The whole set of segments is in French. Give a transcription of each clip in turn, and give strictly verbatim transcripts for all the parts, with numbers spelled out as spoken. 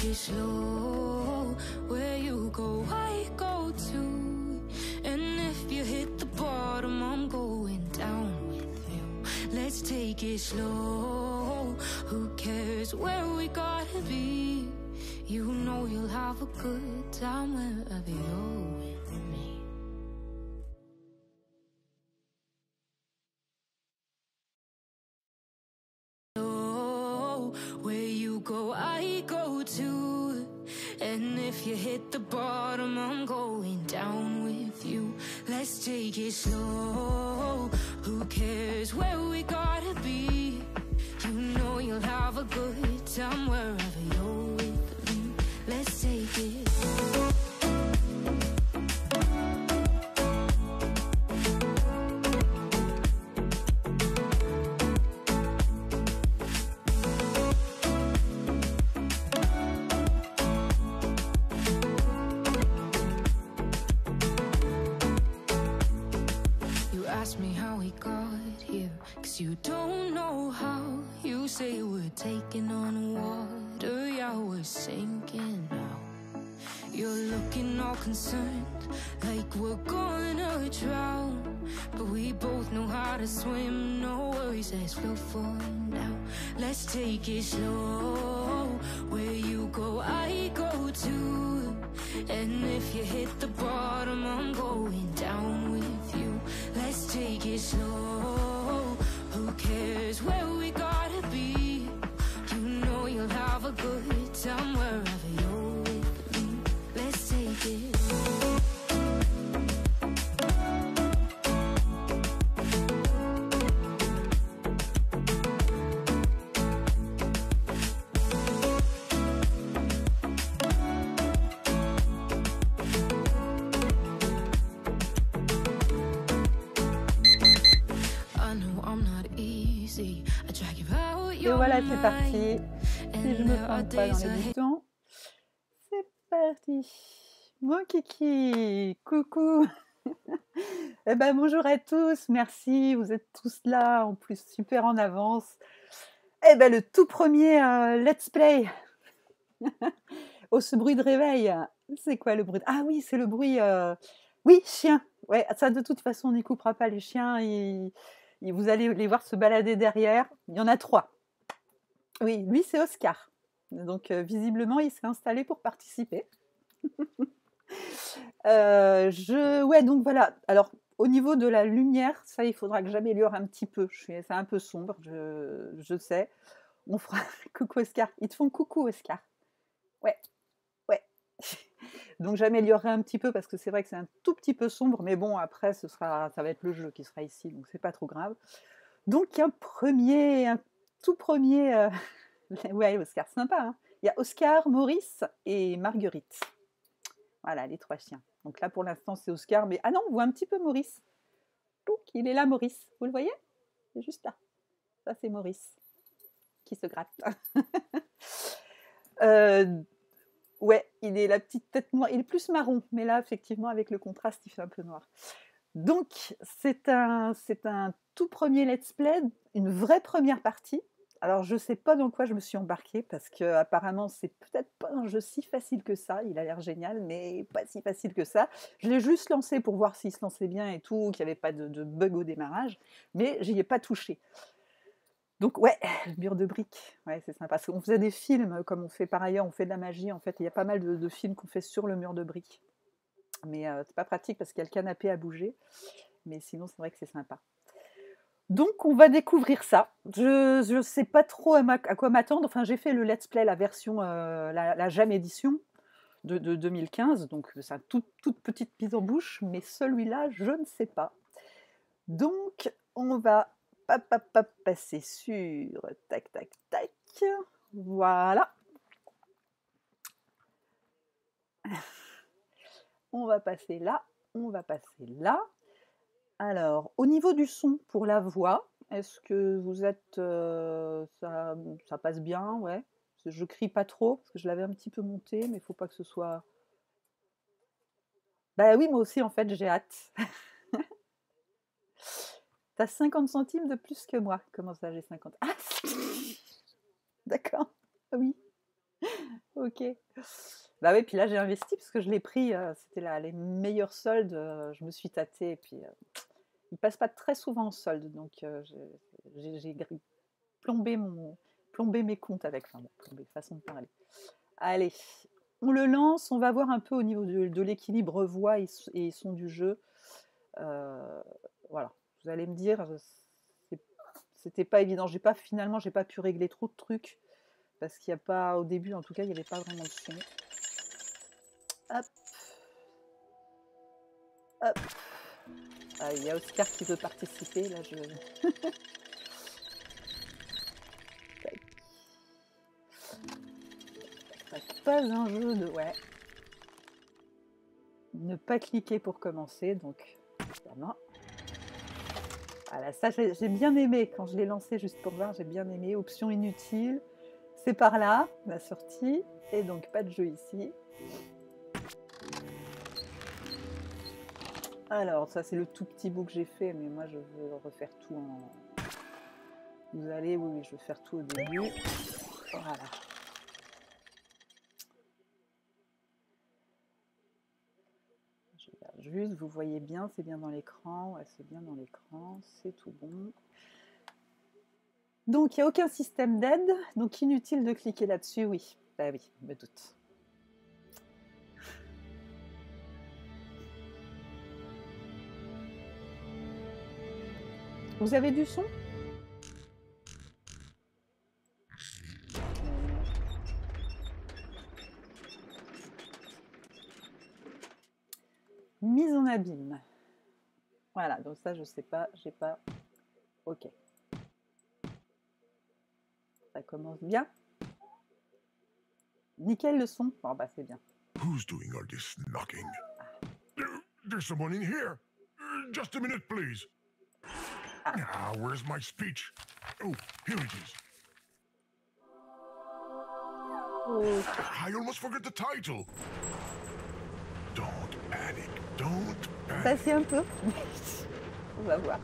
take it slow. Where you go, I go too. And if you hit the bottom, I'm going down with you. Let's take it slow. Who cares where we gotta be? You know you'll have a good time wherever you're with me. Where you go, I go too. And if you hit the bottom, I'm going down with you. Let's take it slow. Who cares where we gotta be? You know you'll have a good time wherever you're with me. Let's take it slow. Ask me how we got here, cause you don't know how. You say we're taking on water, yeah, we're sinking now. You're looking all concerned, like we're gonna drown. But we both know how to swim, no worries, let's float for now. Let's take it slow. Where you go, I go too. And if you hit the bottom, I'm going down with you. Let's take it slow. Who cares where we gotta be? You know you'll have a good time wherever you're with me. Let's take it slow. Et voilà, c'est parti. Si je ne me trompe pas dans les boutons, c'est parti. Mon kiki, coucou. Eh ben bonjour à tous, merci, vous êtes tous là, en plus super en avance. Eh ben le tout premier euh, let's play. Oh, ce bruit de réveil, c'est quoi le bruit de... Ah oui, c'est le bruit... Euh... Oui, chien. Ouais, ça de toute façon, on n'y coupera pas les chiens. Ils... Ils... Vous allez les voir se balader derrière. Il y en a trois. Oui, lui, c'est Oscar. Donc, euh, visiblement, il s'est installé pour participer. euh, je... Ouais, donc voilà. Alors, au niveau de la lumière, ça, il faudra que j'améliore un petit peu. Je suis... C'est un peu sombre, je, je sais. On fera... Coucou, Oscar. Ils te font coucou, Oscar. Ouais, ouais. Donc, j'améliorerai un petit peu parce que c'est vrai que c'est un tout petit peu sombre. Mais bon, après, ce sera... ça va être le jeu qui sera ici. Donc, c'est pas trop grave. Donc, un premier... Un tout premier... Euh... Ouais, Oscar, sympa. Hein, il y a Oscar, Maurice et Marguerite. Voilà, les trois chiens. Donc là, pour l'instant, c'est Oscar. Mais ah non, on voit un petit peu Maurice. Donc, il est là, Maurice. Vous le voyez? C'est juste là. Ça, c'est Maurice qui se gratte. euh, ouais, il est la petite tête noire. Il est plus marron. Mais là, effectivement, avec le contraste, il fait un peu noir. Donc, c'est un, c'est un tout premier let's play, une vraie première partie. Alors, je ne sais pas dans quoi je me suis embarquée, parce qu'apparemment, c'est peut-être pas un jeu si facile que ça. Il a l'air génial, mais pas si facile que ça. Je l'ai juste lancé pour voir s'il se lançait bien et tout, qu'il n'y avait pas de, de bug au démarrage, mais je n'y ai pas touché. Donc, ouais, le mur de briques, ouais, c'est sympa. Parce qu'on faisait des films, comme on fait par ailleurs, on fait de la magie. En fait, il y a pas mal de, de films qu'on fait sur le mur de briques. Mais euh, c'est pas pratique parce qu'il y a le canapé à bouger. Mais sinon, c'est vrai que c'est sympa. Donc, on va découvrir ça. Je ne sais pas trop à, ma, à quoi m'attendre. Enfin, j'ai fait le let's play, la version, euh, la, la Jam édition de, de deux mille quinze. Donc, c'est une toute, toute petite mise en bouche. Mais celui-là, je ne sais pas. Donc, on va pap, pap, pap, passer sur... Tac, tac, tac. Voilà. On va passer là. On va passer là. Alors, au niveau du son pour la voix, est-ce que vous êtes... Euh, ça, ça passe bien, ouais. Je crie pas trop, parce que je l'avais un petit peu monté, mais il ne faut pas que ce soit... Bah oui, moi aussi, en fait, j'ai hâte. T'as cinquante centimes de plus que moi. Comment ça, j'ai cinquante? Ah, d'accord, oui. Ok. Ok. Bah oui, puis là j'ai investi parce que je l'ai pris, euh, c'était là les meilleurs soldes, euh, je me suis tâtée et puis euh, ils passent pas très souvent en solde, donc euh, j'ai- j'ai j'ai plombé mon plombé mes comptes avec, enfin bon, plombé, façon de parler. Allez, on le lance, on va voir un peu au niveau de, de l'équilibre voix et, et son du jeu. Euh, voilà, vous allez me dire, c'était pas évident. J'ai pas finalement, j'ai pas pu régler trop de trucs parce qu'il n'y a pas, au début en tout cas, il n'y avait pas vraiment de son. Hop, hop. Ah, il y a Oscar qui veut participer, là je. Pas un jeu de ouais. Ne pas cliquer pour commencer, donc évidemment. Voilà, ça j'ai bien aimé quand je l'ai lancé juste pour voir, j'ai bien aimé. Option inutile, c'est par là la sortie, et donc pas de jeu ici. Alors ça c'est le tout petit bout que j'ai fait, mais moi je veux refaire tout en. Vous allez, oui, oui, je veux faire tout au début. Voilà. Juste, vous voyez bien, c'est bien dans l'écran, ouais, c'est bien dans l'écran, c'est tout bon. Donc, il n'y a aucun système d'aide, donc inutile de cliquer là-dessus, oui. Bah oui, je me doute. Vous avez du son ? Mise en abîme. Voilà, donc ça, je sais pas, j'ai pas... Ok. Ça commence bien. Nickel le son. Bon, bah c'est bien. Who's doing all this knocking? There, there's someone in here. Uh, just a minute, please. Ah. Ah, where's my speech? Oh, here it is. Okay. I almost forgot the title. Don't panic. Don't panic. Patiez un peu. On va voir.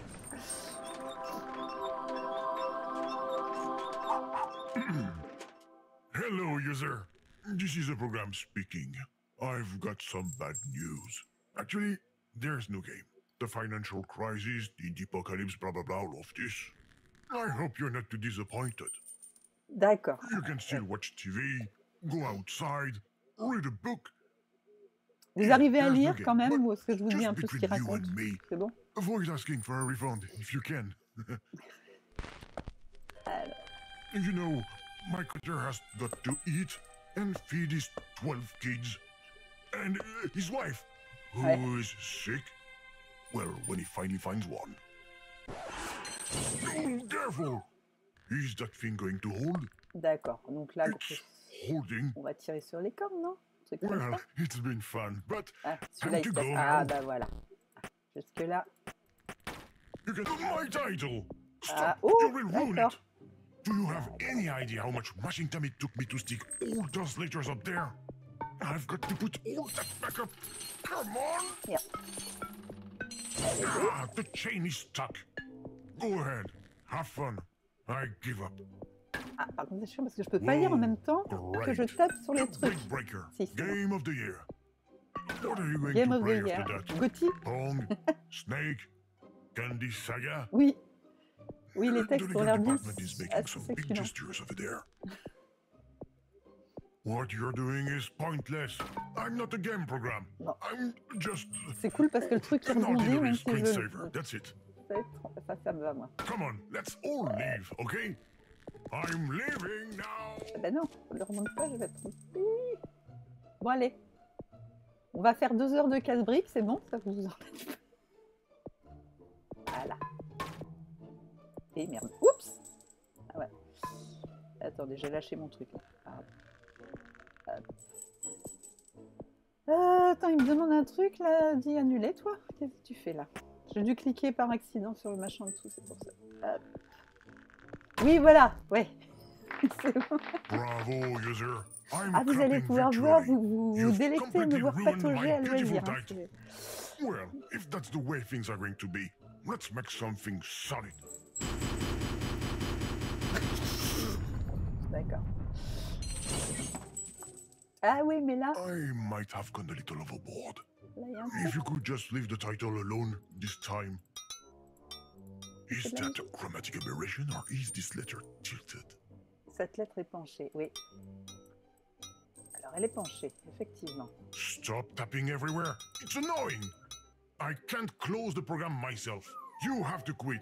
Hello, user. This is the program speaking. I've got some bad news. Actually, there's no game. The financial crisis, the apocalypse, blah blah blah, all of this. I hope you're not too disappointed. D'accord. You can still watch T V, go outside, read a book. Vous arrivez à lire quand même, ou est-ce que je vous dis un peu ce qu'il raconte? C'est bon? Avoid asking for a refund if you can. Alors. You know, my cutter has got to eat and feed his twelve kids. And uh, his wife, who ouais. is sick. Well, when he finally finds one. Oh, careful! Is that thing going to hold? D'accord, donc là, it's holding. On va tirer sur les cornes, non? Well, it's been fun, but ah, celui-là, il se passe. Ah, bah voilà. Jusque-là. You can do my title. Stop, ah, oh, you will ruin it. D'accord. Do you have any idea how much mashing time it took me to stick all those letters up there? I've got to put all that back up. Come on! Yeah. Ah, the chain is stuck. Go ahead. Have fun. I give up. Ah, par contre, c'est chiant parce que je peux pas lire en même temps Great. que je tape sur les The trucs. Big Breaker. Si, Game of the year. What are you going Game to of play the year. after that? Gotti? Pong? Snake? Candy Saga? Oui. Oui, les textes The ont l'air legal bien department is making assez some big succulents. gestures over there. What you're doing is pointless. I'm not a game program. Non. I'm just... C'est cool parce que le truc il an rebondit même ordinary si je... screensaver. That's it. Ça, ça me va, moi. Come on, let's all leave, okay? I'm leaving now. Ah ben non, ne remonte pas, je vais être... Bon, allez. On va faire deux heures de casse-briques, c'est bon? Ça vous en fait. Voilà. Et merde. Oups! Ah ouais. Attendez, j'ai lâché mon truc. Ah. Ah. Euh, attends, il me demande un truc là, dit annuler, toi? Qu'est-ce que tu fais là? J'ai dû cliquer par accident sur le machin en dessous, c'est pour ça. Hop. Oui, voilà, ouais. C'est bon. Bravo, user. I'm Ah, vous allez pouvoir voir, vous vous, vous You've délecter de voir completely ruined patauger à my loisir. beautiful Hein, title. c'est- Well, if that's the way things are going to be, let's make something solid. D'accord. Ah oui, mais là, I might have gone a little overboard. là, il y a un If truc. you could just leave the title alone this time. Is C'est de la that a musique. chromatic aberration or is this letter tilted? Cette lettre est penchée, oui. Alors, elle est penchée, effectivement. Stop tapping everywhere. It's annoying. I can't close the program myself. You have to quit.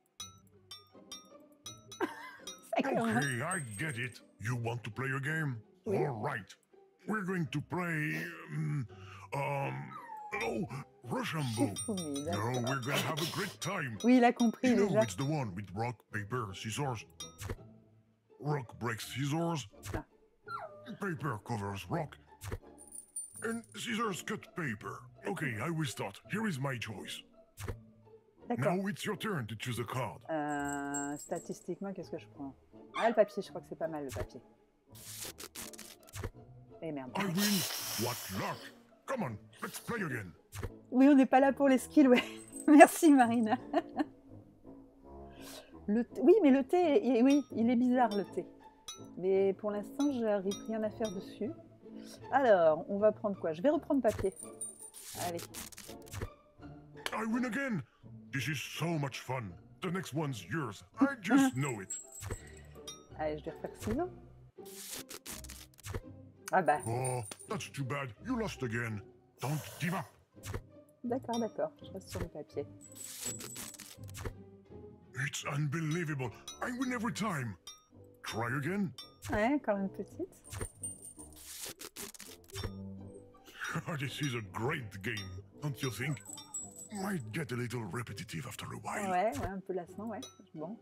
C'est quand même- Okay, I get it. You want to play a game? Oui. All right. We're going to play. Um, um oh, Rochambeau. Shifumi, No, d'accord. we're going to have a great time. Oui, il a compris You know, déjà. it's the one with rock, paper, scissors. Rock breaks scissors. Ah. Paper covers rock. And scissors cut paper. Okay, I will start. Here is my choice. D'accord. Now it's your turn to choose a card. Euh, statistiquement, qu'est-ce que je prends? Ah, le papier, je crois que c'est pas mal, le papier. Eh merde. I win. What luck. Come on, let's play again. Oui, on n'est pas là pour les skills, ouais. Merci, Marina. Le thé- Oui, mais le thé, il- oui, il est bizarre, le thé. Mais pour l'instant, j'arrive rien à faire dessus. Alors, on va prendre quoi? Je vais reprendre papier. Allez. I win again. This is so much fun. The next one's yours. I just know it. Allez, je vais refaire ciseaux. Ah bah, Oh, that's too bad. You lost again. Don't give up. d'accord, d'accord. Je reste sur le papier. It's unbelievable. I win every time. Try again. Ouais, encore une petite. This is a great game, don't you think? Might get a little repetitive after a while. Ouais, ouais, un peu lassant, ouais. Bon.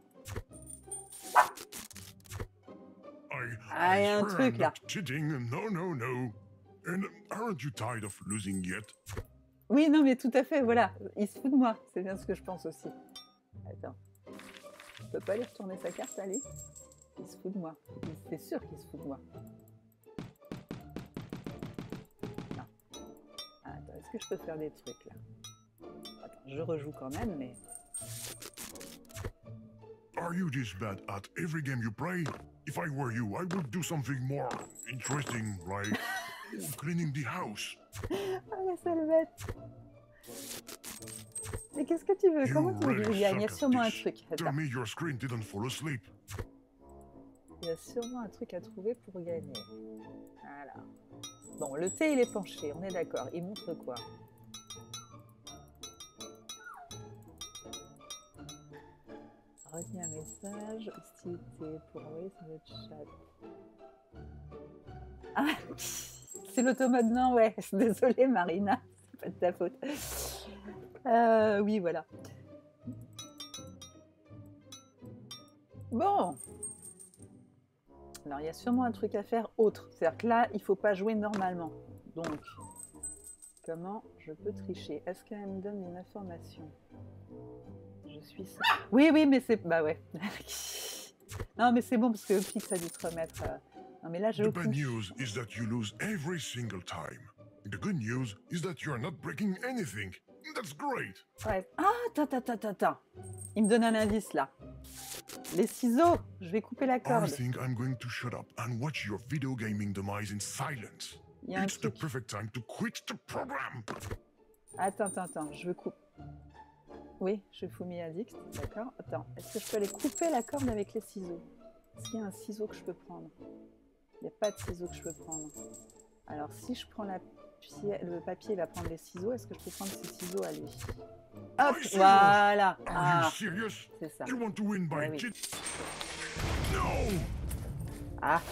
I, Ah, I y a un swear truc, I'm là. not cheating. No, no, no. And aren't you tired of losing yet? Oui, non, mais tout à fait, voilà. Il se fout de moi. C'est bien ce que je pense aussi. Attends. Je peux pas lui retourner sa carte, allez. Il se fout de moi. Il- C'est sûr qu'il se fout de moi. Non. Ah, attends, est-ce que je peux faire des trucs, là? Attends, je rejoue quand même, mais... Are you this bad at every game you play? If I were you, I would do something more interesting, like cleaning the house. Ah, la sale bête. Mais qu'est-ce que tu veux? You Comment tu veux que je really gagne? Il y a suck at sûrement un this. truc. Tell Attends. me your screen didn't fall asleep. Il y a sûrement un truc à trouver pour gagner. Voilà. Bon, le thé, il est penché, on est d'accord. Il montre quoi? Retenez un message, hostilité pour envoyer sur le chat. Ah, c'est l'automate, non, ouais. Désolée, Marina, c'est pas de ta faute. Euh, oui, voilà. Bon. Alors, il y a sûrement un truc à faire autre. C'est-à-dire que là, il ne faut pas jouer normalement. Donc, comment je peux tricher? Est-ce qu'elle me donne une information? Je suis... Oui, oui, mais c'est... Bah ouais. Non, mais c'est bon, parce que Pix a dû te remettre... euh, Non, mais là, j'ai The aucune... bad news is that you lose every single time. The good news is that you are not breaking anything. That's great. Ouais. Ah, attends, attends, attends, attends. Il me donne un indice, là. Les ciseaux. Je vais couper la I corde. think I'm going to shut up and watch your video gaming demise in silence. Il y a un It's the truc. perfect time to quit the program. Attends, attends, attends. Je veux couper... Oui, je fous mi addict, d'accord. Attends, est-ce que je peux aller couper la corde avec les ciseaux? Est-ce qu'il y a un ciseau que je peux prendre? Il n'y a pas de ciseau que je peux prendre. Alors, si je prends la pi- le papier, il va prendre les ciseaux. Est-ce que je peux prendre ces ciseaux à lui? Hop, My scissors. voilà. Are Ah, you serious? c'est ça. You want to win by Ouais, oui. cheat? No! Ah,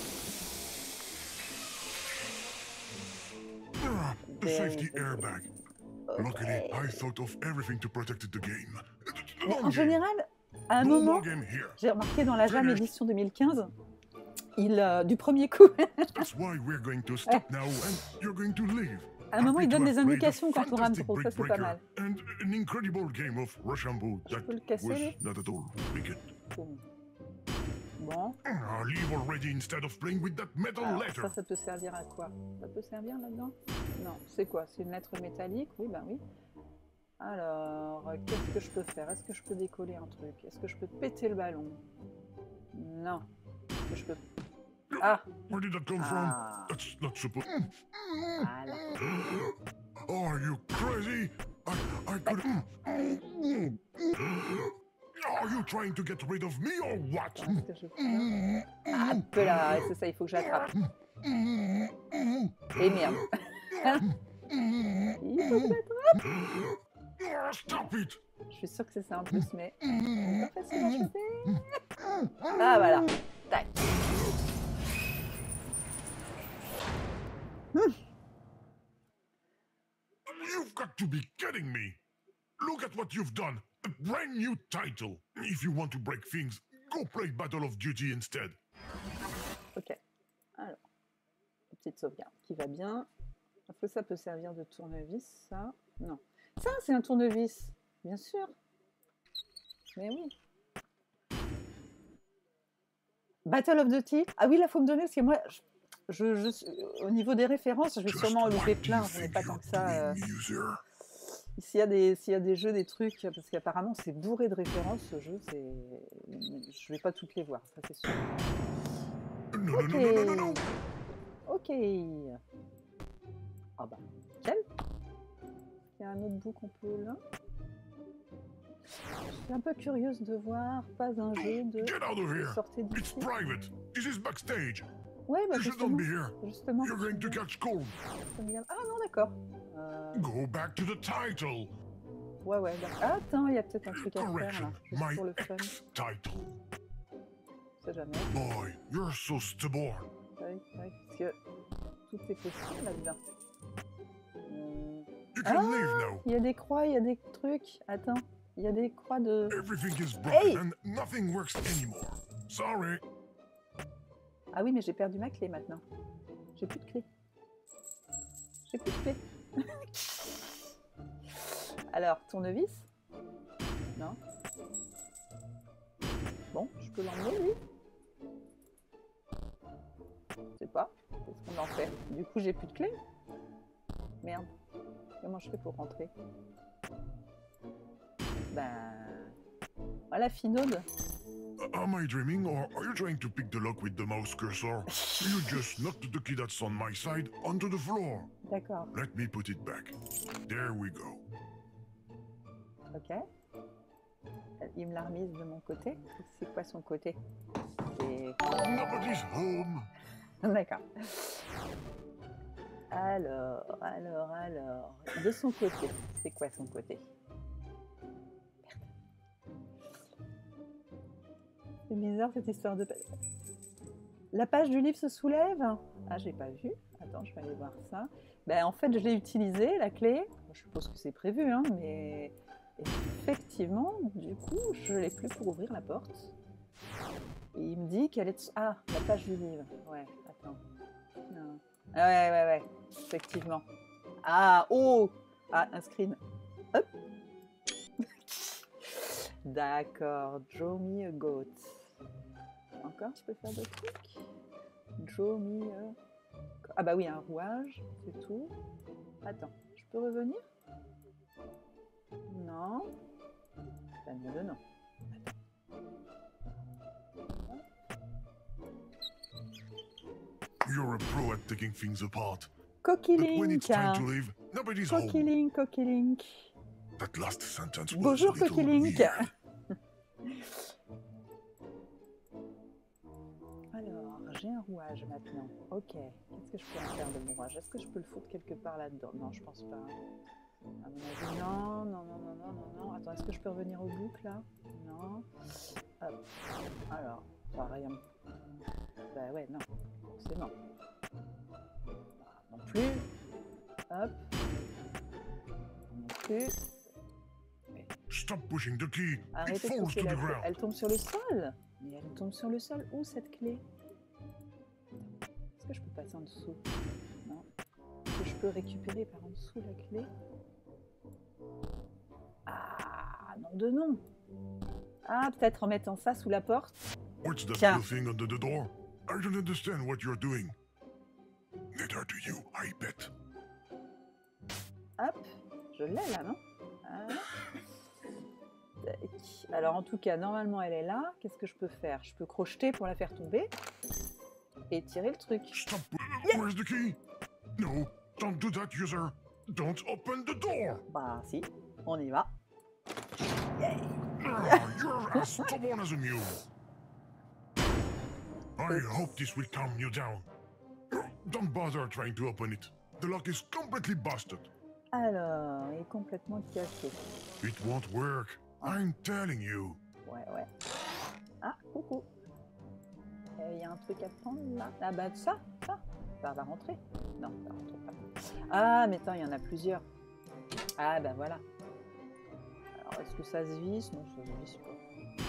Ah, the Very safety good. airbag. Luckily, I thought of everything to protect the game. mais Long en game. général, à un No moment, more game here. j'ai remarqué dans la Jam Finished. édition deux mille quinze, il, euh, du premier coup, That's why we're going to stop now and you're going to leave. à un moment, il Happy to donne have des played a indications quand on rame fantastic trop. Ça, Brick c'est pas Breaker mal. And an incredible game of Rochambeau that peux le casser, was lui not at all wicked. Boum. Bon. Ah, leave already instead of playing with that metal Alors, letter. ça, ça peut servir à quoi? Ça peut servir là-dedans? Non, c'est quoi? C'est une lettre métallique? Oui, ben oui. Alors, euh, qu'est-ce que je peux faire? Est-ce que je peux décoller un truc? Est-ce que je peux péter le ballon? Non. Est-ce que je peux Ah. Where did that come Ah. from? That's not supposed. Voilà. Oh, are you crazy? I, I could. Are you trying to get rid of me or what? Attends, est-ce que je peux... Ah, un peu là, c'est ça, il faut que j'attrape. Et merde. Il faut que j'attrape. Oh, stop it! Je suis sûre que c'est ça en plus, mais c'est pas facile à choper. Ah voilà. Tac. You've got to be kidding me! Look at what you've done! A brand new title! If you want to break things, go play Battle of Duty instead! Ok. Alors, petite sauvegarde qui va bien. Est-ce que ça peut servir de tournevis, ça? Non. Ça, c'est un tournevis, bien sûr. Mais oui. Battle of Duty. Ah oui, là, faut me donner, parce que moi, je, je, je, au niveau des références, je vais sûrement en louper plein. Je n'ai pas tant que ça. Euh... S'il y a des, s'il y a des jeux, des trucs, parce qu'apparemment, c'est bourré de références, ce jeu, c'est... Je vais pas toutes les voir, ça, c'est sûr. Non, Ok. non, non, non, non, non. Ok. Ah bah, nickel. Il y a un autre bout qu'on peut là. Je suis un peu curieuse de voir pas un jeu de Get out of here! sortez It's d'ici. private! This is backstage! Ouais, bah You shouldn't justement. be here! Justement. You're going to catch cold! Ah non, d'accord. Euh... Go back to the title! Ouais, ouais. Bah... Ah, attends, il y a peut-être un truc à faire Correction, là. Juste my pour le fun. ex-title. On sait jamais. Boy, you're so stubborn. Ouais, ouais, parce que tout est possible là-dedans. Euh... You can Ah, leave now. il y a des croix, il y a des trucs. Attends, il y a des croix de... Everything is broken Hey! and nothing works anymore. Sorry. Ah oui, mais j'ai perdu ma clé maintenant. J'ai plus de clé. J'ai plus de clé. Alors, tournevis? Non. Bon, je peux l'emmener, lui? Je sais pas. Qu'est-ce qu'on en fait? Du coup, j'ai plus de clé? Merde. Comment je fais pour rentrer? Ben... Voilà, Finaude. Am I dreaming or are you trying to pick the lock with the mouse cursor? You just knocked the key that's on my side onto the floor. D'accord. Let me put it back. There we go. Ok. Il me l'a remise de mon côté. C'est quoi son côté? C'est... Nobody's home. D'accord. Alors, alors, alors... De son côté. C'est quoi son côté? C'est bizarre cette histoire de... La page du livre se soulève? Ah, j'ai pas vu. Attends, je vais aller voir ça. Ben, en fait, je l'ai utilisée, la clé. Je suppose que c'est prévu, hein, mais... Effectivement, du coup, je l'ai plus pour ouvrir la porte. Et il me dit qu'elle est... Ah, la page du livre. Ouais, attends. Non. Ah ouais, ouais, ouais. Effectivement. Ah, oh! Ah, un screen. Hop! D'accord. Draw me a goat. Encore, tu peux faire d'autres trucs? Draw me a... Ah bah oui, un rouage, c'est tout. Attends, je peux revenir? Non. Ça me donne non. You're a pro at taking things apart. Coquille But when it's time to Link. leave, nobody's Coquille home. Link, Coquille Link. That last sentence was Bonjour a little Coquille Link. weird. Alors, j'ai un rouage maintenant. Ok. Qu'est-ce que je peux en faire de mon rouage? Est-ce que je peux le foutre quelque part là-dedans? Non, je pense pas. À mon avis, non, non, non, non, non, non, non. Attends, est-ce que je peux revenir au bouc là? Non. Hop. Alors, pas rien. Bah ouais, non. Forcément. Non plus. Hop. Non plus. Stop pushing the key. It Arrêtez de falls pousser to la the clé. ground. Elle tombe sur le sol. Mais elle tombe sur le sol. Où cette clé? Est-ce que je peux passer en dessous? Non. Est-ce que je peux récupérer par en dessous la clé? Ah, nom de nom. Ah, peut-être en mettant ça sous la porte. What's that Tiens. blue thing under the door? I don't understand what you're doing. Neither do you, I bet. Hop, je l'ai là, non? Ah. Tac. Alors en tout cas, normalement elle est là. Qu'est-ce que je peux faire? Je peux crocheter pour la faire tomber. et tirer le truc. Stop. Yeah. Where's the key? No, don't do that, user. Don't open the door. Bah si, on y va. Ah, you're as stubborn as a mule. I hope this will calm you down. Don't bother trying to open it. The lock is completely busted. Alors, il est complètement cassé. It won't work. I'm telling you. Ouais, ouais. Ah, coucou. Il y a un truc à prendre là. Ah bah ça, ça. Ça va rentrer. Non, ça rentre pas. Ah, mais attends, il y en a plusieurs. Ah bah voilà. Alors, est-ce que ça se visse? Non, ça se visse pas.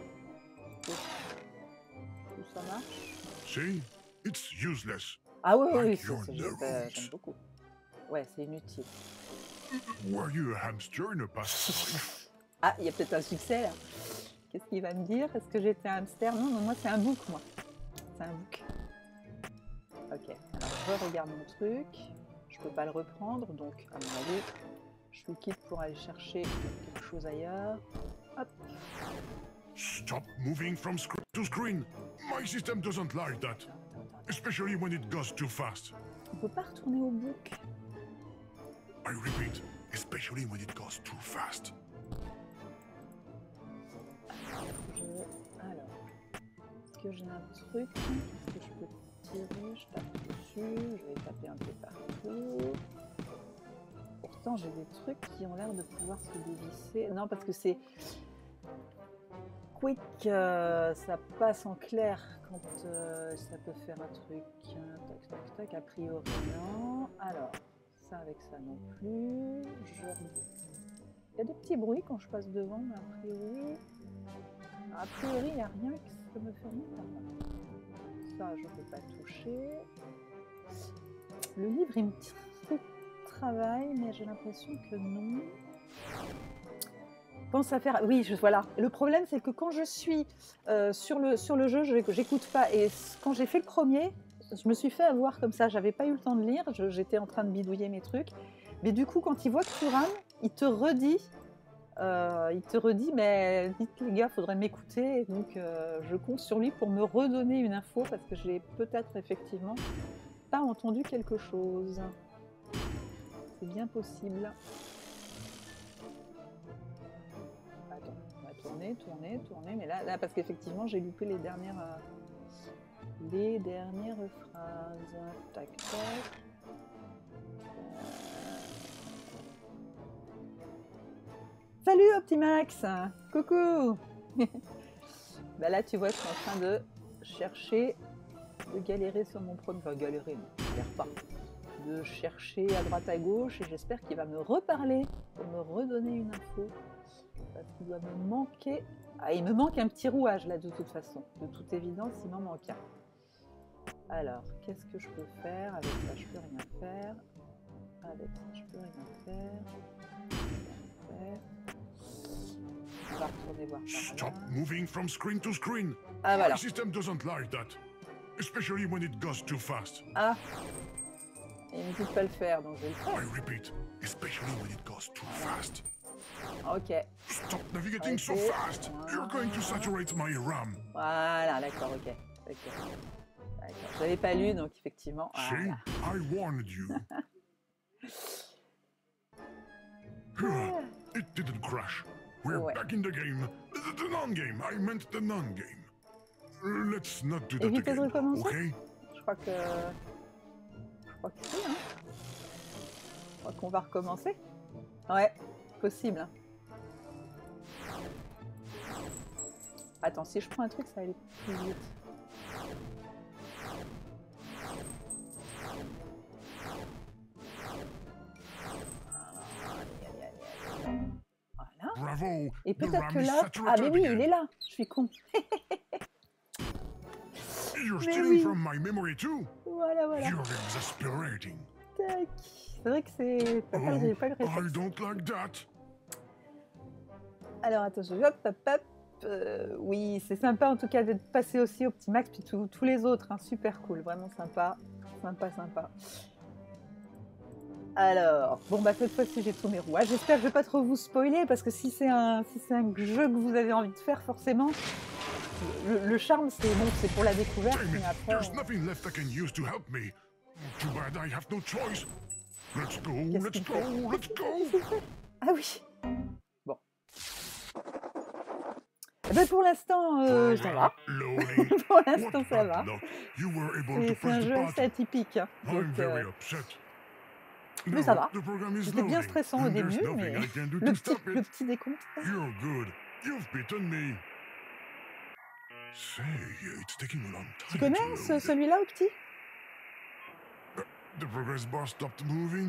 Tout ça marche? See? It's useless. Ah oui, oui, Like c'est- your c'est- j'aime nerves. j'aime beaucoup. Ouais, c'est inutile. Were you a hamster in a past life? Ah, il y a peut-être un succès là. Qu'est-ce qu'il va me dire? Est-ce que j'étais un hamster? Non, non, moi c'est un bouc, moi. C'est un bouc. Ok, alors je regarde mon truc. Je peux pas le reprendre, donc à mon avis, je le quitte pour aller chercher quelque chose ailleurs. Hop. Stop moving from screen to screen. My system doesn't like that, Attends, attends, attends. especially when it goes too fast. On peut pas retourner au bouc. I repeat, especially when it goes too fast. Je... Alors, est-ce que j'ai un truc? Est-ce que je peux tirer? Je tape dessus. Je vais taper un peu partout. Pourtant, j'ai des trucs qui ont l'air de pouvoir se dévisser. Non, parce que c'est quick, euh, ça passe en clair quand euh, ça peut faire un truc. Tac, tac, tac. A priori, non. Alors, ça avec ça non plus. Je... Il y a des petits bruits quand je passe devant, mais a priori... A priori, il n'y a rien qui peut me faire mal. Ça, je ne peux pas toucher. Le livre, il me fait travail, mais j'ai l'impression que non. Pense à faire... Oui, je... voilà. Le problème, c'est que quand je suis euh, sur, le, sur le jeu, je n'écoute pas. Et quand j'ai fait le premier, je me suis fait avoir comme ça. J'avais pas eu le temps de lire. Je... J'étais en train de bidouiller mes trucs. Mais du coup, quand il voit que tu rames, il te redit... Euh, il te redit, mais dites les gars, faudrait m'écouter. Donc, euh, je compte sur lui pour me redonner une info parce que j'ai peut-être effectivement pas entendu quelque chose. C'est bien possible. Attends, on va tourner, tourner, tourner. Mais là, là parce qu'effectivement, j'ai loupé les dernières, euh, les dernières phrases. Tac, tac. Salut Optimax! Coucou! Bah là, tu vois, je suis en train de chercher, de galérer sur mon premier... Enfin, galérer, non, je galère pas. De chercher à droite à gauche et j'espère qu'il va me reparler pour me redonner une info. Parce qu'il doit me manquer... Ah, il me manque un petit rouage là, de toute façon. De toute évidence, il m'en manque un. Alors, qu'est-ce que je peux faire? Avec ça, je peux rien faire. Avec ça, je peux rien faire. Rien faire. On va retourner voir par Stop là. moving from screen to screen. Ah voilà. My system doesn't like that, especially when it goes too fast. Ah. Il me dit de pas le faire, donc je vais le faire. I repeat, especially when it goes too fast. Ok. Stop navigating so Okay. fast. You're going to saturate my RAM. Voilà, d'accord, ok. Ok. D'accord. Je l'avais pas lu, donc effectivement. See, Voilà. I warned you. It didn't crash. We're Ouais. back in the game. The, the non-game. I meant the non-game. Uh, Let's not do that Évitez de again, recommencer. okay? Je crois que. Je crois que c'est, hein. Je crois qu'on va recommencer. Ouais, possible. hein. Attends, si je prends un truc, ça va aller plus vite. Allez, allez, allez, allez. Voilà. Bravo. Et the peut-être RAM que is là... Ah saturated mais oui, again. il est là. Je suis con. You're Mais stealing oui. from my memory too. Voilà, voilà. You're exasperating. Tac. C'est vrai que c'est... T'as pas, Oh, j'ai pas le I réflexe. don't like that. Alors attention, hop, hop, hop. Euh, oui, c'est sympa en tout cas d'être passé aussi au petit Max, puis tous tous les autres, hein, super cool, vraiment sympa, sympa, sympa. Alors, bon bah cette fois-ci j'ai tous mes rouages, j'espère que je vais pas trop vous spoiler, parce que si c'est un, si c'est un jeu que vous avez envie de faire, forcément, le, le charme, c'est bon, c'est pour la découverte, Damn it, mais après... there's euh, nothing left I can use to help me. Too bad I have no choice. Let's go, Qu'est-ce let's qu'il go, fait let's go. Qu'est-ce qu'il fait Ah oui. Bon. Eh ben, pour l'instant, euh, ça va. Loading. Pour What l'instant, ça bad va. luck. You were able C'est to c'est un press the jeu assez button. atypique. Hein. I'm Donc, very euh, upset. mais No, ça va. the program is J'étais bien loading, stressant au and there's début, nothing mais I can do le to petit, stop le it. petit décompte. You're good. You've beaten me. Say, it's taking a long Tu time connais to ce- load. celui-là au petit? The progress bar stopped moving.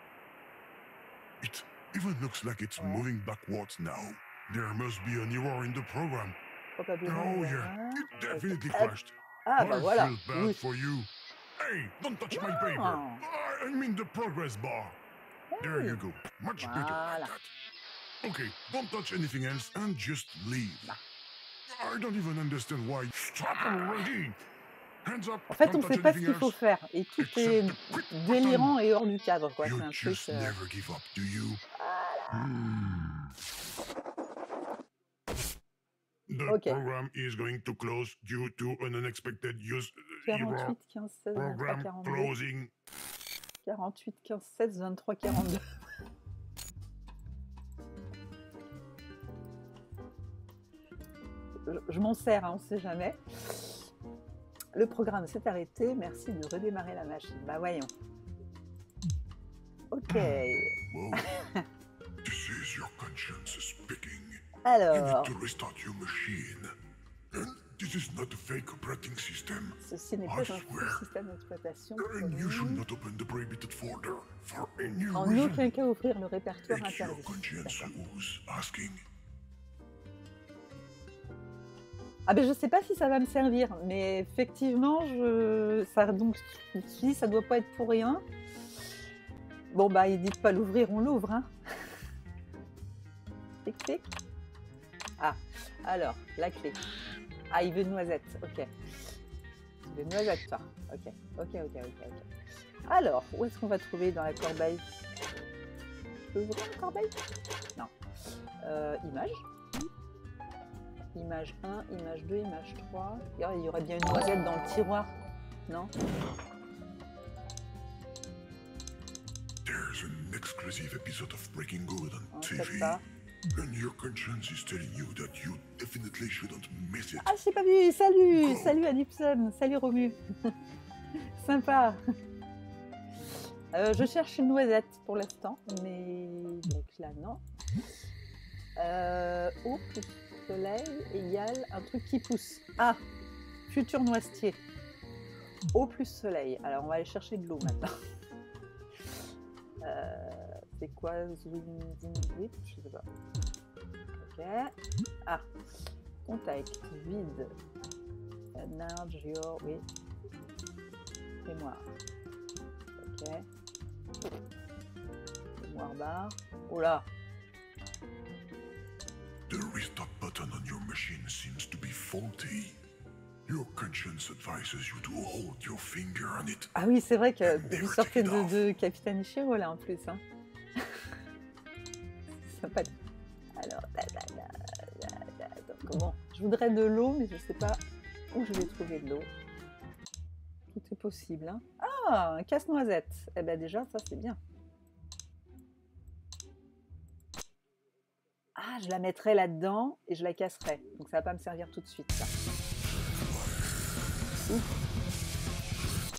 It even looks like it's Ouais. moving backwards now. There must be an error in the program. Probablement. Oh il y a yeah, un. it definitely Ok. crashed. Ah bah I voilà. feel bad Oui. for you. Hey, don't touch my paper. Non. I mean the progress bar. There Hey. you go. Much better Voilà. like that. Okay, don't touch anything else and just leave. I don't even understand why. Stop already. Hands up. En fait, don't on touch sait pas ce anything qu'il faut else. faire et tout Except est the quit button. délirant et hors du cadre, quoi. You C'est un truc. just euh, never give up, do you? Hmm. The Ok. program is going to close due to an unexpected use error. quarante-huit, quinze, seize, vingt-trois, Program quarante-deux. closing. quarante-huit, quinze, seize, vingt-trois, quarante-deux. Je, je m'en sers, hein, on ne sait jamais. Le programme s'est arrêté. Merci de redémarrer la machine. Bah voyons. Ok. Whoa. This is your conscience speaking. You Alors, need to restart your machine. And this is not a fake operating system. ceci n'est I pas un swear. faux système d'exploitation. And you should promis. not open the prohibited folder for any En reason. aucun cas ouvrir le répertoire It's your interdit. conscience D'accord. who's asking. Ah ben je sais pas si ça va me servir, mais effectivement, je... ça, donc, si ça doit pas être pour rien. Bon bah il dit de pas l'ouvrir, on l'ouvre. Hein. Tic tic. Ah, alors, la clé. Ah, il veut une noisette, ok. Il veut une noisette, toi. Ok, ok, ok, ok, ok. Alors, où est-ce qu'on va trouver dans la corbeille? Je peux ouvrir la corbeille? Non. Euh, image. Image un, image deux, image trois. Regarde, il y aurait bien une noisette dans le tiroir, non? There's an exclusive episode of Breaking Good on Non, T peut-être V. pas. And your conscience is telling you that you definitely shouldn't miss it. Ah, je t'ai pas vu. Salut, Go. salut Adipson, salut Romu. Sympa. Euh, je cherche une noisette pour l'instant, mais donc là non. Euh, eau plus soleil égale un truc qui pousse. Ah, futur noisetier. Eau plus soleil. Alors on va aller chercher de l'eau maintenant. Euh, c'est quoi zoom, zoom, whip, je sais pas. Ok. Ah, contact vide. Large, your, oui. Mémoire. Ok. Mémoire bar. Oh là. The restart button on your machine seems to be faulty. Your conscience advises you to hold your finger on it. Ah oui, c'est vrai que Never vous take sortez it de, off. de Capitaine Ichiro là en plus. Hein. C'est sympa. Alors, da, da, da, da, da, donc, comment je voudrais de l'eau, mais je sais pas où je vais trouver de l'eau. Tout est possible. Hein. Ah, un casse-noisette. Eh ben déjà, ça c'est bien. Ah, je la mettrai là-dedans et je la casserai. Donc ça va pas me servir tout de suite. Ça. Ouf.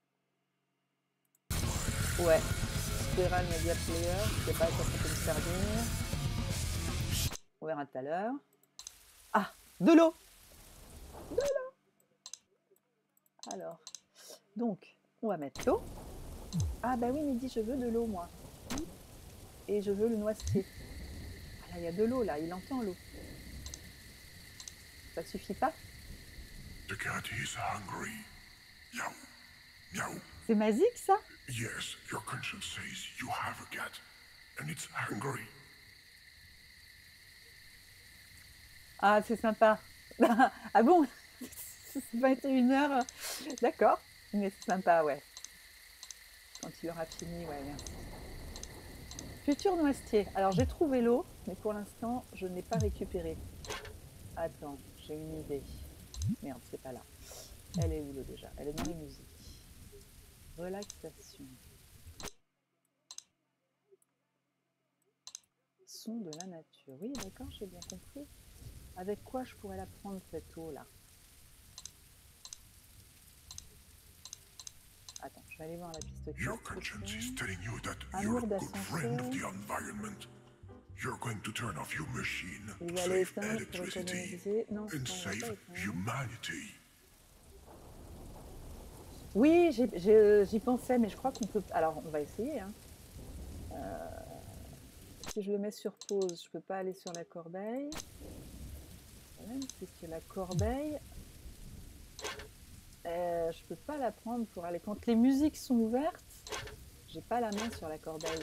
Ouais. Spiral Media Player. Je sais pas à quoi ça peut me servir. On verra tout à l'heure. Ah, de l'eau. De l'eau. Alors, donc, on va mettre l'eau. Ah bah oui, Mehdi, je veux de l'eau, moi. Et je veux le noisetier. Ah là, il y a de l'eau, là. Il entend l'eau. Ça suffit pas? The cat is hungry. Meow. Meow. C'est magique, ça? Yes, your conscience says you have a cat. And it's hungry. Ah, c'est sympa. Ah bon? C'est vingt et une heures. D'accord. Mais c'est sympa, ouais. Quand il aura fini, ouais, merci. Futur noisetier. Alors, j'ai trouvé l'eau, mais pour l'instant, je n'ai pas récupéré. Attends, j'ai une idée. Merde, c'est pas là. Elle est où l'eau déjà? Elle est dans les musiques. Relaxation. Son de la nature. Oui, d'accord, j'ai bien compris. Avec quoi je pourrais la prendre cette eau-là? Attends, je vais aller voir la piste Your quatre. conscience is telling you that Un you're mur a good friend of the d'ascenseur. environment. You're going to turn off your machine Vous to allez save éteindre pour electricity économiser. Non, and non, on va pas save éteindre. humanity. Oui, j'y j'ai- j'y pensais, mais je crois qu'on peut. Alors, on va essayer. Hein. Euh, si je le mets sur pause, je peux pas aller sur la corbeille. Le problème, c'est que la corbeille, euh, je peux pas la prendre pour aller. Quand les musiques sont ouvertes, j'ai pas la main sur la corbeille.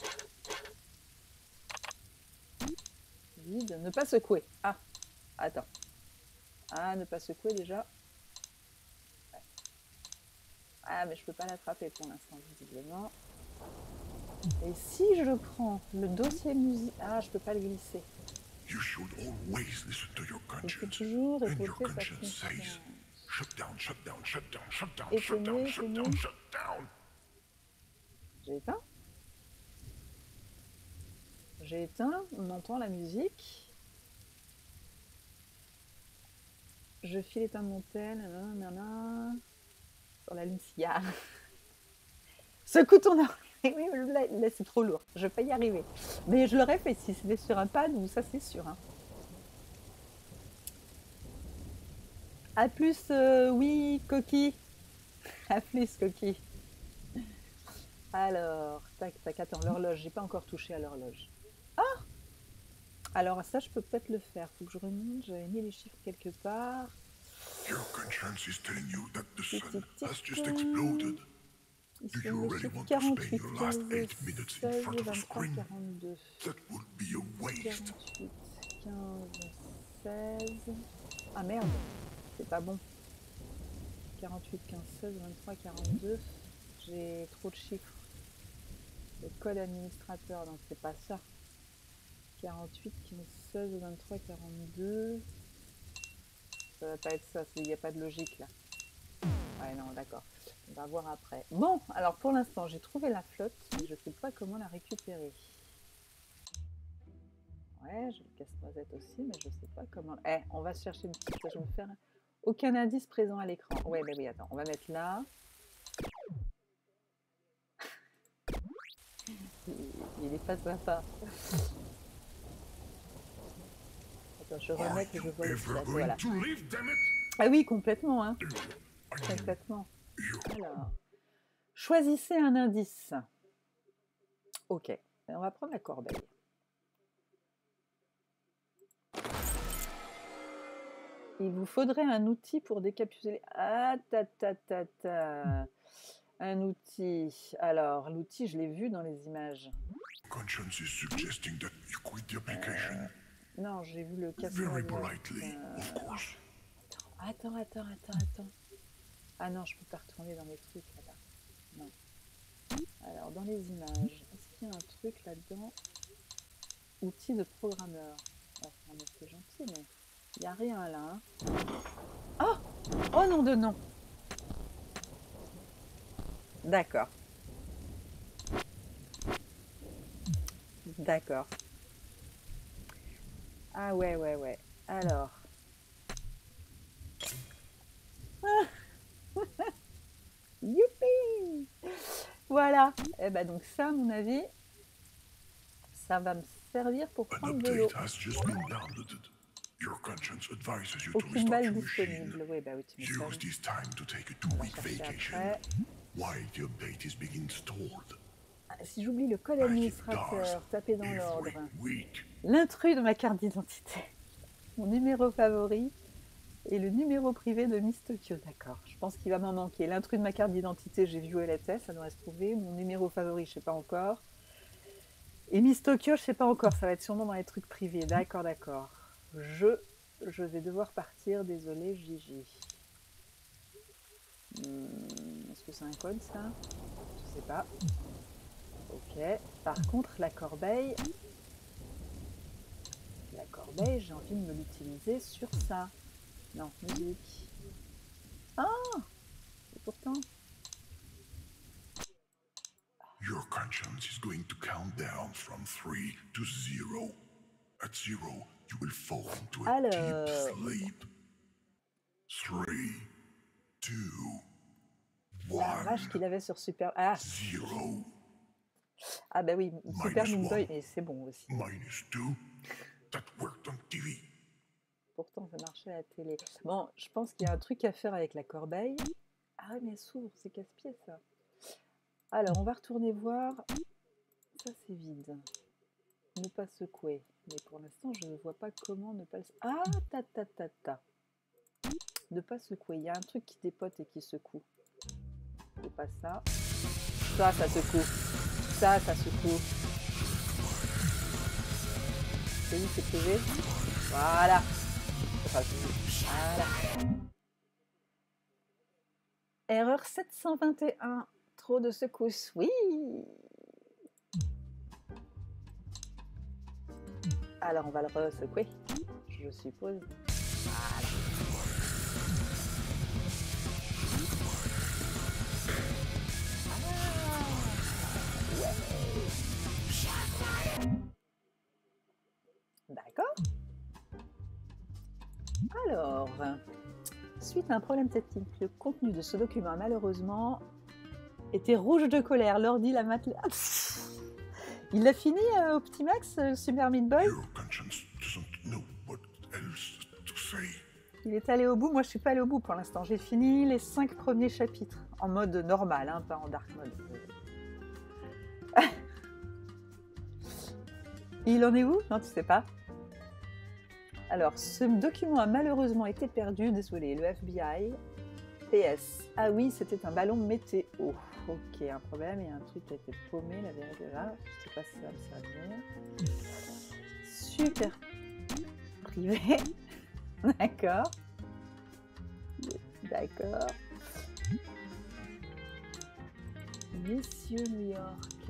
Vide. Ne pas secouer. Ah, attends. Ah, ne pas secouer déjà. Ouais. Ah, mais je peux pas l'attraper pour l'instant, visiblement. Et si je prends le dossier musique... Ah, je peux pas le glisser. You should always listen to your Il faut conscience. toujours And your écouter sa conscience says, conscience. shut down, shut down, shut down, shut down, Éteigner, shut down, shut down, éteigner. shut down. J'ai éteint. J'ai éteint. On entend la musique. Je file éteindre mon tel. Nanana, sur la lune cigare. Secoue ton oreille. Oui, là, là c'est trop lourd. Je vais pas y arriver. Mais je l'aurais fait si c'était sur un pad ou ça c'est sûr. Hein. A plus, euh, oui, Coquille. A plus, Coquille. Alors, tac, tac, attends, l'horloge. J'ai pas encore touché à l'horloge. Ah! Alors, ça, je peux peut-être le faire. Faut que je remonte. J'avais mis les chiffres quelque part. Your conscience is telling you that the Tic, sun tic, tic. has just exploded. Ils Do sont you les really chiffres want to quarante-huit, spend your last quinze, eight minutes in seize, front of a vingt-trois, screen? quarante-deux. That would be a waste. quarante-huit, quinze, seize. Ah merde, c'est pas bon. quarante-huit, quinze, seize, vingt-trois, quarante-deux. J'ai trop de chiffres. Le code administrateur, donc c'est pas ça. quarante-huit, quinze, seize, vingt-trois, quarante-deux. Ça va pas être ça, il n'y a pas de logique là. Ouais, non, d'accord. On va voir après. Bon, alors pour l'instant, j'ai trouvé la flotte, mais je ne sais pas comment la récupérer. Ouais, j'ai le casse-noisette aussi, mais je ne sais pas comment... Eh, on va chercher une petite... Je vais me faire... Aucun indice présent à l'écran. Ouais, bah oui, attends, on va mettre là. Il n'est pas sympa. Attends, je remets que je vois le chat. Voilà. Ah oui, complètement, hein. Complètement. Alors, choisissez un indice. Ok, on va prendre la corbeille. Il vous faudrait un outil pour décapsuler. Ah, ta, ta, ta, ta. Un outil. Alors, l'outil, je l'ai vu dans les images. Conscience is suggesting that you quit the application. Euh, non, j'ai vu le casse Very politely, euh... of course. Attends, attends, attends, attends. Ah non, je peux pas retourner dans les trucs là-bas. Non. Alors, dans les images, est-ce qu'il y a un truc là-dedans? Outil de programmeur. Oh, c'est gentil, mais il n'y a rien là. Hein. Oh, oh non de non. D'accord. D'accord. Ah ouais, ouais, ouais. Alors. Ah. Youpi! Voilà. Et ben donc ça, à mon avis, ça va me servir pour prendre de l'eau. Aucune balle disponible. Oui, bah oui, tu me Si j'oublie le code administrateur, tapé dans l'ordre, l'intrus de ma carte d'identité, mon numéro favori et le numéro privé de Miss Tokyo. D'accord, je pense qu'il va m'en manquer. L'intrus de ma carte d'identité, j'ai vu où elle était, ça doit se trouver. Mon numéro favori, je ne sais pas encore. Et Miss Tokyo, je ne sais pas encore, ça va être sûrement dans les trucs privés. D'accord, d'accord. Je, je vais devoir partir, désolé, Gigi. Hmm, est-ce que c'est un code, ça? Je ne sais pas. Ok. Par contre, la corbeille... La corbeille, j'ai envie de me l'utiliser sur ça. Non, musique. Ah, et pourtant. Your conscience is going to count down from three to zero. At zero, you will fall into a Alors... deep sleep. Three, two, La vache qu'il avait sur Super... Ah, zero. ah bah oui, Super Minus Meat Boy, one. mais c'est bon aussi. Minus two. That worked on T V. Pourtant, ça marchait à la télé. Bon, je pense qu'il y a un truc à faire avec la corbeille. Ah mais elle s'ouvre, c'est casse-pied ça. Alors, on va retourner voir. Ça, c'est vide. Ne pas secouer. Mais pour l'instant, je ne vois pas comment ne pas le... Ah, ta ta ta ta. Ne pas secouer. Il y a un truc qui dépote et qui secoue. C'est pas ça. Ça, ça secoue. Ça, ça secoue. C'est où, c'est privé? Voilà. Enfin, voilà. Erreur sept cent vingt et un. Trop de secousses. Oui. Alors, on va le re-secouer, je suppose. Voilà. Ah, ouais. D'accord. Alors, suite à un problème technique, le contenu de ce document malheureusement était rouge de colère. L'ordi l'a matelas. Il l'a fini, euh, Optimax, euh, Super Meat Boy? Il est allé au bout. Moi, je suis pas allé au bout pour l'instant. J'ai fini les cinq premiers chapitres en mode normal, hein, pas en dark mode. Il en est où? Non, tu sais pas. Alors, ce document a malheureusement été perdu. Désolé, le F B I. P S. Ah oui, c'était un ballon météo. Ok, un problème, il y a un truc qui a été paumé, la vérité là. Je sais pas si ça va me servir. Super privé. D'accord. D'accord. Messieurs New York.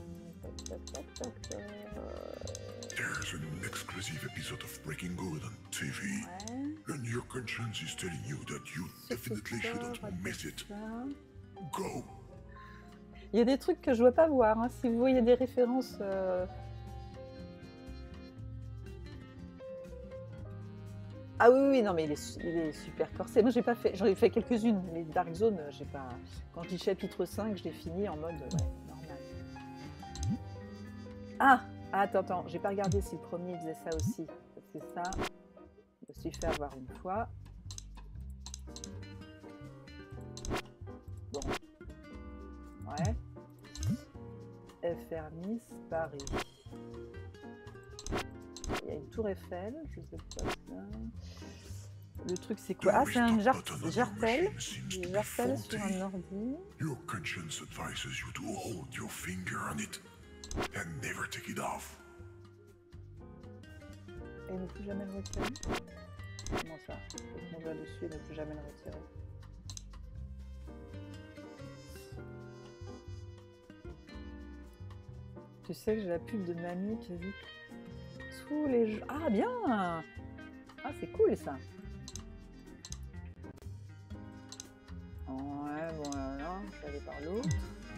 There's an exclusive episode of Breaking Good on T V, ouais. And your conscience is telling you that you definitely shouldn't miss it. Go. Il y a des trucs que je ne veux pas voir. Hein. Si vous voyez des références... Euh... Ah oui, oui, non, mais il est, il est super corsé. Moi, j'ai pas fait... J'en ai fait quelques-unes. Les Dark Zone, j'ai pas... Quand je dis chapitre cinq, je l'ai fini en mode... Ouais, normal. Ah, attends, attends. J'ai pas regardé si le premier faisait ça aussi. Parce que ça, je me suis fait avoir une fois. Bon. Ouais. F R Nice, Paris. Il y a une tour Eiffel, je sais pas ça. Le truc c'est quoi? Ah, c'est un jar jartel. Un jartel sur un ordi. Your conscience advises you to hold your finger on it and never take it off. Et ne plus jamais le retirer? Comment ça? On va dessus et ne plus jamais le retirer. Tu sais que j'ai la pub de mamie quasi tous les jours. Ah bien! Ah c'est cool ça! Ouais, bon alors, je vais aller par l'autre.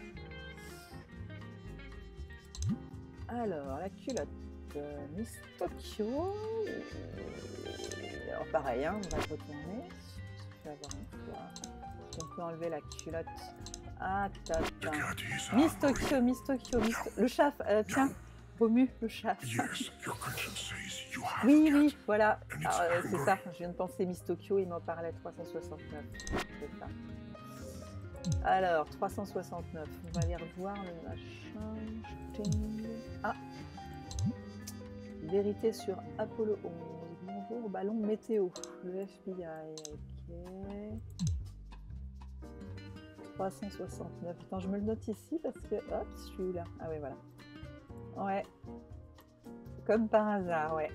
Alors, la culotte euh, Miss Tokyo. Alors pareil, hein, on va le retourner. Je vais avoir une fois. On peut enlever la culotte. Ah, tata. Miss Tokyo, Miss Tokyo, Miss To- le chat, euh, tiens, Romu, le chat. Oui, oui, voilà. Ah, euh, c'est ça, je viens de penser Miss Tokyo, il m'en parlait trois cent soixante-neuf. C'est ça. Alors, trois cent soixante-neuf, on va aller revoir le machin. Ah, vérité sur Apollo onze. Bonjour, ballon météo. Le F B I, ok. trois cent soixante-neuf. Attends, je me le note ici parce que... Hop, je suis là. Ah oui, voilà. Ouais. Comme par hasard, ouais.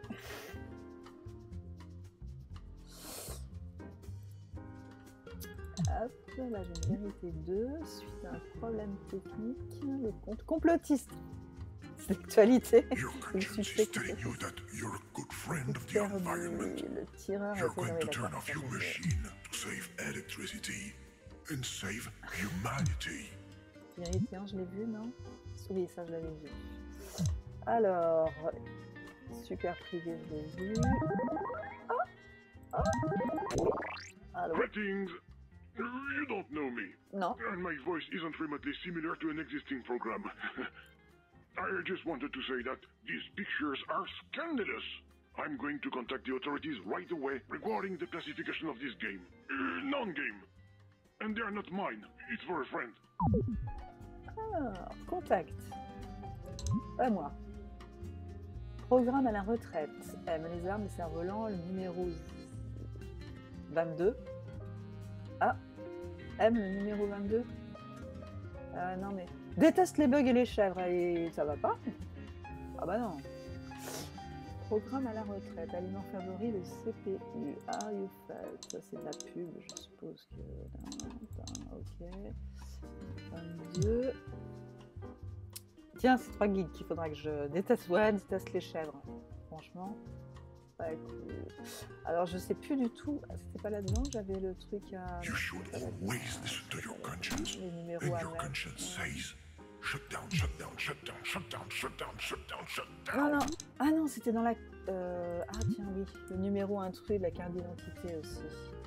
Hop, là j'ai une vérité deux. Suite à un problème technique, le compte complotiste. C'est l'actualité. Your Le conscience succès is qui telling fait you that you're a good friend of the faire environment. du... Le tireur You're essaie going de to turn off your machine to save electricity and save humanity. Vérité, hein, je l'ai vu, non? Oui, ça je l'avais vu. Alors, super privé, je l'ai vu. Ah, ah. Allô? Greetings. You don't know me, Non. and my voice isn't remotely similar to an existing program. I just wanted to say that these pictures are scandalous. I'm going to contact the authorities right away regarding the classification of this game. Uh, non-game. And they are not mine. It's for a friend. Ah, contact. Pas moi. Programme à la retraite. Aime les armes, les cerfs-volants, le numéro vingt-deux. Ah, aime le numéro vingt-deux. Ah non mais... Déteste les bugs et les chèvres, et ça va pas? Ah bah non. Programme à la retraite. Aliment favori, le C P U. Are you fat? Ça c'est de la pub, je suppose que... Ok. vingt-deux. Tiens, c'est trois gigs qu'il faudra que je déteste. Ouais, déteste les chèvres. Franchement. Ouais, cool. Alors, je sais plus du tout. C'était pas là-dedans, j'avais le truc à. You should always listen to your conscience. Les numéros And à your mettre. conscience says, shut down, shut down, shut down, shut down, shut down, shut down, shut Non, down. non. Ah non, c'était dans la. Euh... Ah tiens, oui. Le numéro intrus de la carte d'identité aussi.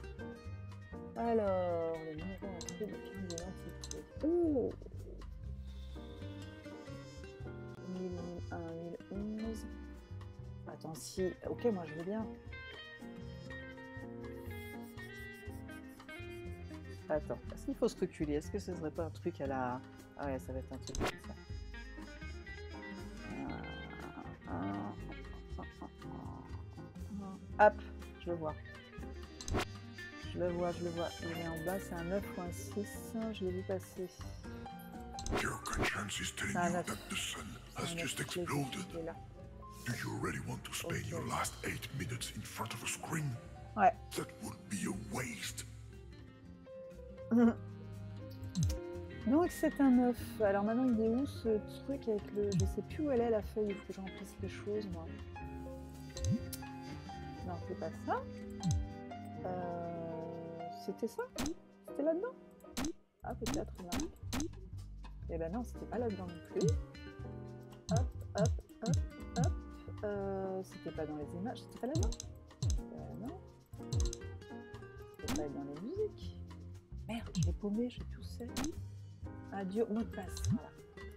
Alors, le numéro intrus de la carte d'identité. Ouh mille, mille un, mille onze. Attends, si... Ok, moi je veux bien. Attends, est-ce qu'il faut se reculer? Est-ce que ce serait pas un truc à la... Ah ouais, ça va être un truc comme ça. Hop, je le vois. Je le vois, je le vois. Il est en bas, c'est un neuf ou un six. Je l'ai vu passer. Your conscience is telling Ah, you neuf. that the sun C'est has un just neuf, je l'ai vu, exploded. il est là. Do you really want to spend Okay. your last eight minutes in front of a screen? Ouais. That would be a waste. Donc c'est un neuf. Alors maintenant il est où ce truc avec le... Je sais plus où elle est la feuille, il faut que j'emplisse les choses moi. Non, c'est pas ça. Euh... C'était ça? C'était là-dedans? Ah peut-être là. Et ben non, c'était pas là-dedans non plus. Hop, hop, hop, hop. Euh... C'était pas dans les images, c'était pas là-dedans? Euh, non. C'était pas dans les musiques. Merde, je l'ai paumé, je sais plus où c'est. Adieu, mot de passe, voilà.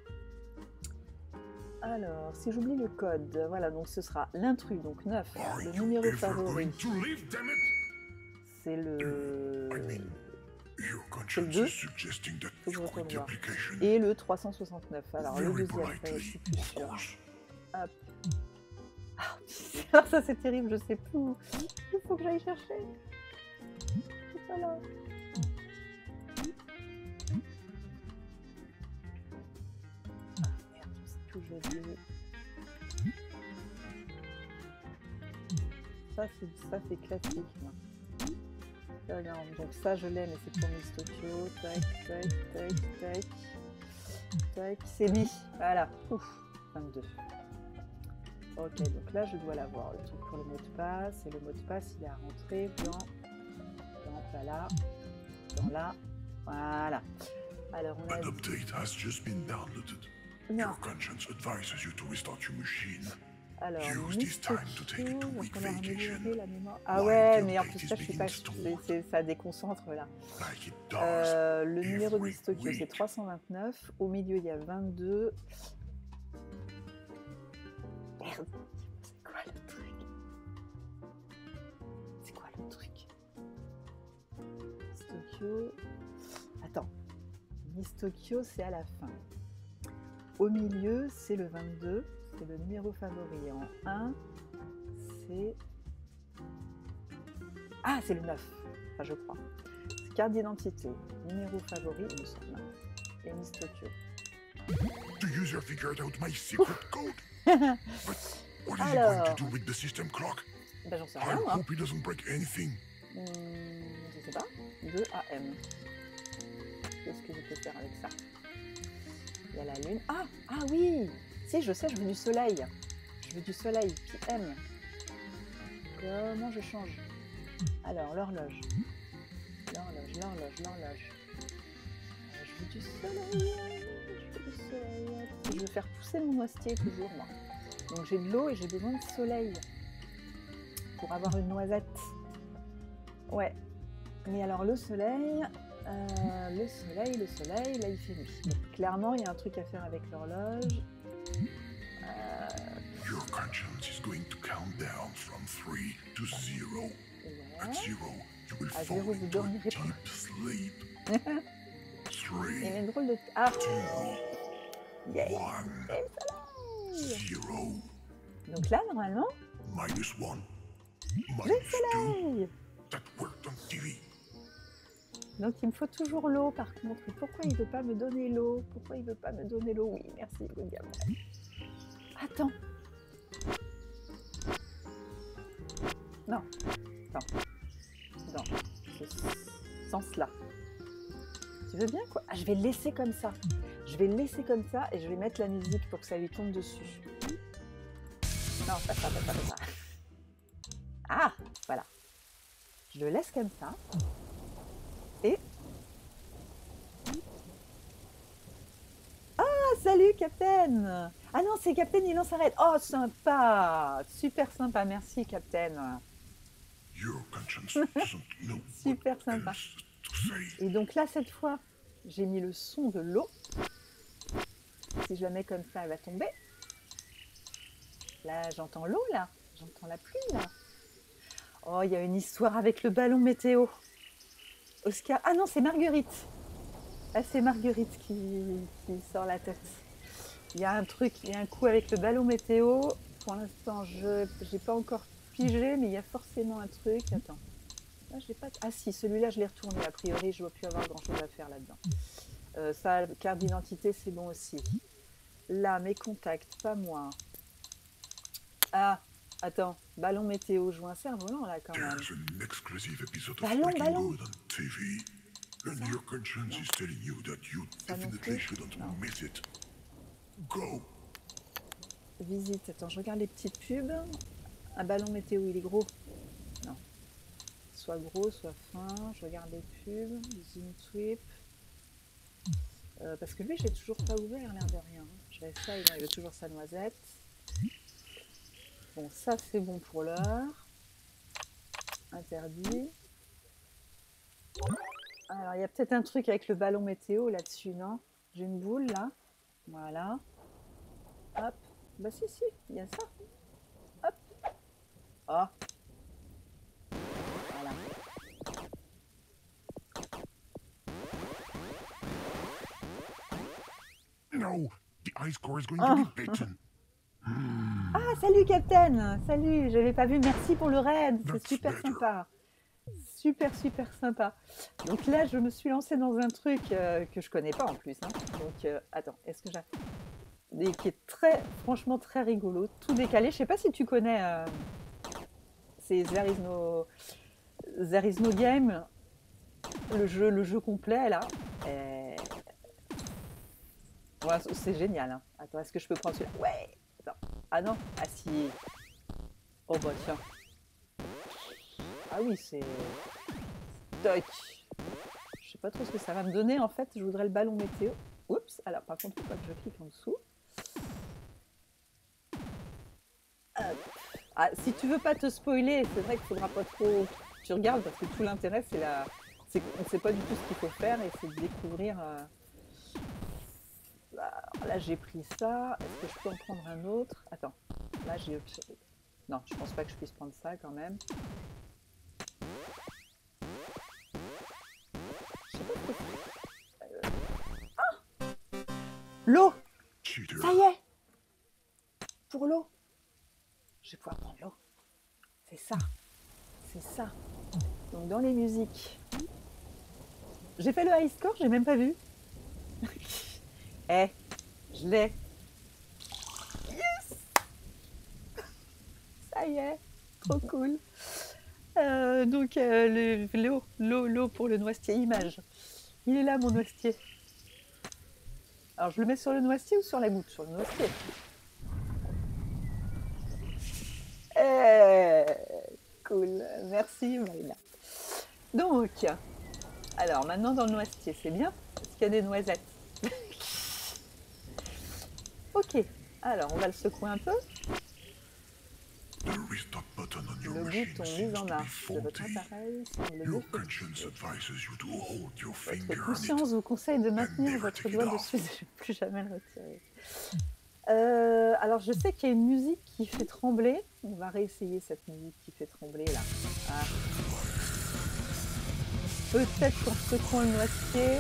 Alors, si j'oublie le code, voilà, donc ce sera l'intrus, donc neuf, Are le you numéro ever favori, going to leave, damn it? c'est le... I mean, your conscience deux. is suggesting that Faut que je you retourne quit the voir. application. Et le trois cent soixante-neuf, alors le Very deuxième, ça, je politely, suis plus of sûre. course. Hop. Ah, alors ça c'est terrible, je sais plus où. Il faut que j'aille chercher. C'est pas là. Ah merde, je sais plus où je l'ai vu. Ça c'est ça c'est classique. Moi. Ça, non, donc ça je l'ai, mais c'est pour Miss Tokyo. Tac, tac, tac, tac. Tac, c'est lui. Voilà. Ouf, vingt-deux. Ok, donc là je dois l'avoir. Le truc pour le mot de passe. Et le mot de passe il est à rentrer dans, dans pas là. Dans là. Voilà. Alors on a An dit... update has just been downloaded. Non. Your conscience advises you to restart your machine. Alors, Use Miss this time to take a Tokyo, two-week va falloir vacation. améliorer la mémoire. Ah While ouais, the mais en update plus is ça je suis pas... being installed. c'est- c'est- ça déconcentre là. Like it does. Euh, le numéro de every Miss Tokyo c'est week. trois cent vingt-neuf. Au milieu il y a vingt-deux. Merde, c'est quoi le truc? C'est quoi le truc? Miss Tokyo. Attends. Miss Tokyo c'est à la fin. Au milieu c'est le vingt-deux. C'est le numéro favori. En un, c'est... Ah, c'est le neuf. Enfin, je crois. C'est carte d'identité. Numéro favori, il me semble. Et Miss Tokyo. The user figured out my secret code. But what is he going Alors. to do with the system clock? Ben, j'en sais I rien, moi. hope he doesn't break anything. Hmm, je sais pas. deux A M. Qu'est-ce que je peux faire avec ça? Il y a la lune. Ah, ah oui! Si, je sais, je veux du soleil. Je veux du soleil. P M. Comment je change? Alors, l'horloge. L'horloge, l'horloge, l'horloge. Euh, je veux du soleil. Je veux du soleil. Je veux faire pousser mon noisetier toujours, moi. Donc, j'ai de l'eau et j'ai besoin de soleil pour avoir une noisette. Ouais. Mais alors, le soleil... Euh, le soleil, le soleil, là, il fait nuit. Donc, clairement, il y a un truc à faire avec l'horloge. Euh... Your conscience is going to count down from three to zero. Ouais. At zero, you will À fall zéro, vous into a dormirez pas. deep sleep. Il y a Three, une drôle de... Ah, two, yeah. one, Et le soleil. zero. Donc là, normalement, Minus one. le Minus two. soleil. That worked on T V. Donc il me faut toujours l'eau par contre. Et pourquoi il ne veut pas me donner l'eau? Pourquoi il ne veut pas me donner l'eau? Oui, merci William. Attends. Non. Attends. Dans ce sens-là. Tu veux bien quoi? Ah, je vais le laisser comme ça. Je vais le laisser comme ça et je vais mettre la musique pour que ça lui tombe dessus. Non, pas ça, pas ça, pas ça. Ah, voilà. Je le laisse comme ça. Et... Ah, salut, Captain! Ah non, c'est Captain, il en s'arrête. Oh, sympa! Super sympa, merci, Captain. Your conscience doesn't know Super what sympa. else to say. Et donc là, cette fois, j'ai mis le son de l'eau. Si je la mets comme ça, elle va tomber. Là, j'entends l'eau, là. J'entends la pluie, là. Oh, il y a une histoire avec le ballon météo. Oscar... Ah non, c'est Marguerite. Ah, c'est Marguerite qui, qui sort la tête. Il y a un truc, il y a un coup avec le ballon météo. Pour l'instant, je n'ai pas encore pigé, mais il y a forcément un truc. Attends. Là, j'ai pas... Ah si, celui-là, je l'ai retourné. A priori, je ne dois plus avoir grand-chose à faire là-dedans. Euh, ça, carte d'identité, c'est bon aussi. Là, mes contacts, pas moi. Ah, attends. Ballon météo, je vois un cerf-volant là quand même. There's an exclusive episode of Ballon, Breaking ballon. Good on T V, and your conscience is telling you that you Ça non definitely plus? shouldn't Non. miss it. Go. Visite, attends, je regarde les petites pubs. Un ballon météo, il est gros. Non. Soit gros, soit fin. Je regarde les pubs. Zoom Trip. Euh, parce que lui, j'ai toujours pas ouvert, l'air de rien. Je vais ça, il veut toujours sa noisette. Bon, ça, c'est bon pour l'heure. Interdit. Alors, il y a peut-être un truc avec le ballon météo là-dessus, non? J'ai une boule, là. Voilà. Hop. Bah si, si, il y a ça. Hop. Oh. Voilà. No, the ice core is going Oh. to be bitten. Hmm. Ah, salut Captain. Salut, je l'avais pas vu. Merci pour le raid. C'est That's super better. sympa. Super, super sympa. Donc là, je me suis lancée dans un truc euh, que je connais pas en plus. Hein. Donc, euh, attends, est-ce que j'ai... Et qui est très, franchement, très rigolo. Tout décalé. Je sais pas si tu connais... Euh... C'est There is no... There is no game. Le jeu, le jeu complet, là. Et... Ouais, c'est génial. Hein. Attends, est-ce que je peux prendre celui-là? Ouais. Attends. Ah non. Ah si. Oh bah tiens. Ah oui, c'est... Toc. Je sais pas trop ce que ça va me donner, en fait. Je voudrais le ballon météo. Oups. Alors, par contre, il faut pas que je clique en dessous. Hop. Ah, si tu veux pas te spoiler, c'est vrai qu'il faudra pas trop... Tu regardes, parce que tout l'intérêt, c'est la... c'est qu'on ne sait pas du tout ce qu'il faut faire, et c'est de découvrir... Euh... Alors, là, j'ai pris ça. Est-ce que je peux en prendre un autre? Attends. Là, j'ai... Non, je pense pas que je puisse prendre ça, quand même. L'eau! Cheater. Ça y est! Pour l'eau! Je vais pouvoir prendre l'eau. C'est ça. C'est ça. Donc dans les musiques. J'ai fait le high score, j'ai même pas vu. Eh, je l'ai. Yes! Ça y est. Trop cool. Euh, donc euh, le- l'eau, l'eau, l'eau pour le noisetier image. Il est là mon noisetier. Alors je le mets sur le noisetier ou sur la goutte? Sur le noisetier. Eh, cool, merci Marina. Donc, alors maintenant dans le noisetier, c'est bien parce qu'il y a des noisettes. Ok, alors on va le secouer un peu. The restart button on your Le machine bouton seems mise en to be marche de votre faulty. appareil semble Your défectueux. conscience advises you to hold your Votre finger on conscience it. vous conseille de maintenir never votre take it doigt off. dessus et de plus jamais le retirer. Euh, alors je sais qu'il y a une musique qui fait trembler. On va réessayer cette musique qui fait trembler là. Ah. Peut-être qu'en secouant le noisetier.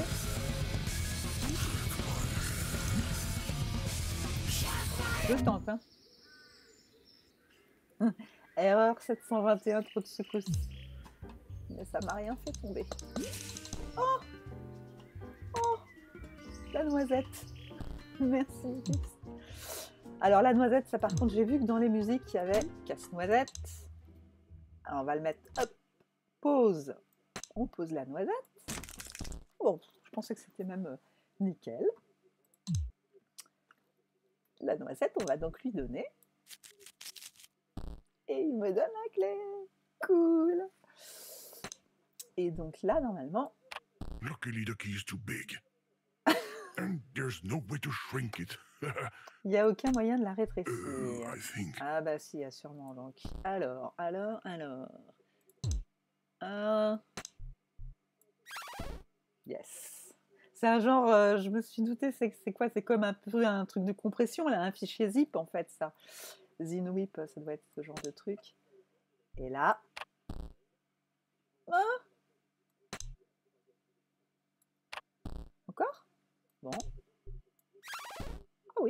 Je tente, hein. Erreur sept cent vingt et un, trop de secousses. Mais ça m'a rien fait tomber. Oh, oh, la noisette. Merci. Alors la noisette, ça par contre, j'ai vu que dans les musiques, il y avait casse-noisette. Alors on va le mettre, hop, pause. On pose la noisette. Bon, je pensais que c'était même euh, nickel. La noisette, on va donc lui donner. Et il me donne la clé. Cool. Et donc là, normalement... Luckily, the key is too big. And there's no way to shrink it. Il n'y a aucun moyen de la rétrécir. uh, I think. Ah bah si, il y a sûrement donc. Alors, alors, alors... Un... Yes. C'est un genre, euh, je me suis douté, c'est c'est quoi? C'est comme un peu un truc de compression, là, un fichier zip en fait, ça. Zinwip, ça doit être ce genre de truc. Et là... Ah, encore? Bon. Ah oui.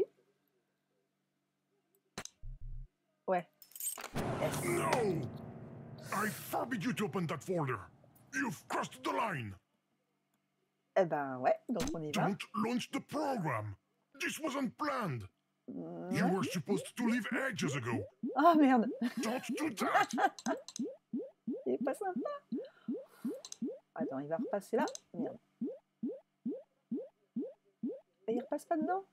Ouais. Yes. No! I forbid you to open that folder. You've crossed the line. Eh ben ouais, donc on y va. Don't launch the program. This wasn't planned. Mm. You were supposed to leave ages ago. Ah merde, Don't do that. il est pas sympa. Attends, il va repasser là. Merde. Et il repasse pas dedans.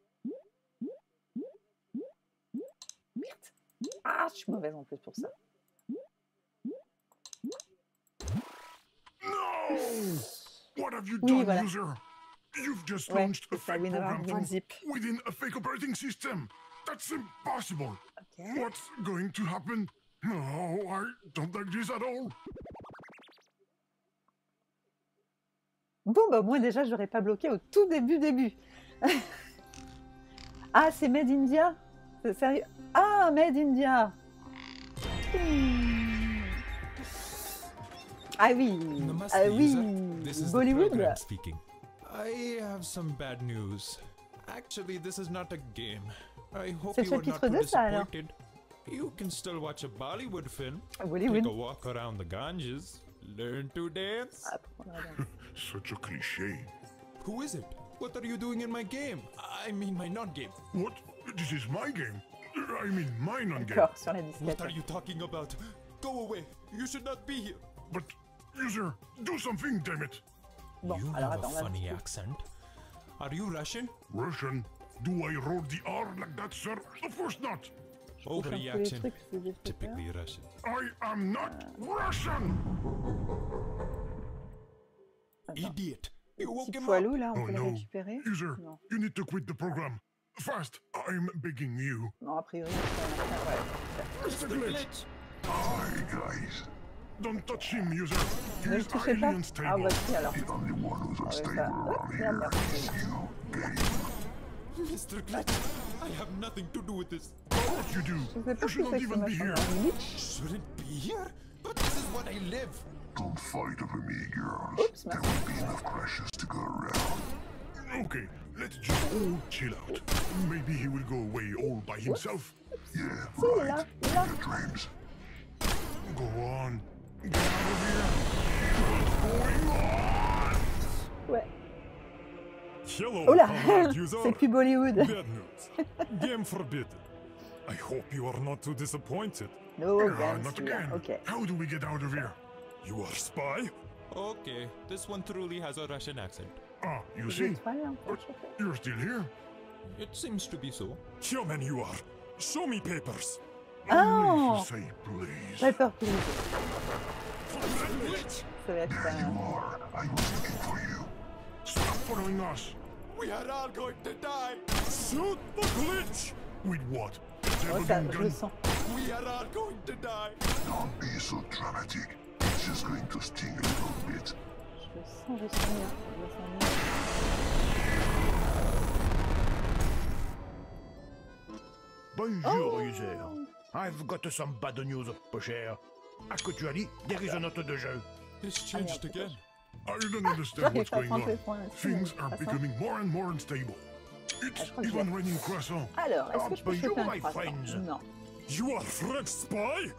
Merde. Ah, je suis mauvaise en plus pour ça. No! What have you Oui, done, voilà. user? You've just Ouais, launched a c'est ça, fake WinRAR, program from WinZip. within a fake operating system. That's impossible. Ok. What's going to happen? No, I don't like this at all. Bon, bah moi déjà, je l'aurais pas bloqué au tout début, début. Ah, c'est Made India? C'est sérieux? Ah, Made India. Hmm. Ah oui, Namaste, ah oui, user. This is the Bollywood. program speaking. I have some bad news. Actually, this is not a game. I hope C'est le you are not chapitre too deux, ça, alors. disappointed. You can still watch a Bollywood film, Bollywood. take a walk around the Ganges, learn to dance. Apprendre à danser. Such a cliché. Who is it? What are you doing in my game? I mean my non-game. What? This is my game. I mean, my non-game. D'accord, sur la What disquette. are you talking about? Go away. You should not be here. But, user, do something, damn it. Bon, you alors have attends, a on va... funny accent. Are you Russian? Russian? Do I roll the R like that, sir? Of course not. Je bouge un peu les Overreaction. trucs, c'est des flippers. Typically Russian. I am not Russian. Attends. Idiot. You woke Petit him up. poilou, là, on Oh peut le no. récupérer? User, Non. you need to quit the program. Fast, I'm begging you. Non, a priori, c'est un... ouais. Mister Glitch. Hi, guys. Don't touch him, user. Ne le He's touchez pas? highly Ah, unstable. bah si, alors. only one who's Ah, ouais, ça... Hop, merde, merde. Mister Glitch, I have nothing to do with this. Of course you do. Je sais pas You si should c'est not que even be machin here. un glitch. Shouldn't be here? But this is what I live. Don't fight over me, girls. Oups, merci. be enough crashes to go around. Okay, let's just all chill out. Maybe he will go away all by himself. Yeah, Si, il est là, il est là. dreams. Go on. Get out of here. What's going on? Ouais. Hello, Oh là, comrade user. c'est plus Bollywood. Bad news. Game forbidden. I hope you are not too disappointed. No Ah, games not here. again. Ok. How do we get out of here? You are spy? Okay, this one truly has a Russian accent. Ah, you Des see? étoiles, là, on peut But choper. you're still here. It seems to be so. Human you are. Show me papers. Only Oh! if you say please. Pepper, please. Ça va être There un... you are. I was looking for you. Stop following us. We are all going to die. Shoot the glitch! With what? Oh, Devil ça, gun je le sens. We are all going to die. Don't be so dramatic. It's just going to sting a little bit. Je le sens, je sens bien. Je le sens bien. Bonjour, Oh! user. I've got some bad news, peu cher. Actually, there is not de jeu. It's changed again. I don't understand what's going on. points. Things are becoming more and more unstable. It's crois que even j'ai- raining croissant. Alors, est-ce que je peux Bonjour, choper un my croissant? friends. Non. You are French spy?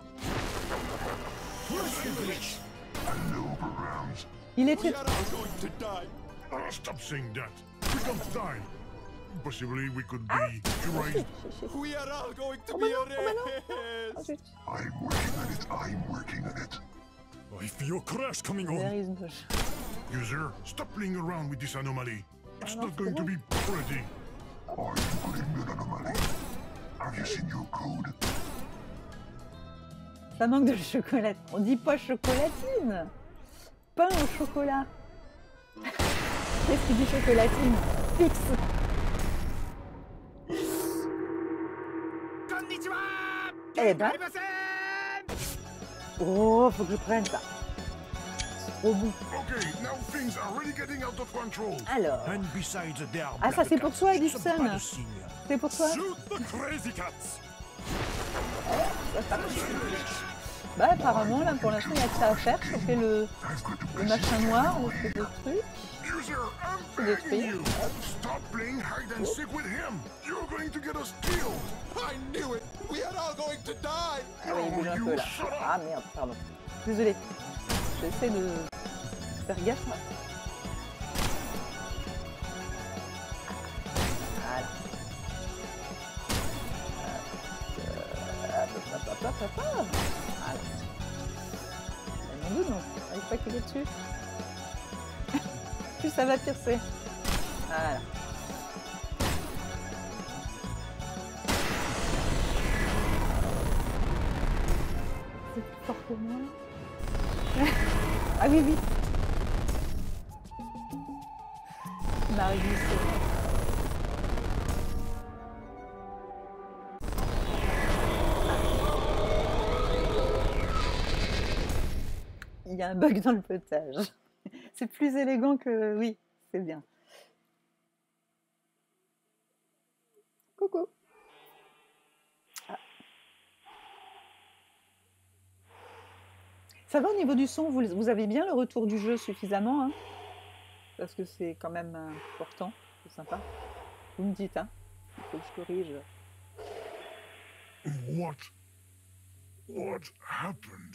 Hello, Browns. Il We était... are all going to die. Oh, stop saying that. We don't die. Possibly we could be erased. Shit, shit, shit. We are all going to Oh, be mais non, oh, mais non. erased. Oh, zut. I'm working on it. I'm working on it. I feel crash coming There on. is no... User, stop playing around with this anomaly. It's no, not going to be pretty. Are you putting an anomaly? Have you seen your code? Ça manque de chocolat. On dit pas chocolatine. Pain au chocolat. Qu'est-ce qui dit chocolatine? Fixe. Eh ben. Oh, faut que je prenne ça. C'est trop bon. Okay, now things are really getting out of control. Alors, And besides, they are Ah, ça, black c'est pour cats. toi, It's a Edison. bad signe. c'est pour toi? Shoot the crazy cats! Bah apparemment, là pour l'instant, il y a que ça à faire. Choper le, le machin noir, le truc de truc. User, I'm C'est de begging trier. you. Stop playing hide and seek with him. You're going to get us killed. I knew it. We are all going to die. Ah oui, il bouge un peu là. Ah merde, pardon. Désolé. J'essaie de faire gaffe. Là. Voilà. Hop, hop, hop, hop, hop, hop. Voilà. Mais mon Dieu, non. J'arrive pas qu'il est dessus. Plus ça va piercer. Voilà. C'est plus fort que moi. Ah oui, oui. Marius. Il y a un bug dans le potage. C'est plus élégant que... Oui, c'est bien. Coucou. Ah. Ça va au niveau du son, vous, vous avez bien le retour du jeu suffisamment, hein, parce que c'est quand même important, c'est sympa. Vous me dites, hein, il faut que je corrige. What? What happened?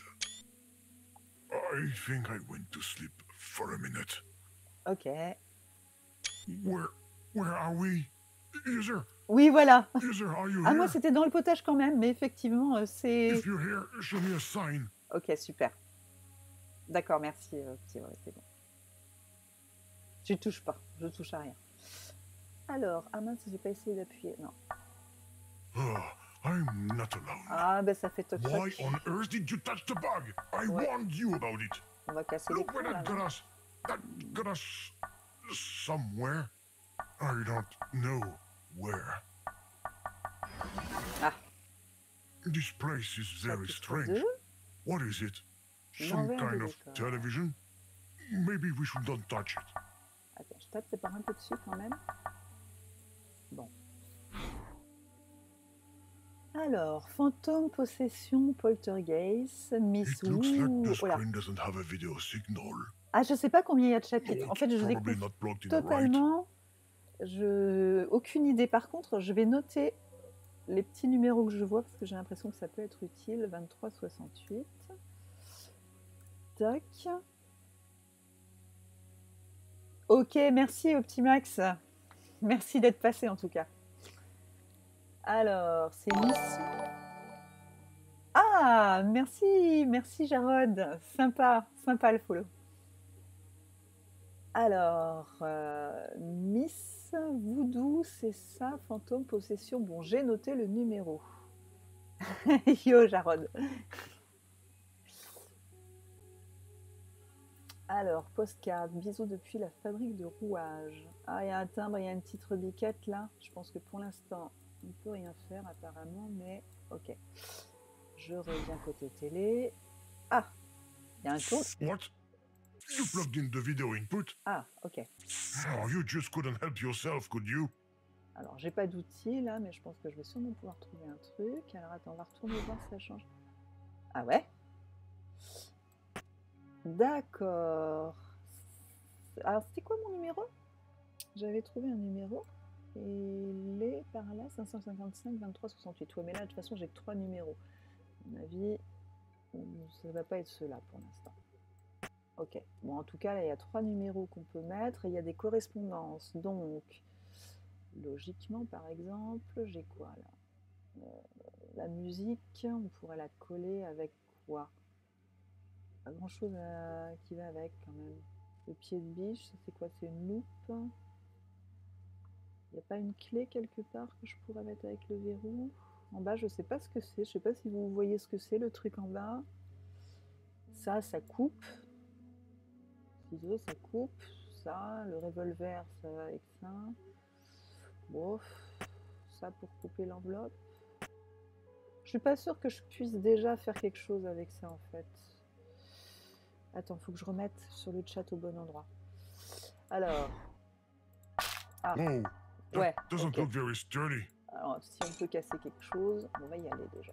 I think I went to sleep for a minute. Ok. Where, where are we? User, Oui, voilà. user, are you Ah, here? moi, c'était dans le potage quand même, mais effectivement, euh, c'est... If you're here, show me a sign. Ok, super. D'accord, merci, euh, petit, ouais, c'est bon. Je touche pas, je touche à rien. Alors, ah mince, j'ai pas essayé d'appuyer, non. Oh, I'm not alone. Ah, ben ça fait toc Why toc. on earth did you touch the bug? I Ouais. warned you about it. On va casser les Look where là. that got us. That got us somewhere. I don't know where. Ah. This place is very Chapitre strange. deux. What is it? Some L'envers kind du of décor. television? Maybe we should not touch it. Attends, je tape, c'est par un peu dessus quand même. Bon. Alors, fantôme, possession, poltergeist, Miss It looks like Wu. the Voilà. screen doesn't have a video signal. Ah, je sais pas combien il y a de chapitres. En fait, je Probably découvre not plugged in right. totalement. Je... Aucune idée. Par contre, je vais noter les petits numéros que je vois parce que j'ai l'impression que ça peut être utile. vingt-trois soixante-huit. Tac. Ok, merci Optimax. Merci d'être passé en tout cas. Alors, c'est Miss. Ah, merci, merci Jarod. Sympa, sympa le follow. Alors, euh, Miss Voodoo, c'est ça, fantôme, possession. Bon, j'ai noté le numéro. Yo, Jarod. Alors, postcard, bisous depuis la fabrique de rouage. Ah, il y a un timbre, il y a une petite rebiquette là. Je pense que pour l'instant, on ne peut rien faire apparemment, mais ok. Je reviens côté télé. Ah, il y a un tour. What? You plugged in the video input? Ah, ok. Oh, you just couldn't help yourself, could you? Alors, j'ai pas d'outils là, mais je pense que je vais sûrement pouvoir trouver un truc. Alors, attends, on va retourner voir si ça change. Ah ouais? D'accord. Alors, c'était quoi mon numéro? J'avais trouvé un numéro. Et il est par là, cinq cent cinquante-cinq, vingt-trois, soixante-huit. Ouais, mais là, de toute façon, j'ai que trois numéros. À mon avis, ça ne va pas être ceux-là pour l'instant. Ok. Bon, en tout cas, là, il y a trois numéros qu'on peut mettre. Et il y a des correspondances. Donc, logiquement, par exemple, j'ai quoi là? euh, La musique, on pourrait la coller avec quoi? Pas grand chose à... qui va avec quand même. Le pied de biche, c'est quoi? C'est une loupe. Il n'y a pas une clé quelque part que je pourrais mettre avec le verrou? En bas, je sais pas ce que c'est. Je sais pas si vous voyez ce que c'est, le truc en bas. Ça, ça coupe. Ciseaux, ça coupe. Ça, le revolver, ça va avec ça. Bon, ça pour couper l'enveloppe. Je suis pas sûre que je puisse déjà faire quelque chose avec ça en fait. Attends, faut que je remette sur le chat au bon endroit. Alors. Ah. Oh, that Ouais. doesn't Ok. look very sturdy. Alors, si on peut casser quelque chose, on va y aller déjà.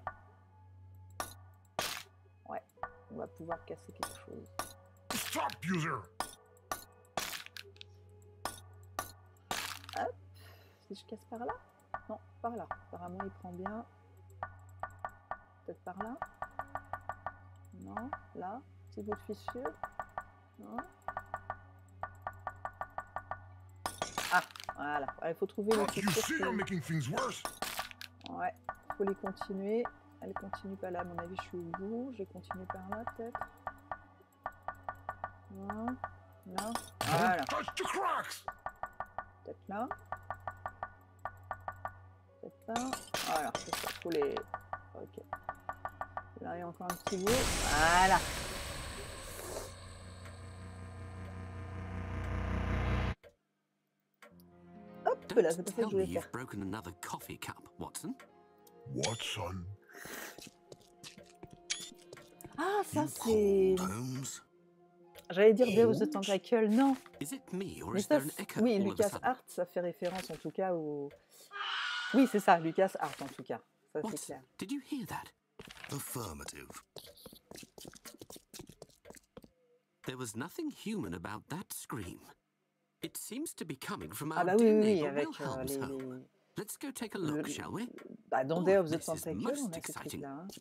Ouais, on va pouvoir casser quelque chose. Stop, user! Hop. Si je casse par là? Non, par là. Apparemment, il prend bien. Peut-être par là? Non, là. Petit bout de fissure? Non. Ah, voilà. Il faut trouver les But you see, fissures. you're making things worse. Ouais, il faut les continuer. Elle continue pas là, à mon avis, je suis au bout. Je vais continuer par là, peut-être. Non, non. Voilà. Don't touch the cracks! Peut-être là. Peut-être là. Voilà, c'est ça. Faut les. Ok. Là, il y a encore un petit bout. Voilà. Hop là, c'est pas ça que Tell je me voulais faire. you've broken another coffee cup, Watson. Watson? Ah, ça You c'est. cold, Holmes. J'allais dire Deus the Tentacle, non. Is it me or Mais is ça, there an c'est- echo oui, all of a Lucas sudden? Art, ça fait référence en tout cas au. Oui, c'est ça, Lucas Art en tout cas. Ça c'est Watson, clair. did you hear that? Affirmative. There was nothing human about that scream. It seems to be coming from our Ah bah oui, dear oui, oui, neighbor avec euh, Wilhelm's les. home. les- Let's go take a le- look, shall we? Bah, dans Oh, Day of the this is Tentacle, most on a ces exciting. trucs-là. Hein.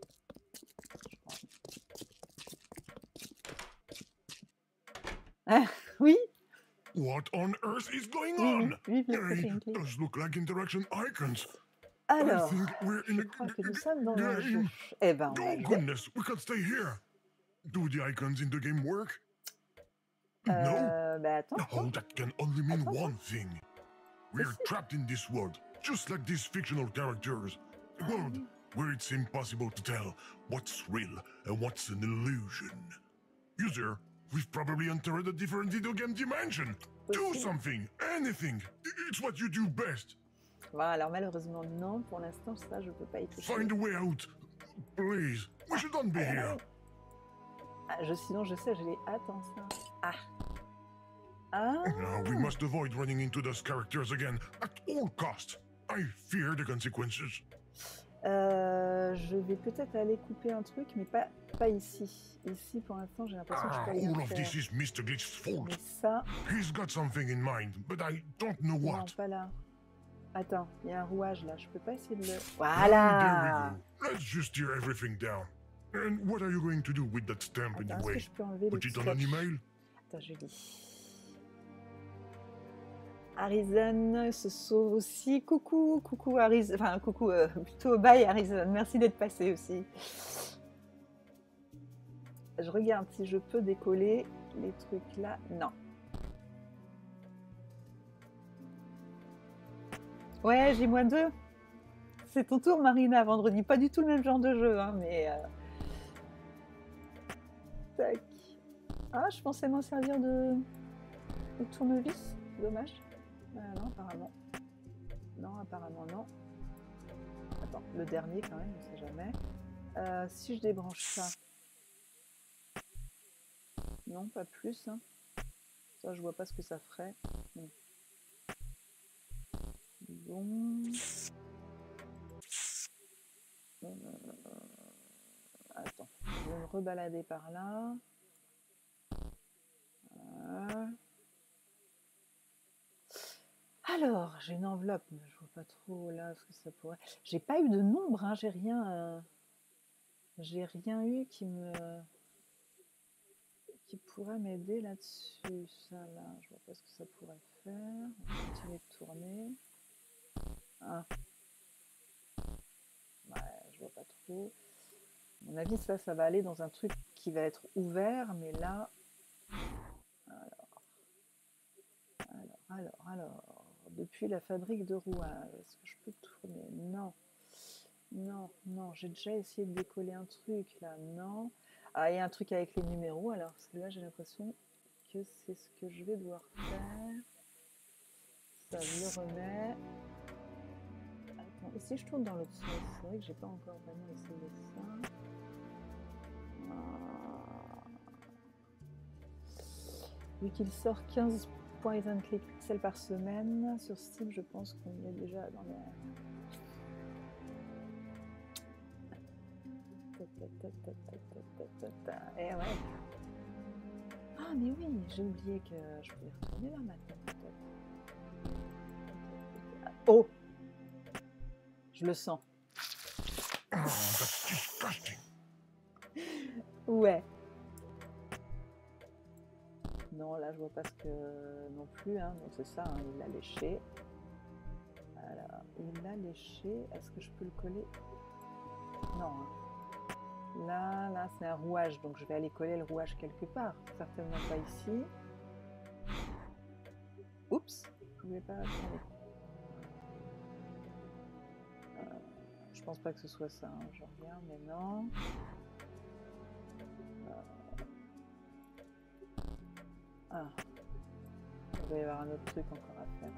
Ah, oui, What on earth is going oui, on? oui, oui, oui, Hey, oui. those look like interaction icons. I Alors, think we're in je a crois que nous sommes dans un jeu. game. Eh ben, on va Oh jouer. goodness, we can stay here. Do the icons in the game work? No. Euh, bah attends, Oh, attends. that can only mean Attends, one thing. We're trapped in this world, just like these fictional characters. A world where it's impossible to tell what's real and what's an illusion. User, we've probably entered a different video game dimension. Do Possible. something, anything. It's what you do best. Voilà, alors malheureusement, non, pour l'instant, ça, je peux pas y toucher. Find a way out. Please, we shouldn't be here. Ah, je, sinon, je sais, je l'ai. Attends, ça. Ah. Ah. Now we must avoid running into those characters again at all costs. I fear the consequences. Euh, je vais peut-être aller couper un truc, mais pas, pas ici. Ici, pour l'instant, j'ai l'impression que je Ah, peux rien all of faire. this is mister Glitch's fault. Mais ça, He's got something in mind, but I don't know non, what. pas là. Attends, il y a un rouage là. Je peux pas essayer de le. And Voilà. there we go. Let's just tear everything down. And what are you going to do with that stamp Attends, est-ce que anyway? je peux enlever le Put it on sketch? an email? Attends, je lis. Harrison se sauve aussi. Coucou, coucou Harrison. Enfin, coucou, euh, plutôt bye Harrison. Merci d'être passé aussi. Je regarde si je peux décoller les trucs là. Non. Ouais, j'ai moins deux. c'est ton tour, Marina, vendredi. Pas du tout le même genre de jeu, hein, mais... Euh... Tac. Ah, je pensais m'en servir de... de tournevis. Dommage. Euh, non, apparemment. Non, apparemment, non. Attends, le dernier, quand même, on sait jamais. Euh, si je débranche ça... Non, pas plus. Hein. Ça, je vois pas ce que ça ferait. Non. Bon... Euh... Attends, je vais me rebalader par là. Voilà. Alors, j'ai une enveloppe, mais je vois pas trop là ce que ça pourrait. J'ai pas eu de nombre, hein, j'ai rien, euh... j'ai rien eu qui me, qui pourrait m'aider là-dessus. Ça là, je vois pas ce que ça pourrait faire. On va continuer de tourner. Ah. Ouais, je vois pas trop. À mon avis, ça, ça va aller dans un truc qui va être ouvert, mais là... Alors, alors, alors, alors... Depuis la fabrique de rouage, est-ce que je peux tourner? Non. Non, non, j'ai déjà essayé de décoller un truc, là, non. Ah, il y a un truc avec les numéros, alors, parce que là, j'ai l'impression que c'est ce que je vais devoir faire. Ça, je le remets. Attends, et si je tourne dans l'autre sens? C'est vrai que j'ai pas encore vraiment essayé ça. Vu qu'il sort quinze point vingt pixels par semaine, sur Steam, je pense qu'on est déjà dans les... Eh ouais. Ah, mais oui, j'ai oublié que je pouvais retourner là maintenant, peut-être. Oh! Je le sens. Oh, that's disgusting. Ouais. Non, là, je vois pas ce que... non plus, hein. Donc, c'est ça, hein, il l'a léché. Alors, il l'a léché. Est-ce que je peux le coller? Non. Hein. Là, là, c'est un rouage. Donc, je vais aller coller le rouage quelque part. Certainement pas ici. Oups. Je voulais pas... Euh, je pense pas que ce soit ça. Hein. Je regarde, mais non. Ah, il va y avoir un autre truc encore à faire.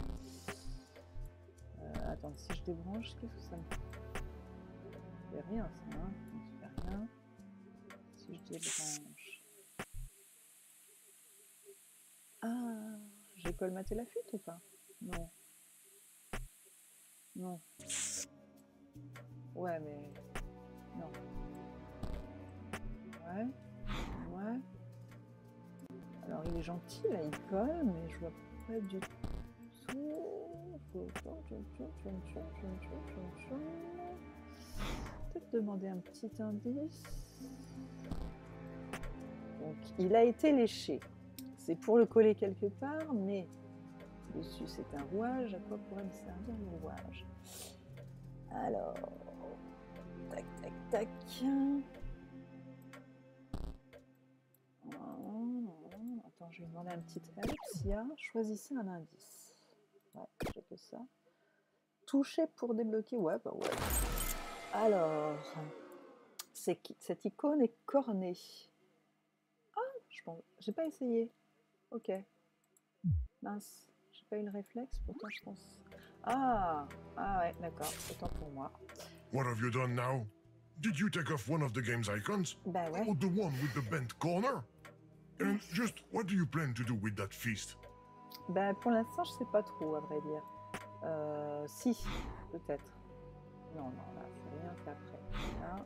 Euh, attends, si je débranche, qu'est-ce que ça me fait? Il n'y a rien, ça, hein? Non, ça fait rien. Si je débranche. Ah, j'ai colmaté la fuite ou pas? Non. Non. Ouais, mais... Non. Ouais. Ouais. Alors il est gentil, là il colle, mais je vois pas du tout. Peut-être demander un petit indice. Donc il a été léché. C'est pour le coller quelque part, mais dessus c'est un rouage. À quoi pourrait me servir le rouage? Alors, tac, tac, tac. Attends, je vais demander un petit help. S'il y a, choisissez un indice. Ouais, j'ai que ça. Toucher pour débloquer. Ouais, bah ouais. Alors, cette icône est cornée. Ah, je pense. J'ai pas essayé. Ok. Mince. J'ai pas eu le réflexe. Pourtant, je pense. Ah, ah ouais, d'accord. Autant pour moi. What have you done now? Did you take off one of the game's icons? Bah ouais. Or the one with the bent corner? And just what do you plan to do with that feast? Bah pour l'instant, je sais pas trop, à vrai dire. Euh, si, peut-être. Non, non, là, c'est rien, c'est après. Là.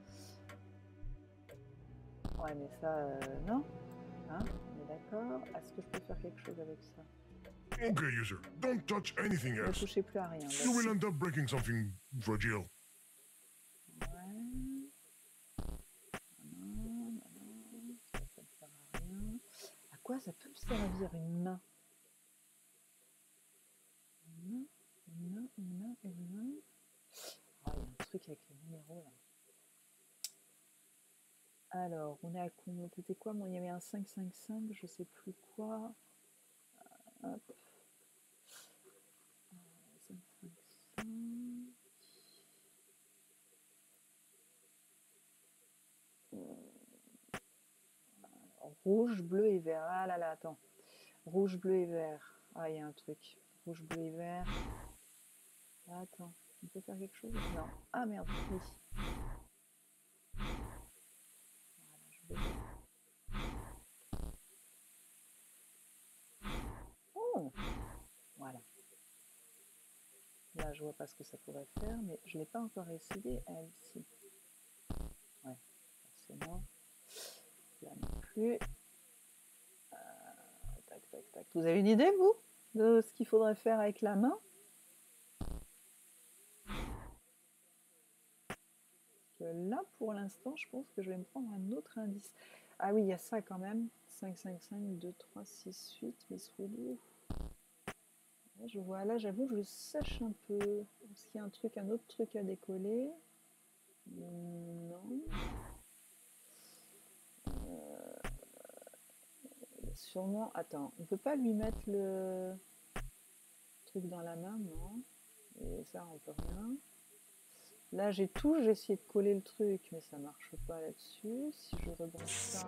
Ouais, mais ça, euh, non. Hein, on est d'accord. Est-ce que je peux faire quelque chose avec ça? Okay, user, don't touch anything Ne else. touchez plus à rien. You will end up breaking something fragile. Ouais. Non, non, non. Ça, ça ne sert à rien. À quoi ça peut me servir une main? Une main, une main, une main, une main. Oh, il y a un truc avec les numéros là. Alors, on est à combien? C'était quoi? Bon, il y avait un cinq cinq cinq, je sais plus quoi. Hop. cinq cinq cinq. Rouge, bleu et vert. Ah là là, attends. Rouge, bleu et vert. Ah, il y a un truc. Rouge, bleu et vert. Ah, attends, on peut faire quelque chose? Non. Ah merde, oui. Voilà, je vais... Oh, voilà. Là, je vois pas ce que ça pourrait faire, mais je l'ai pas encore essayé. Elle, si. Ouais, forcément. Là non plus. Euh, tac, tac, tac. Vous avez une idée, vous, de ce qu'il faudrait faire avec la main? Que là, pour l'instant, je pense que je vais me prendre un autre indice. Ah oui, il y a ça quand même. cinq, cinq, cinq, deux, trois, six, huit. Miss Woody. Là, je vois, là, j'avoue que je sèche un peu. Est-ce qu'il y a un truc, un autre truc à décoller? Non. Euh, sûrement. Attends, on peut pas lui mettre le truc dans la main, non? Et ça, on peut rien. Là, j'ai tout, j'ai essayé de coller le truc, mais ça marche pas là-dessus. Si je rebranche ça,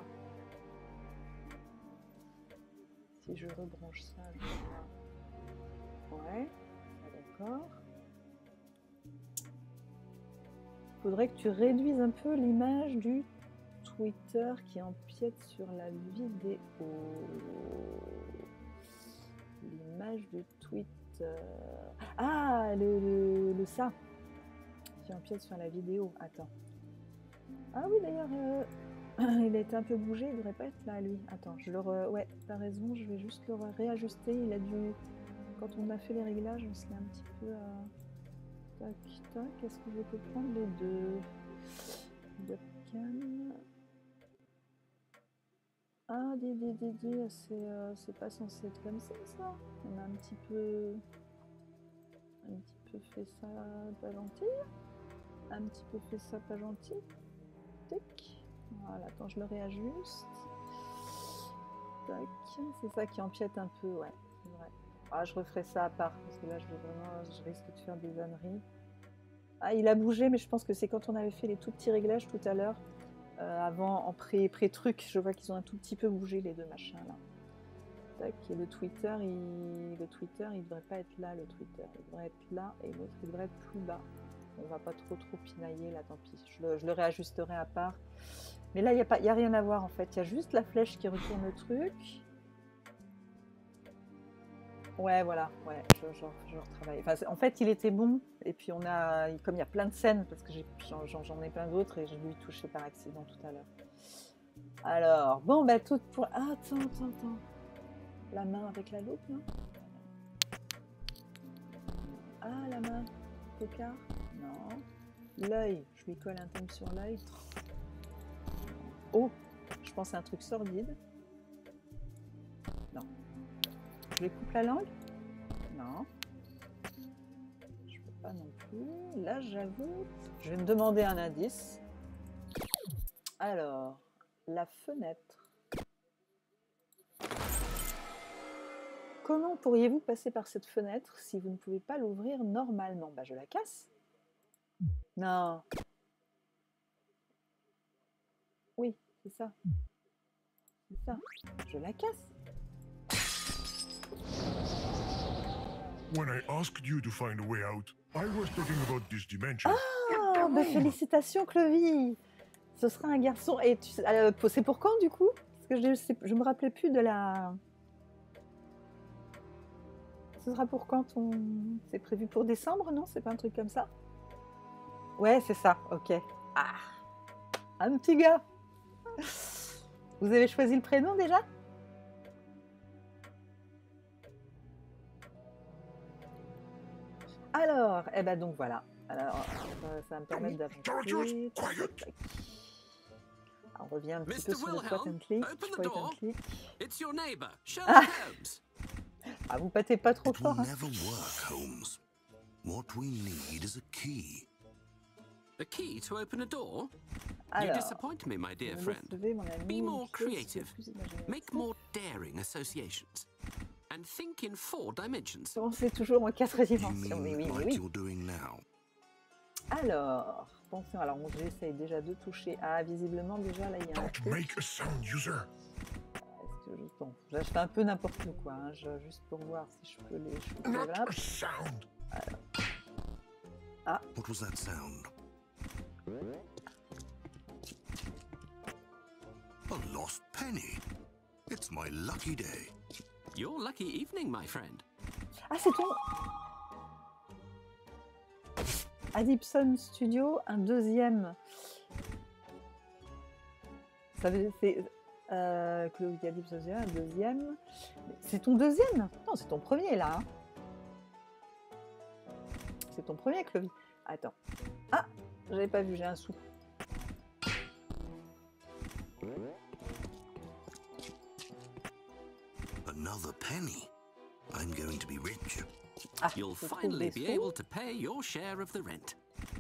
si je rebranche ça, je vois. Ouais, d'accord. Il faudrait que tu réduises un peu l'image du Twitter qui empiète sur la vidéo. L'image du Twitter. Ah, le, le, le ça qui empiète sur la vidéo. Attends. Ah oui, d'ailleurs, euh, il a été un peu bougé, il devrait pas être là, lui. Attends, je le re... Ouais, t'as raison, je vais juste le réajuster. Il a dû... Quand on a fait les réglages, on se l'est un petit peu... Euh... Tac, tac, est-ce que je peux prendre les deux? Webcam... Ah, dis, dis, dis, dis, c'est euh, pas censé être comme ça, ça. On a un petit peu... Un petit peu fait ça pas gentil. Un petit peu fait ça pas gentil. Tac. Voilà, attends, je le réajuste. Tac. C'est ça qui empiète un peu, ouais, c'est vrai. Ah, je referai ça à part, parce que là, je vais vraiment... Je risque de faire des âneries. Ah, il a bougé, mais je pense que c'est quand on avait fait les tout petits réglages tout à l'heure. Euh, avant, en pré-truc, je vois qu'ils ont un tout petit peu bougé, les deux machins, là. Tac, et le Twitter, il... le Twitter, il devrait pas être là, le Twitter. Il devrait être là, et l'autre, il devrait être plus bas. On va pas trop trop pinailler, là, tant pis. Je le, je le réajusterai à part. Mais là, il n'y a, a rien à voir, en fait. Il y a juste la flèche qui retourne le truc. Ouais, voilà, ouais, je, je, je retravaille. Enfin, en fait, il était bon, et puis on a, comme il y a plein de scènes, parce que j'en ai plein d'autres, et je lui ai touché par accident tout à l'heure. Alors, bon, bah, tout pour... Ah, attends, attends, attends. La main avec la loupe, là? Ah, la main, Coca? Non. L'œil, je lui colle un thème sur l'œil. Oh, je pense à un truc sordide. Non. Je lui coupe la langue? Non. Je peux pas non plus. Là, j'avoue, je vais me demander un indice. Alors, la fenêtre. Comment pourriez-vous passer par cette fenêtre si vous ne pouvez pas l'ouvrir normalement? Bah, je la casse. Non. Oui, c'est ça. C'est ça. Je la casse. When I asked you to find a way out, I was talking about this dimension. Ah, bah félicitations Clovy. Ce sera un garçon. Et tu... euh, c'est pour quand du coup? Parce que je, sais... je me rappelais plus de la... Ce sera pour quand on... C'est prévu pour décembre, non? C'est pas un truc comme ça? Ouais, c'est ça, ok. Ah, un petit gars. Vous avez choisi le prénom déjà? Alors, eh ben donc voilà. Alors, ça, ça va me permettre d'avancer. On revient un petit peu sur le point and click. Point and click. It's your neighbor, Sherlock Ah. Holmes. Ah, vous pâtez pas trop It will fort. Hein. never work, Holmes. What we need is a key. A key to open a door? You Alors, disappoint me, my dear me friend. laisse lever, mon ami, Be more quelque chose de creative. plus imaginatif. Make more daring associations. And think in four dimensions. Bon, c'est toujours en quatre You dimensions. mean Oui, oui, oui, like oui. you're doing now? Alors, attention, alors j'essaye déjà de toucher. Ah, visiblement, déjà, là, il y a un Don't truc. make a sound, user. Bon, je fais un peu n'importe quoi, hein, je, juste pour voir si je peux les shooter Not là. a sound. Alors. Ah, What was that sound? A lost penny. It's my lucky day. Your lucky evening, my friend. ah c'est ton Adipson Studio, un deuxième. Ça veut c'est euh, Chloé Adipson Studio, un deuxième. C'est ton deuxième? Non, c'est ton premier là. Hein. C'est ton premier, Chloé. Attends. Ah, j'avais pas vu, j'ai un sou. Another penny. I'm going to be rich. Ah, You'll je trouve finally des be sous. able to pay your share of the rent.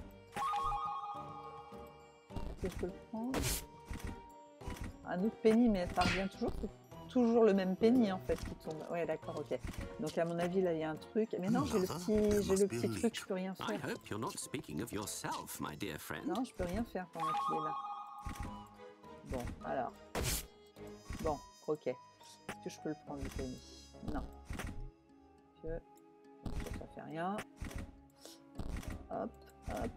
Est-ce que je peux le prendre? Un autre penny, mais ça revient toujours. C'est toujours le même penny en fait qui tombe. Ouais, d'accord, ok. Donc à mon avis là il y a un truc. Mais non, j'ai le petit, j'ai le petit truc, je peux rien I faire. hope you're not speaking of yourself, my dear friend. Non, je peux rien faire pendant qu'il est là. Bon, alors. Bon, ok. Est-ce que je peux le prendre le penny? Non. Que... Ça, ça fait rien. Hop, hop.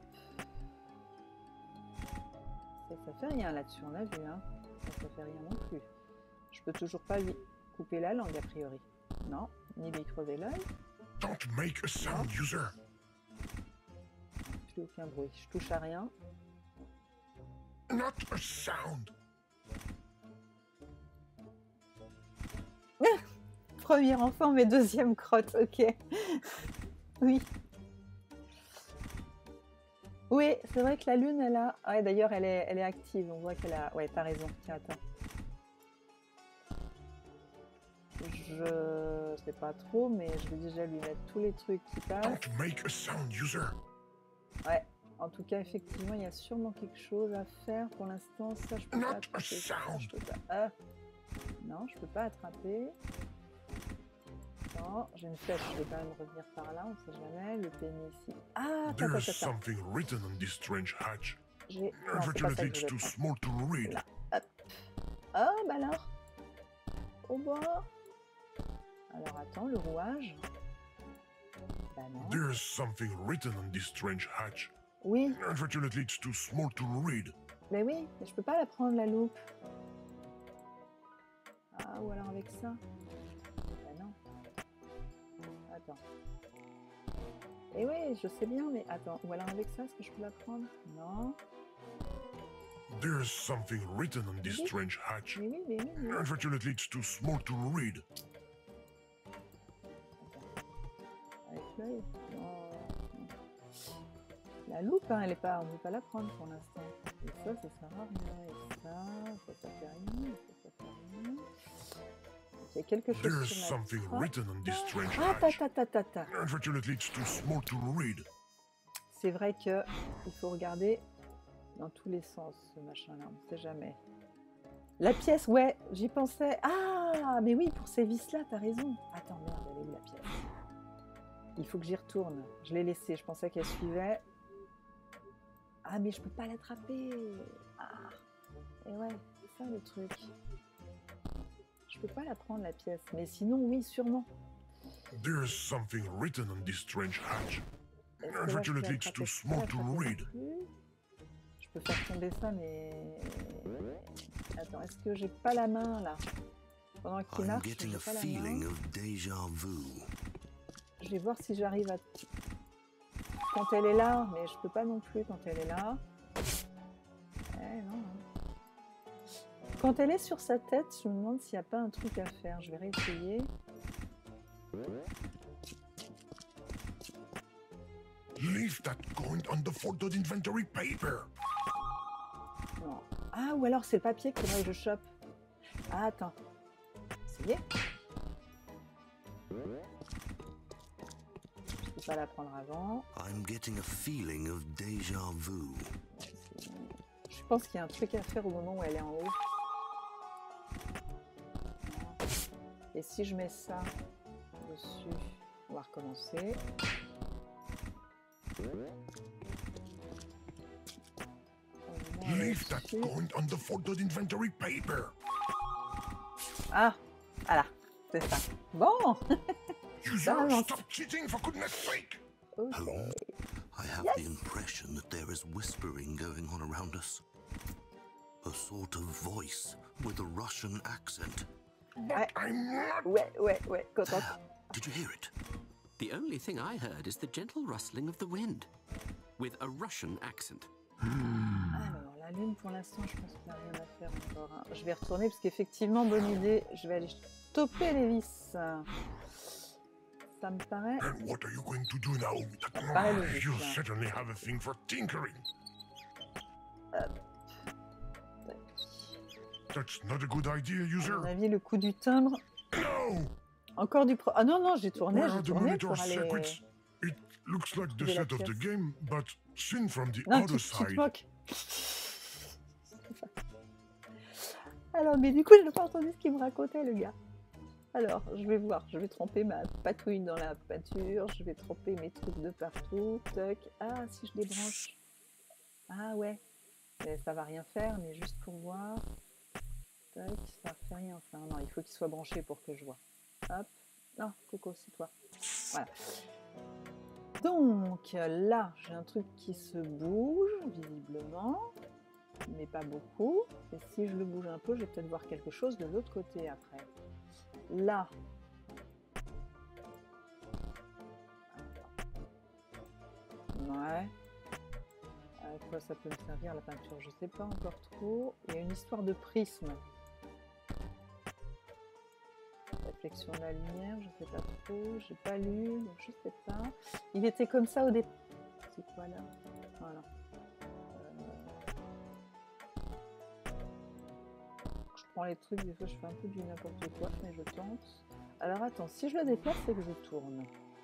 Ça, ça fait rien là-dessus, on a vu, hein. Ça, ça fait rien non plus. Je peux toujours pas lui couper la langue, a priori. Non, ni lui crever l'œil. Don't make a sound, user. Je fais aucun bruit. Je touche à rien. Not a sound. Premier enfant, mais deuxième crotte, ok. Oui. Oui, c'est vrai que la lune, elle a... Ouais, d'ailleurs, elle est, elle est active. On voit qu'elle a... Ouais, t'as raison. Tiens, attends. Je sais pas trop, mais je vais déjà lui mettre tous les trucs qui passent. Don't make a sound, user. Ouais. En tout cas, effectivement, il y a sûrement quelque chose à faire. Pour l'instant, ça, je peux pas attraper. Ça, je peux pas... Ah. Non, je peux pas attraper. Non, j'ai une flèche, je vais quand même revenir par là, on sait jamais. Le penny ici. Ah, attends, There's attends, attends. something written on this strange hatch. J'ai... Non, c'est pas ça Unfortunately, que it's je veux too prendre. small to read. Là, hop. Oh, bah alors. Au bas. Alors, attends, le rouage. Bah non. There's something written on this strange hatch. Oui, Unfortunately, it's too small to read. mais oui, mais je peux pas la prendre, la loupe. Ah, ou alors avec ça. Bah non. Attends. Eh oui, je sais bien, mais attends. Ou alors avec ça, est-ce que je peux la prendre? Non. There's something written on this Oui. strange hatch. Mais oui, mais oui, mais oui. Unfortunately, it's too small to read. Avec l'œil. Non. La loupe, hein, elle est pas, on ne peut pas la prendre pour l'instant. Et ça, ça sert à rien. Et ça, ça, ça fait rien. Ça, ça fait rien. Donc, il y a quelque chose There's sur ma something trace. written on this strange Ah, ta, hatch. ta, ta, ta, ta. Unfortunately, it's too small to read. C'est vrai que il faut regarder dans tous les sens, ce machin-là. On ne sait jamais. La pièce, ouais, j'y pensais. Ah, mais oui, pour ces vis-là, t'as raison. Attends, merde, elle est où la pièce? Il faut que j'y retourne. Je l'ai laissée, je pensais qu'elle suivait. Ah, mais je peux pas l'attraper. Ah, et ouais, c'est ça le truc. Je peux pas la prendre, la pièce. Mais sinon, oui, sûrement. There's something written on this strange hatch. Est-ce que là, je peux Unfortunately, it's l'attraper? too Je peux pas small to l'attraper non read. plus. Je peux faire tomber ça, mais... Attends, est-ce que j'ai pas la main, là? Pendant qu'il I'm marche, getting j'ai a pas la feeling main. of déjà vu. Je vais voir si j'arrive à... Quand elle est là, mais je peux pas non plus quand elle est là. Ouais, non. Quand elle est sur sa tête, je me demande s'il n'y a pas un truc à faire. Je vais réessayer. Leave that coin on the folded inventory paper. Non. Ah, ou alors c'est le papier qu'il faudrait que je chope. Ah, attends. Essayez. Je peux pas la prendre avant. I'm getting a feeling of déjà vu. Je pense qu'il y a un truc à faire au moment où elle est en haut. Et si je mets ça dessus, on va recommencer. Leave that coin on the folded inventory paper. Ah, voilà, c'est ça. Bon. User, avance. stop cheating for goodness sake! Ok. Hello? I have Yes. the impression that there is whispering going on around us. A sort of voice with a Russian accent. Ouais, I'm not. ouais, ouais, ouais, contente. There. Did you hear it? The only thing I heard is the gentle rustling of the wind, with a Russian accent. Alors, la lune, pour l'instant, je pense qu'il n'y a rien à faire encore. Hein. Je vais retourner parce qu'effectivement, bonne idée, je vais aller stopper les vis. Ça me paraît... And what are you going to do now? paraît logique, You là. certainly have a thing for tinkering. That's not a good idea, À user. mon avis, le coup du timbre... No! Encore du pro... Ah non, non, j'ai tourné, Where j'ai are the tourné monitor pour aller... circuits? It looks like the Trouver la set of the pièce. game, but seen from the Non, other tu, tu te side. moques. Alors, mais du coup, je n'ai pas entendu ce qu'il me racontait, le gars. Alors, je vais voir, je vais tremper ma patouille dans la peinture, je vais tremper mes trucs de partout, toc. Ah, si je les branche. Ah ouais, mais ça va rien faire, mais juste pour voir. Toc, ça fait rien. Enfin, non, il faut qu'il soit branché pour que je vois. Hop. Non, Coco, c'est toi. Voilà. Donc, là, j'ai un truc qui se bouge, visiblement, mais pas beaucoup. Et si je le bouge un peu, je vais peut-être voir quelque chose de l'autre côté après. Là. Ouais. À quoi ça peut me servir la peinture? Je sais pas encore trop. Il y a une histoire de prisme. Réflexion de la lumière, je sais pas trop. J'ai pas lu, donc je sais pas. Il était comme ça au départ. C'est quoi là? Voilà. Je prends les trucs, des fois je fais un peu du n'importe quoi, mais je tente. Alors attends, si je le déplace, c'est que je tourne.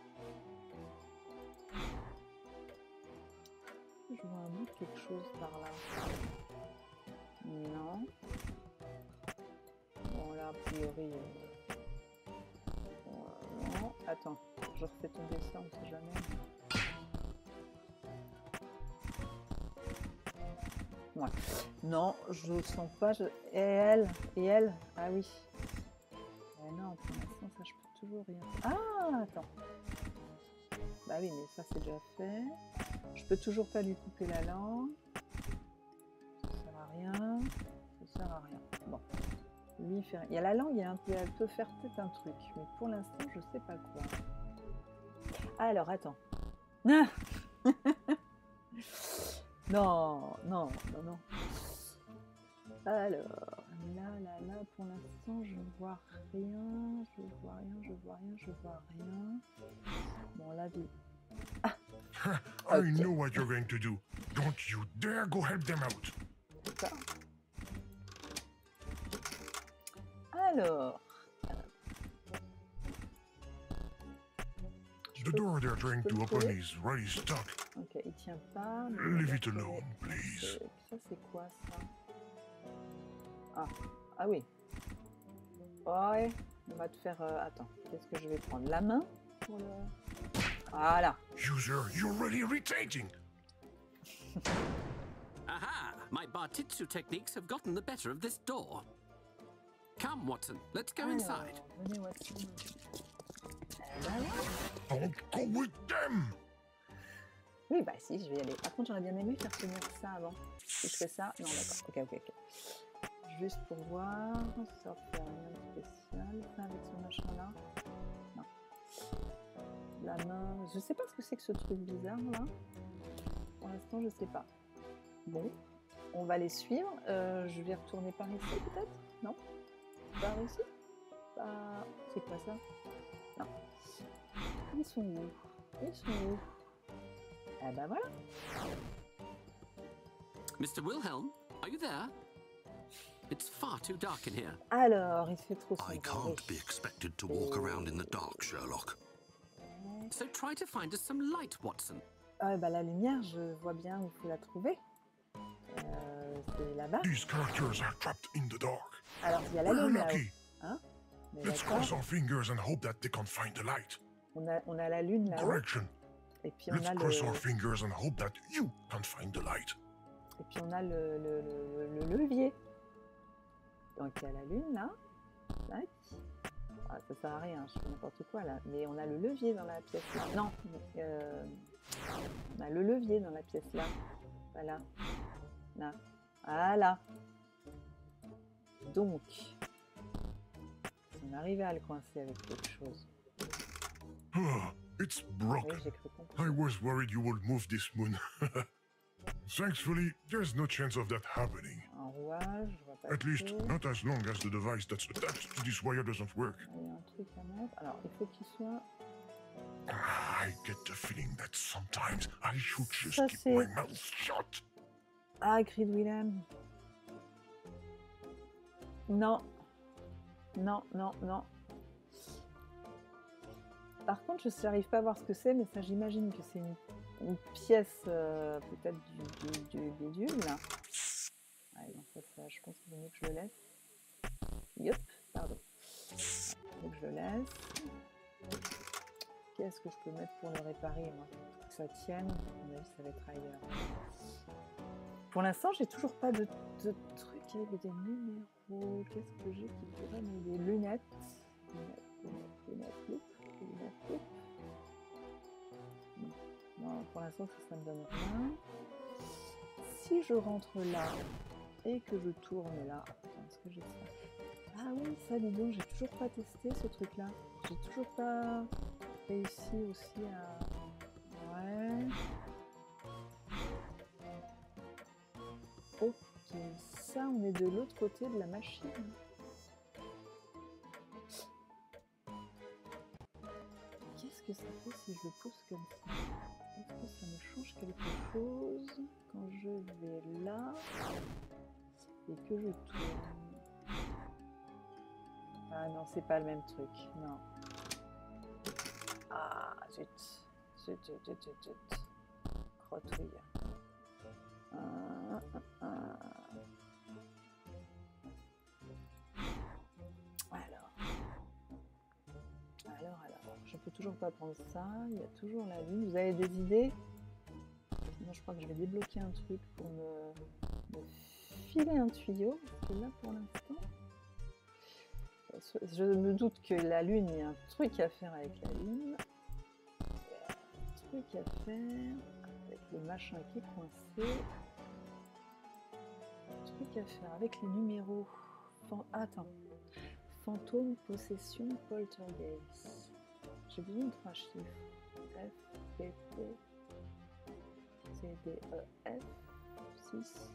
Je vois un bout de quelque chose par là. Non. Bon là, a priori... Euh... Euh, non. Attends, je refais tomber ça, on sait jamais. Ouais. Non, je ne sens pas. Je... Et elle Et elle Ah oui. Eh non, pour l'instant, ça, je peux toujours rien. Ah, attends. Bah oui, mais ça, c'est déjà fait. Je peux toujours pas lui couper la langue. Ça sert à rien. Ça sert à rien. Bon. Lui, il fait rien. Il y a la langue, il y a un peu... elle peut faire peut-être un truc. Mais pour l'instant, je sais pas quoi. Alors, attends. Ah non, non, non, non. Alors, là, là, là, pour l'instant, je ne vois rien, je vois rien, je vois rien, je vois rien. Bon, la vie. Ah, I okay. know what you're going to do. Don't you dare go help them out. D'accord. Alors. The door they're trying peux to le open trouver? is really stuck. Ok, il tient pas. mais Leave on va it trouver alone, un please. truc. Ça, c'est quoi, ça? Ah, ah oui. Ouais, on va te faire... euh, attends, qu'est-ce que je vais prendre? La main pour le... Voilà. User, you're really irritating. Aha! My Bartitsu techniques have gotten the better of this door. Come, Watson, let's go Alors, inside. venez, Watson. Euh, voilà. Don't go with them. Oui, bah si, je vais y aller. Par contre, j'aurais bien aimé faire tenir ça avant. Si je fais ça... Non, d'accord. Ok, ok, ok. Juste pour voir. Ça fait rien de spécial. Ça, avec ce machin-là. Non. La main... Je sais pas ce que c'est que ce truc bizarre, là. Pour l'instant, je sais pas. Bon. On va les suivre. Euh, je vais retourner par ici, peut-être? Non? Par ici? Bah... C'est quoi, ça? Non. Ils sont où? Ils sont où? Ah bah voilà. Mister Wilhelm, are you there? It's far too dark in here. Alors, il fait trop I sombre. can't be expected to walk around in the dark, Sherlock. So try to find us some light, Watson. Ah bah la lumière, je vois bien où il faut la trouver. Euh, c'est là-bas. These characters are trapped in the dark. Alors, il y a la We're lune là-haut. lucky. Hein? Mais Let's d'accord. cross our fingers and hope that they can find the light. On a, on a la lune là-haut. Correction. Et puis on Let's a cross le... our fingers and hope that you can find the light. Et puis on a le, le, le, le levier. Donc il y a la lune là. Tac. Ah, ça sert à rien, je fais n'importe quoi là. Mais on a le levier dans la pièce là. Non, euh, on a le levier dans la pièce là. Voilà. Là. Voilà. Donc, on arrivait à le coincer avec quelque chose. It's broken. Oui, j'ai cru comprendre. I was worried you would move this moon. Thankfully, there's no chance of that happening. Un rouage, je vois pas At least, trop. not as long as the device that's attached to this wire doesn't work. Il y a un truc à mettre. Alors, il faut qu'il soit... I get the feeling that sometimes I should just Ça, keep c'est- my mouth shut. Ah, Grid Willem. Non. Non, non, non. Par contre, je n'arrive pas à voir ce que c'est, mais ça, j'imagine que c'est une, une pièce, euh, peut-être du, du, du bidule, là. Ouais, non, ça, ça, je pense qu'il vaut mieux que je le laisse. Yop, pardon. Il faut que je le laisse. Qu'est-ce que je peux mettre pour le réparer, moi? Pour que ça tienne, à mon avis, ça va être ailleurs. Pour l'instant, j'ai toujours pas de, de truc avec des numéros. Qu'est-ce que j'ai qui pourrait m'aider? Lunettes. Lunettes, lunettes, lunettes, loupe. Lunettes, loupe. Non. Non, pour l'instant, ça, ça me donne rien. Si je rentre là et que je tourne là, attends, est-ce que j'ai ça? Ah oui, ça, dis donc, j'ai toujours pas testé ce truc-là. J'ai toujours pas réussi aussi à... Ouais... Ok, ça on est de l'autre côté de la machine. Qu'est-ce que ça fait si je le pousse comme ça? Est-ce que ça me change quelque chose quand je vais là et que je tourne? Ah non, c'est pas le même truc, non. Ah zut, zut, zut, zut, zut, zut. Crotouille. Ah, ah, ah. Alors. Alors, alors. Je peux toujours pas prendre ça. Il y a toujours la lune. Vous avez des idées? Sinon, je crois que je vais débloquer un truc pour me, me filer un tuyau. Parce que là, pour l'instant, je me doute que la lune, il y a un truc à faire avec la lune. Il y a un truc à faire avec le machin qui est coincé. Truc à faire avec les numéros. Fan... Attends. Fantôme, possession, poltergeist. J'ai besoin de trois chiffres. F, P, P, C, D, E, F, six,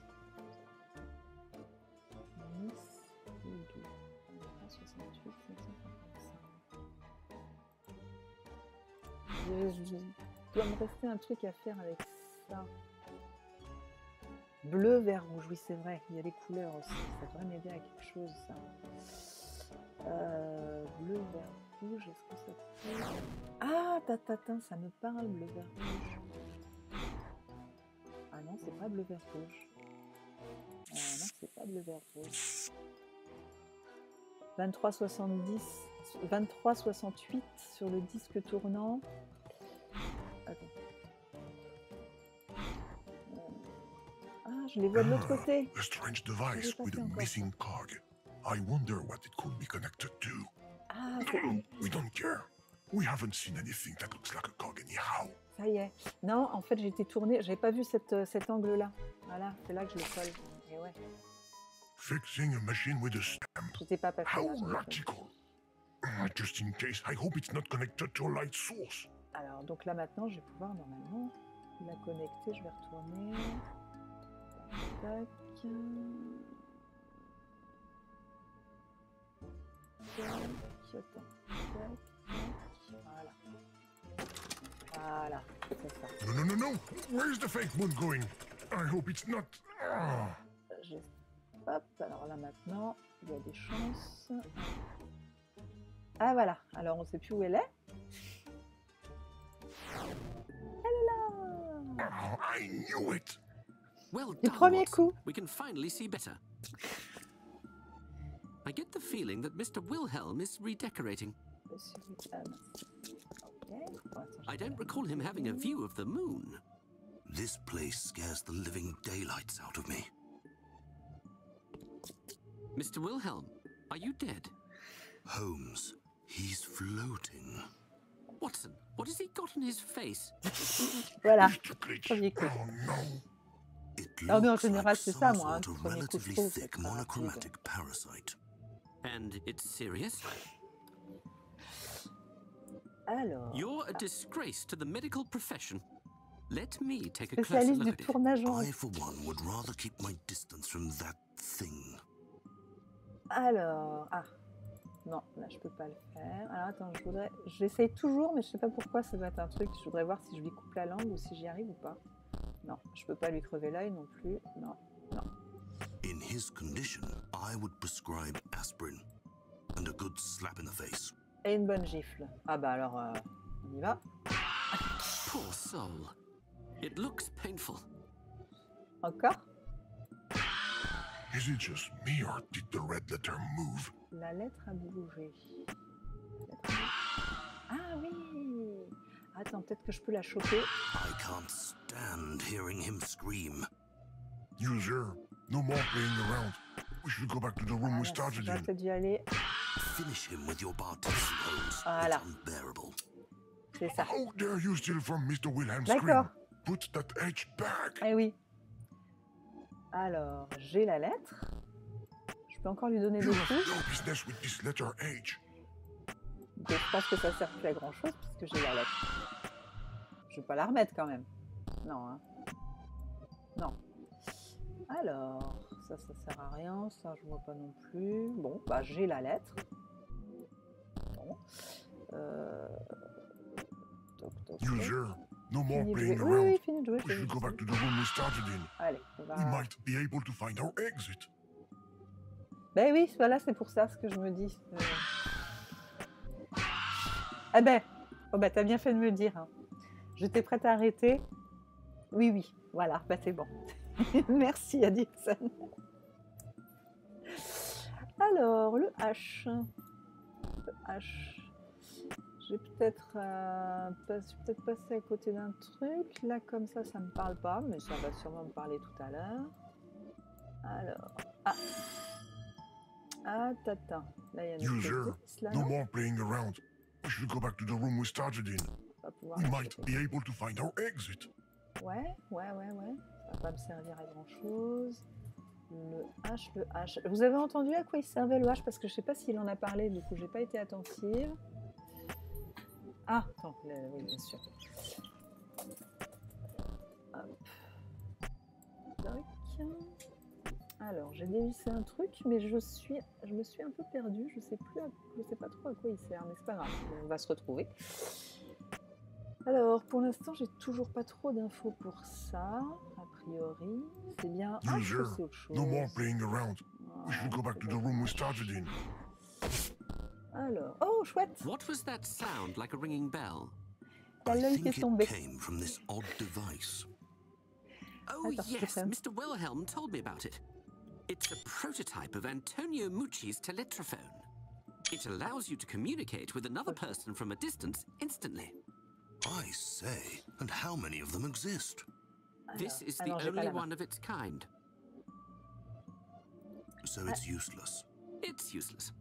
dix, douze, soixante-huit, cinq cent cinquante-cinq. Je, je, je dois me rester un truc à faire avec ça. Bleu, vert, rouge, oui c'est vrai, il y a les couleurs aussi, ça devrait m'aider à quelque chose ça. Euh, bleu, vert, rouge, est-ce que ça peut... Ah, tatatin, ça me parle, bleu, vert, rouge. Ah non, c'est pas bleu, vert, rouge. Euh, non, c'est pas bleu, vert, rouge. vingt-trois soixante-dix, vingt-trois soixante-huit sur le disque tournant. Attends. Ah, je les vois de l'autre côté. A strange device with a missing cog. I wonder what it could be connected to. Ah, We don't care. We haven't seen anything that looks like a cog anyhow. Ça y est. Non, en fait, j'étais tournée, j'avais pas vu cette, cet angle-là. Voilà, c'est là que je le colle. Et ouais. Fixing a machine with a stamp. J'étais pas passé là. How logical. Just in case, I hope it's not connected to a light source. Alors, donc là maintenant, je vais pouvoir normalement la connecter. Je vais retourner. Tac. Tac. Attends. Tac. Tac. Voilà. Voilà, c'est ça. No, no, no, no. Where's the fake moon going? I hope it's not. Ah. Je... Hop, alors là maintenant, il y a des chances. Ah voilà, alors on ne sait plus où elle est. Elle est là. Oh, I knew it. Well Du done, premier Watson. coup. We can finally see better. I get the feeling that Mister Wilhelm is redecorating. I don't recall him having a view of the moon. This place scares the living daylights out of me. Mister Wilhelm, are you dead? Holmes, he's floating. Watson, what has he got on his face? Voilà, Mister Glitch. premier coup. Oh no. It Ah, mais en looks général, like c'est some ça, moi, hein, sort of premier coup, je relatively trouve, c'est thick pas rapide. monochromatic parasite. And it's serious? Alors, You're a disgrace to the medical profession. Let me take a closer spécialiste look du at it. tournage en... I, for one, would rather keep my distance from that thing. Alors, ah, non, là je peux pas le faire. Alors attends, je voudrais, j'essaye toujours, mais je sais pas pourquoi, ça doit être un truc. Je voudrais voir si je lui coupe la langue ou si j'y arrive ou pas. Non, je peux pas lui crever l'œil non plus. Non, non. In his condition, I would prescribe aspirin and a good slap in the face. Et une bonne gifle. Ah bah alors, euh, on y va. Poor soul. It looks painful. Encore. Is it just me or did the red letter move? La lettre a bougé. Lettre a bougé. Ah oui. Attends, peut-être que je peux la choper. I can't stand hearing him scream. User, no more playing around. We should go back to the room Ah, we started j'aurais in. peut-être dû aller. Finish him with your Bartesian Holmes. Voilà. It's unbearable. C'est ça. How dare you steal from Mister Wilhelm's D'accord. screen? Put that H back. Eh oui. Alors, j'ai la lettre. Je peux encore lui donner You des have coups. no business with this letter H. Donc, je pense que ça sert plus à grand chose puisque j'ai la lettre. Je vais pas la remettre quand même. Non, hein. Non. Alors, ça, ça sert à rien. Ça, je vois pas non plus. Bon, bah, j'ai la lettre. Bon. Euh... Toc, toc, toc. User, no more Fini de playing jouer. Oui, oui, around. fini de jouer. We should go back to the room we started in. Allez, on va... We might be able to find our exit. Ben oui, voilà, c'est pour ça ce que je me dis. Euh... Ah ben, oh ben, t'as bien fait de me le dire. Hein. J'étais prête à arrêter. Oui, oui, voilà, ben c'est bon. Merci, Adilson. Alors, le H. Le H. Je vais peut-être euh, pas, peut passer à côté d'un truc. Là, comme ça, ça me parle pas, mais ça va sûrement me parler tout à l'heure. Alors, ah. Ah, tata. Là, il y a une User, petite là, no non? more playing around. We should go back to the room we started in. On va pouvoir We la might choper. be able to find our exit. Ouais, ouais, ouais, ouais. Ça va pas me servir à grand chose. Le H, le H. Vous avez entendu à quoi il servait le H? Parce que je sais pas s'il en a parlé, du coup, j'ai pas été attentive. Ah, attends, le- oui, bien sûr. Hop. Tac. Alors, j'ai dévissé un truc, mais je suis, je me suis un peu perdue. Je sais plus, à- je sais pas trop à quoi il sert, mais c'est pas grave. On va se retrouver. Alors, pour l'instant, j'ai toujours pas trop d'infos pour ça. A priori, c'est bien. Ah, je User, sais autre chose. no more playing around. We should go back to the room we started in. Alors, oh, chouette. What was that sound like a ringing bell? Il y a I l'œil qui think est tombé. it came from this odd device. Oh, Attends, yes, Stefan. Mister Wilhelm told me about it. It's a prototype of Antonio Mucci's teletrophone. It allows you to communicate with another person from a distance instantly. I say, and how many of them exist? This Alors, is ah the non, j'ai pas only la main. one of its kind. So it's useless. It's useless.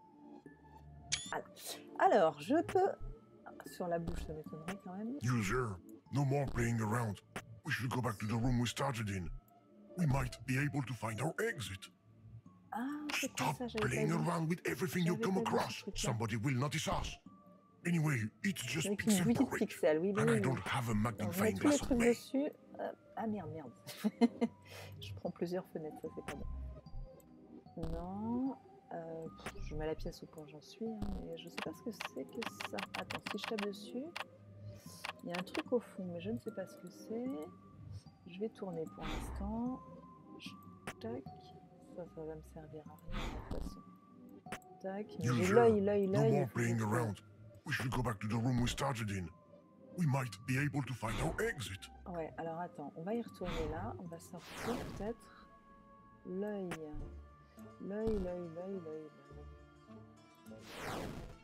Alors, je peux... Sur la bouche, ça m'étonnerait quand même. User, no more playing around. We should go back to the room we started in. We might be able to find our exit. Ah, c'est quoi Stop ça? J'avais pas playing vu. around with everything you J'avais come pas vu ce across. truc-là. Somebody will notice us. Anyway, it's just Avec une pixel petite porridge. pixel, oui, oui, And I oui. don't have a Donc, je mets magnifying tous les glass on trucs me. dessus. Euh, ah merde, merde. Je prends plusieurs fenêtres, ça c'est pas bon. Non. Euh, pff, je mets la pièce au point où j'en suis, hein, mais je sais pas ce que c'est que ça. Attends, si je tape dessus, il y a un truc au fond, mais je ne sais pas ce que c'est. Je vais tourner pour l'instant. Je- Tac. Ça, ça va me servir à rien de toute façon. Tac. Mais j'ai User, l'œil, l'œil, no l'œil. more il faut que je playing trouve. around. We should go back to the room we started in. We might be able to find our exit. Ouais, alors attends, on va y retourner là. On va sortir peut-être l'œil. L'œil, l'œil, l'œil, l'œil, l'œil.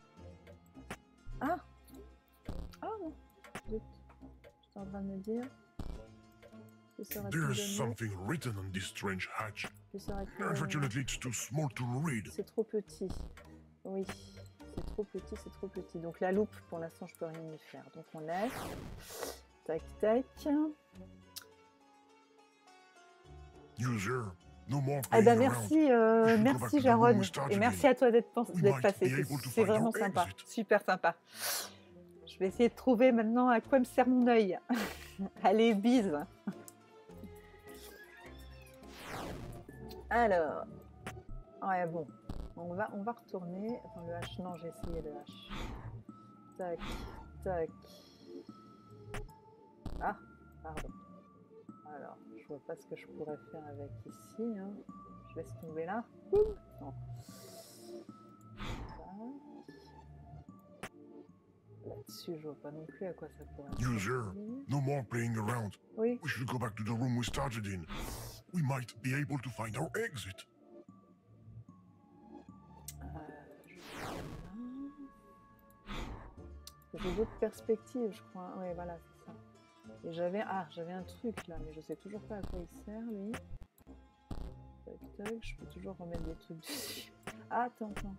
Ah Ah non, zut. J'étais en train de me dire que ça aurait pu me There's donner. something written on this strange hatch. Que ça aurait pu me donner. Unfortunately, it's too small to read. C'est trop petit. Oui, c'est trop petit, c'est trop petit. Donc la loupe, pour l'instant, je peux rien y faire. Donc on laisse. Tac, tac. User, no more Eh ben playing merci, around. euh, We should go back merci to the room Jarod. we started Et merci in. à toi d'être pens- We d'être might passé. be C'est- able to C'est find vraiment our sympa. exit. Super sympa. Je vais essayer de trouver maintenant à quoi me sert mon œil. Allez, bise. Alors. Ouais, bon. On va, on va retourner. Attends, le H. Non, j'ai essayé le H. Tac, tac. Ah, pardon. Alors, je vois pas ce que je pourrais faire avec ici. Hein. Je laisse tomber là. Ouh, non. Là-dessus, je vois pas non plus à quoi ça pourrait User, servir. no more playing around. Oui. We should go back to the room we started in. We might be able to find our exit. J'ai d'autres perspectives, je crois. Oui, voilà, c'est ça. Et j'avais ah, j'avais un truc là, mais je sais toujours pas à quoi il sert, lui. Tac, tac, je peux toujours remettre des trucs dessus. Ah, attends, attends.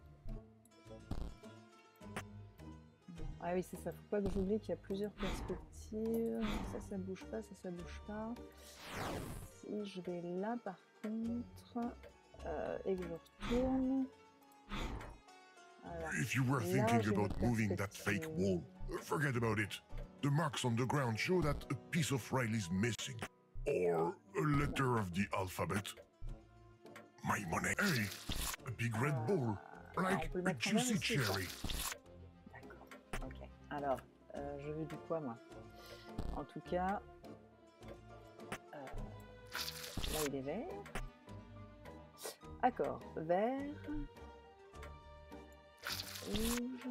Ah oui, c'est ça. Faut pas que j'oublie qu'il y a plusieurs perspectives. Non, ça, ça bouge pas, ça, ça bouge pas. Si je vais là, par contre, euh, et que je retourne... Alors, If you were là, thinking j'ai about une moving that fake perspective. wall, forget about it. The marks on the ground show that a piece of rail is missing. Or a letter of the alphabet. My money. Hey, a big red ball. on Like peut le a mettre en vert juicy aussi, ça. cherry. D'accord, ok. Alors, euh, je veux du quoi, moi? En tout cas, euh, là, il est vert. D'accord, vert. Rouge.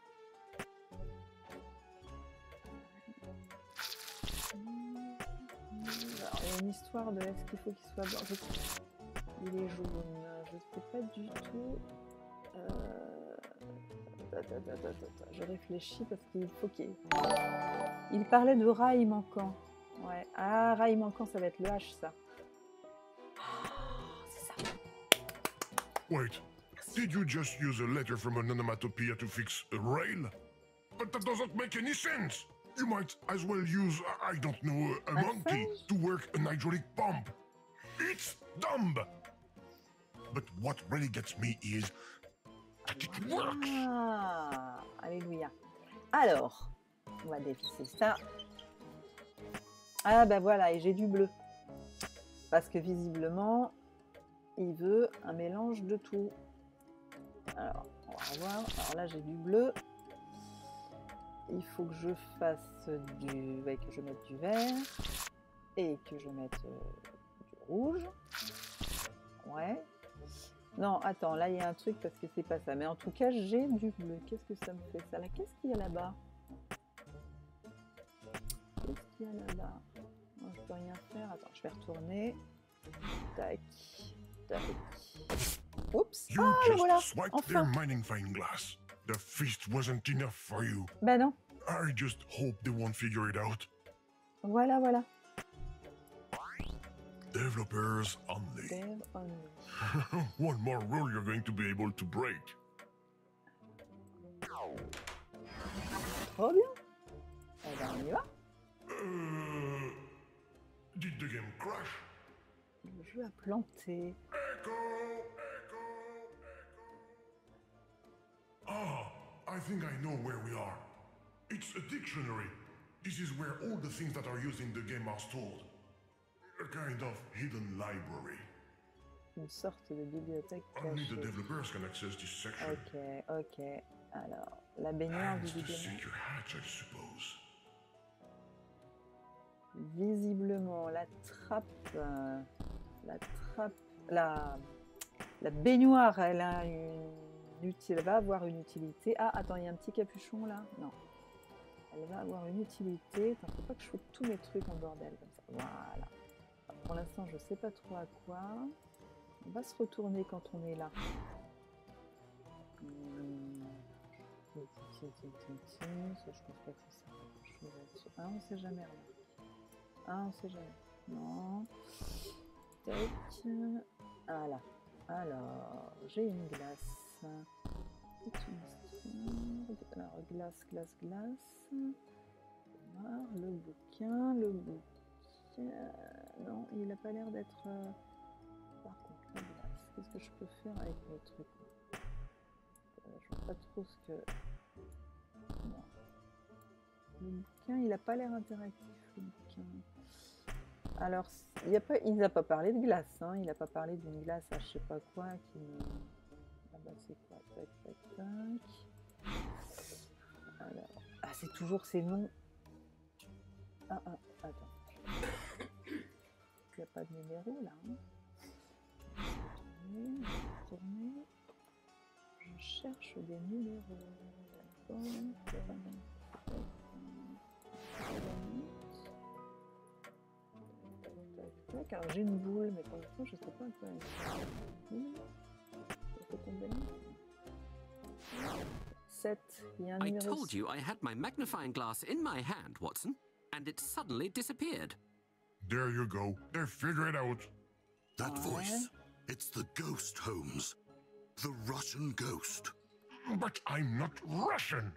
Alors, il y a une histoire de est-ce qu'il faut qu'il soit blanc? Je... Il est jaune. Je ne sais pas du tout. Euh... Attends, attends, attends, attends. Je réfléchis parce qu'il faut qu'il... Il parlait de rail manquant. Ouais. Ah, rail manquant, ça va être le H, ça. Oh, c'est ça. Wait, did you just use a letter from an onomatopoeia to fix a rail? But that doesn't make any sense. You might as well use, I don't know, a Un monkey singe? to work an hydraulic pump. It's dumb. But what really gets me is that it works. Ah, alléluia. Alors, on va dévisser ça. Ah bah voilà, et j'ai du bleu. Parce que visiblement, il veut un mélange de tout. Alors, on va voir. Alors là, j'ai du bleu. Il faut que je fasse du... Ouais, que je mette du vert. Et que je mette euh, du rouge. Ouais. Non, attends, là, il y a un truc parce que c'est pas ça. Mais en tout cas, j'ai du bleu. Qu'est-ce que ça me fait, ça? Là, qu'est-ce qu'il y a là-bas? Qu'est-ce qu'il y a là-bas? Non, je peux rien faire. Attends, je vais retourner. Tac. Tac. Oups. You Ah, le just voilà. swiped Enfin. their mining fine glass. The feast wasn't enough for you. Bah non. I just hope they won't figure it out. Voilà, voilà. Developers only. Dev only. One more rule you're going to be able to break. Trop bien. Eh ben, on y va. Uh, did the game crash? Le jeu a planté. Echo! Echo! Echo! Ah, I think I know where we are. It's a dictionary. This is where all the things that are used in the game are stored. A kind of hidden library. Une sorte de bibliothèque Only the cachée. developers can access this section. Ok, ok. Alors, la baignoire, And the visiblement. secure hatch, I suppose. Visiblement, la trappe. euh, la trappe. La, la baignoire, elle a une utilité. Elle va avoir une utilité. Ah, attends, il y a un petit capuchon là. Non. Elle va avoir une utilité. Attends, faut pas que je foute tous mes trucs en bordel comme ça. Voilà. Alors, pour l'instant, je sais pas trop à quoi. On va se retourner quand on est là. Hum. Ça, je pense pas que c'est ça. Je vais être sûre. Ah, on sait jamais rien. Ah, on sait jamais. Non. Tac. Voilà. Alors, j'ai une glace. Alors, glace, glace, glace. Noir, le bouquin, le bouquin. Non, il n'a pas l'air d'être. Euh... Par contre, la glace. Qu'est-ce que je peux faire avec le truc? euh, Je vois pas trop ce que. Non. Le bouquin, il n'a pas l'air interactif, le bouquin. Alors, il n'a pas, il n'a pas parlé de glace, hein. Il n'a pas parlé d'une glace à je sais pas quoi qui me... Ah bah c'est quoi? Tac, tac, tac. Alors, ah c'est toujours ces noms. Ah, ah, attends. Il n'y a pas de numéro là. Hein. Je vais tourner, je vais tourner. Je cherche des numéros. D'accord. Alors j'ai une boule, mais pour l'instant je sais pas à quoi elle est. sept. Il y a un I numéro. told you I had my magnifying glass in my hand, Watson, and it suddenly disappeared. There you go. They figure it out. That voice. It's the ghost, Holmes. The Russian ghost. But I'm not Russian.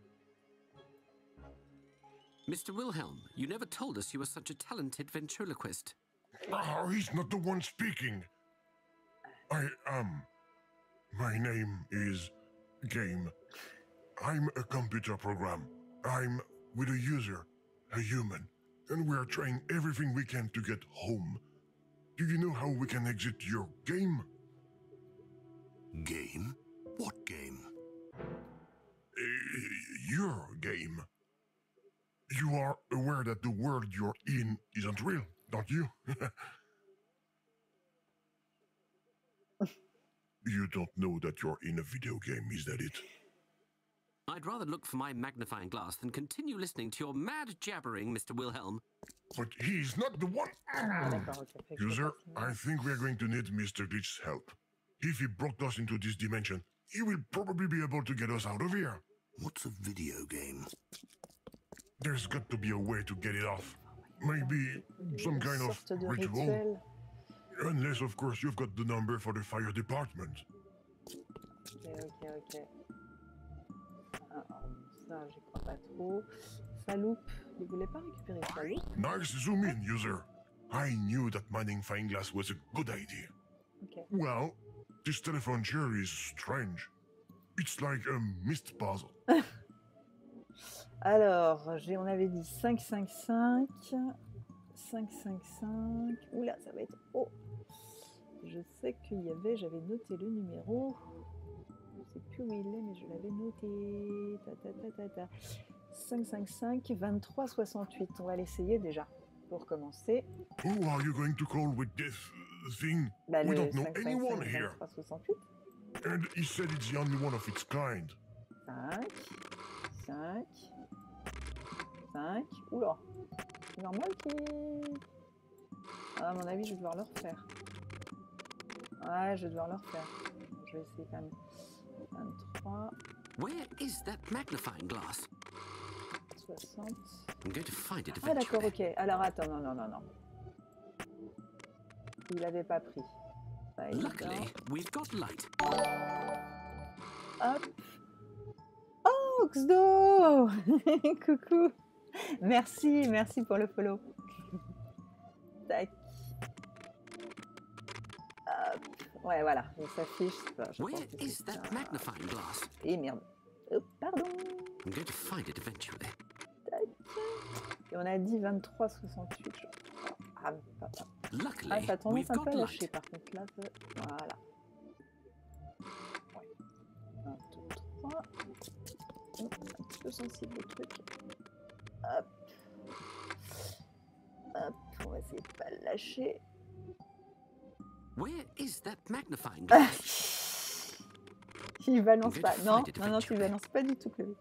Mister Wilhelm, you never told us you were such a talented ventriloquist. Oh, he's not the one speaking. I am. My name is Game. I'm a computer program. I'm with a user, a human, and we are trying everything we can to get home. Do you know how we can exit your game? Game? What game? Uh, your game. You are aware that the world you're in isn't real, don't you? You don't know that you're in a video game, is that it? I'd rather look for my magnifying glass than continue listening to your mad jabbering, Mister Wilhelm. But he's not the one. User, I think we're going to need Mister Glitch's help. If he brought us into this dimension, he will probably be able to get us out of here. What's a video game? There's got to be a way to get it off. Maybe some kind of ritual. rituel. Unless, of course, you've got the number for the fire department. Ok, ok, ok. Ah, ça, j'y crois pas trop. Sa loupe. Il voulait pas récupérer sa loupe. Nice zoom in, user. I knew that magnifying glass was a good idea. Okay. Well, this telephone chair is strange. It's like a mist puzzle. Alors, on avait dit cinq cinq cinq. cinq cinq cinq. Oula, ça va être haut. Je sais qu'il y avait, j'avais noté le numéro. Je ne sais plus où il est, mais je l'avais noté. Ta, ta, ta, ta, ta. cinq cinq cinq, vingt-trois soixante-huit. On va l'essayer déjà, pour commencer. Who are you going to call with this thing? Bah, We le don't know cinq cinq anyone cinq, here. vingt-trois soixante-huit. And he said it's the only one of its kind. cinq, cinq, cinq. Oula, c'est normal qu'il... À mon avis, je vais devoir le refaire. Ouais, je vais devoir le refaire. Je vais essayer quand même. vingt-trois, Where is that magnifying glass? soixante. I'm going to find it Ah d'accord, eventually. ok. Alors attends, non, non, non, non. Il l'avait pas pris. Pas évident. Luckily, we've got light. Hop. Oh, Xdo. Coucou. Merci, merci pour le follow. Tac. Hop. Ouais, voilà, il s'affiche. Where is that magnifying glass? Et merde. Oh, pardon. I'm going to find it eventually. Tac. Et on a dit vingt-trois soixante-huit, je crois. Ah, papa. Luckily, Ah, ça a tendance we've un got peu à lâcher, light. par contre, là, je- voilà. Ouais. vingt-trois. Oh, c'est un petit peu sensible, le truc. Hop. Hop, on va essayer de pas le lâcher. Where is that magnifying Ah. glass? Il balance Good pas. Non, find it non, non, tu eventually. balances pas du tout, Chloé.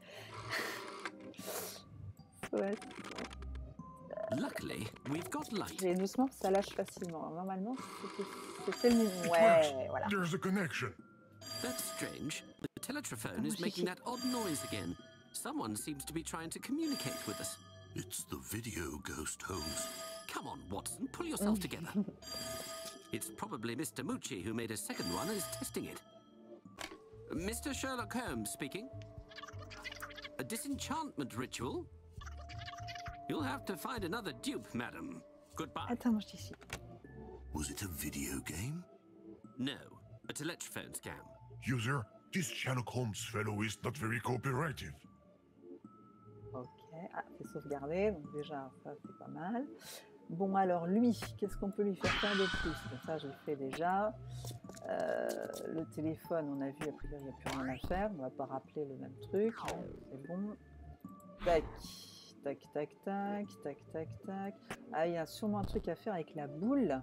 Ouais. Luckily, we've got light. J'ai doucement, ça lâche facilement. Normalement, c'était- c'était le It Ouais, works. voilà. There's a connection. That's strange. The teletrophone Oh, is shit, making shit. that odd noise again. Someone seems to be trying to communicate with us. It's the video ghost, Holmes. Come on, Watson, pull yourself together. It's probably Mister Mucci who made a second one and is testing it. Mister Sherlock Holmes speaking. A disenchantment ritual? You'll have to find another dupe, madam. Goodbye. Attends, moi je suis. Was it a video game? No, a telephone scam. User, this Sherlock Holmes fellow is not very cooperative. Ok, ah, c'est sauvegardé, donc déjà ça c'est pas mal. Bon alors lui, qu'est-ce qu'on peut lui faire faire de plus? Donc ça je le fais déjà. Euh, le téléphone, on a vu, a priori il n'y a plus rien à faire, on va pas rappeler le même truc, hein, c'est bon. Tac, tac, tac, tac, tac, tac, tac. Ah, il y a sûrement un truc à faire avec la boule.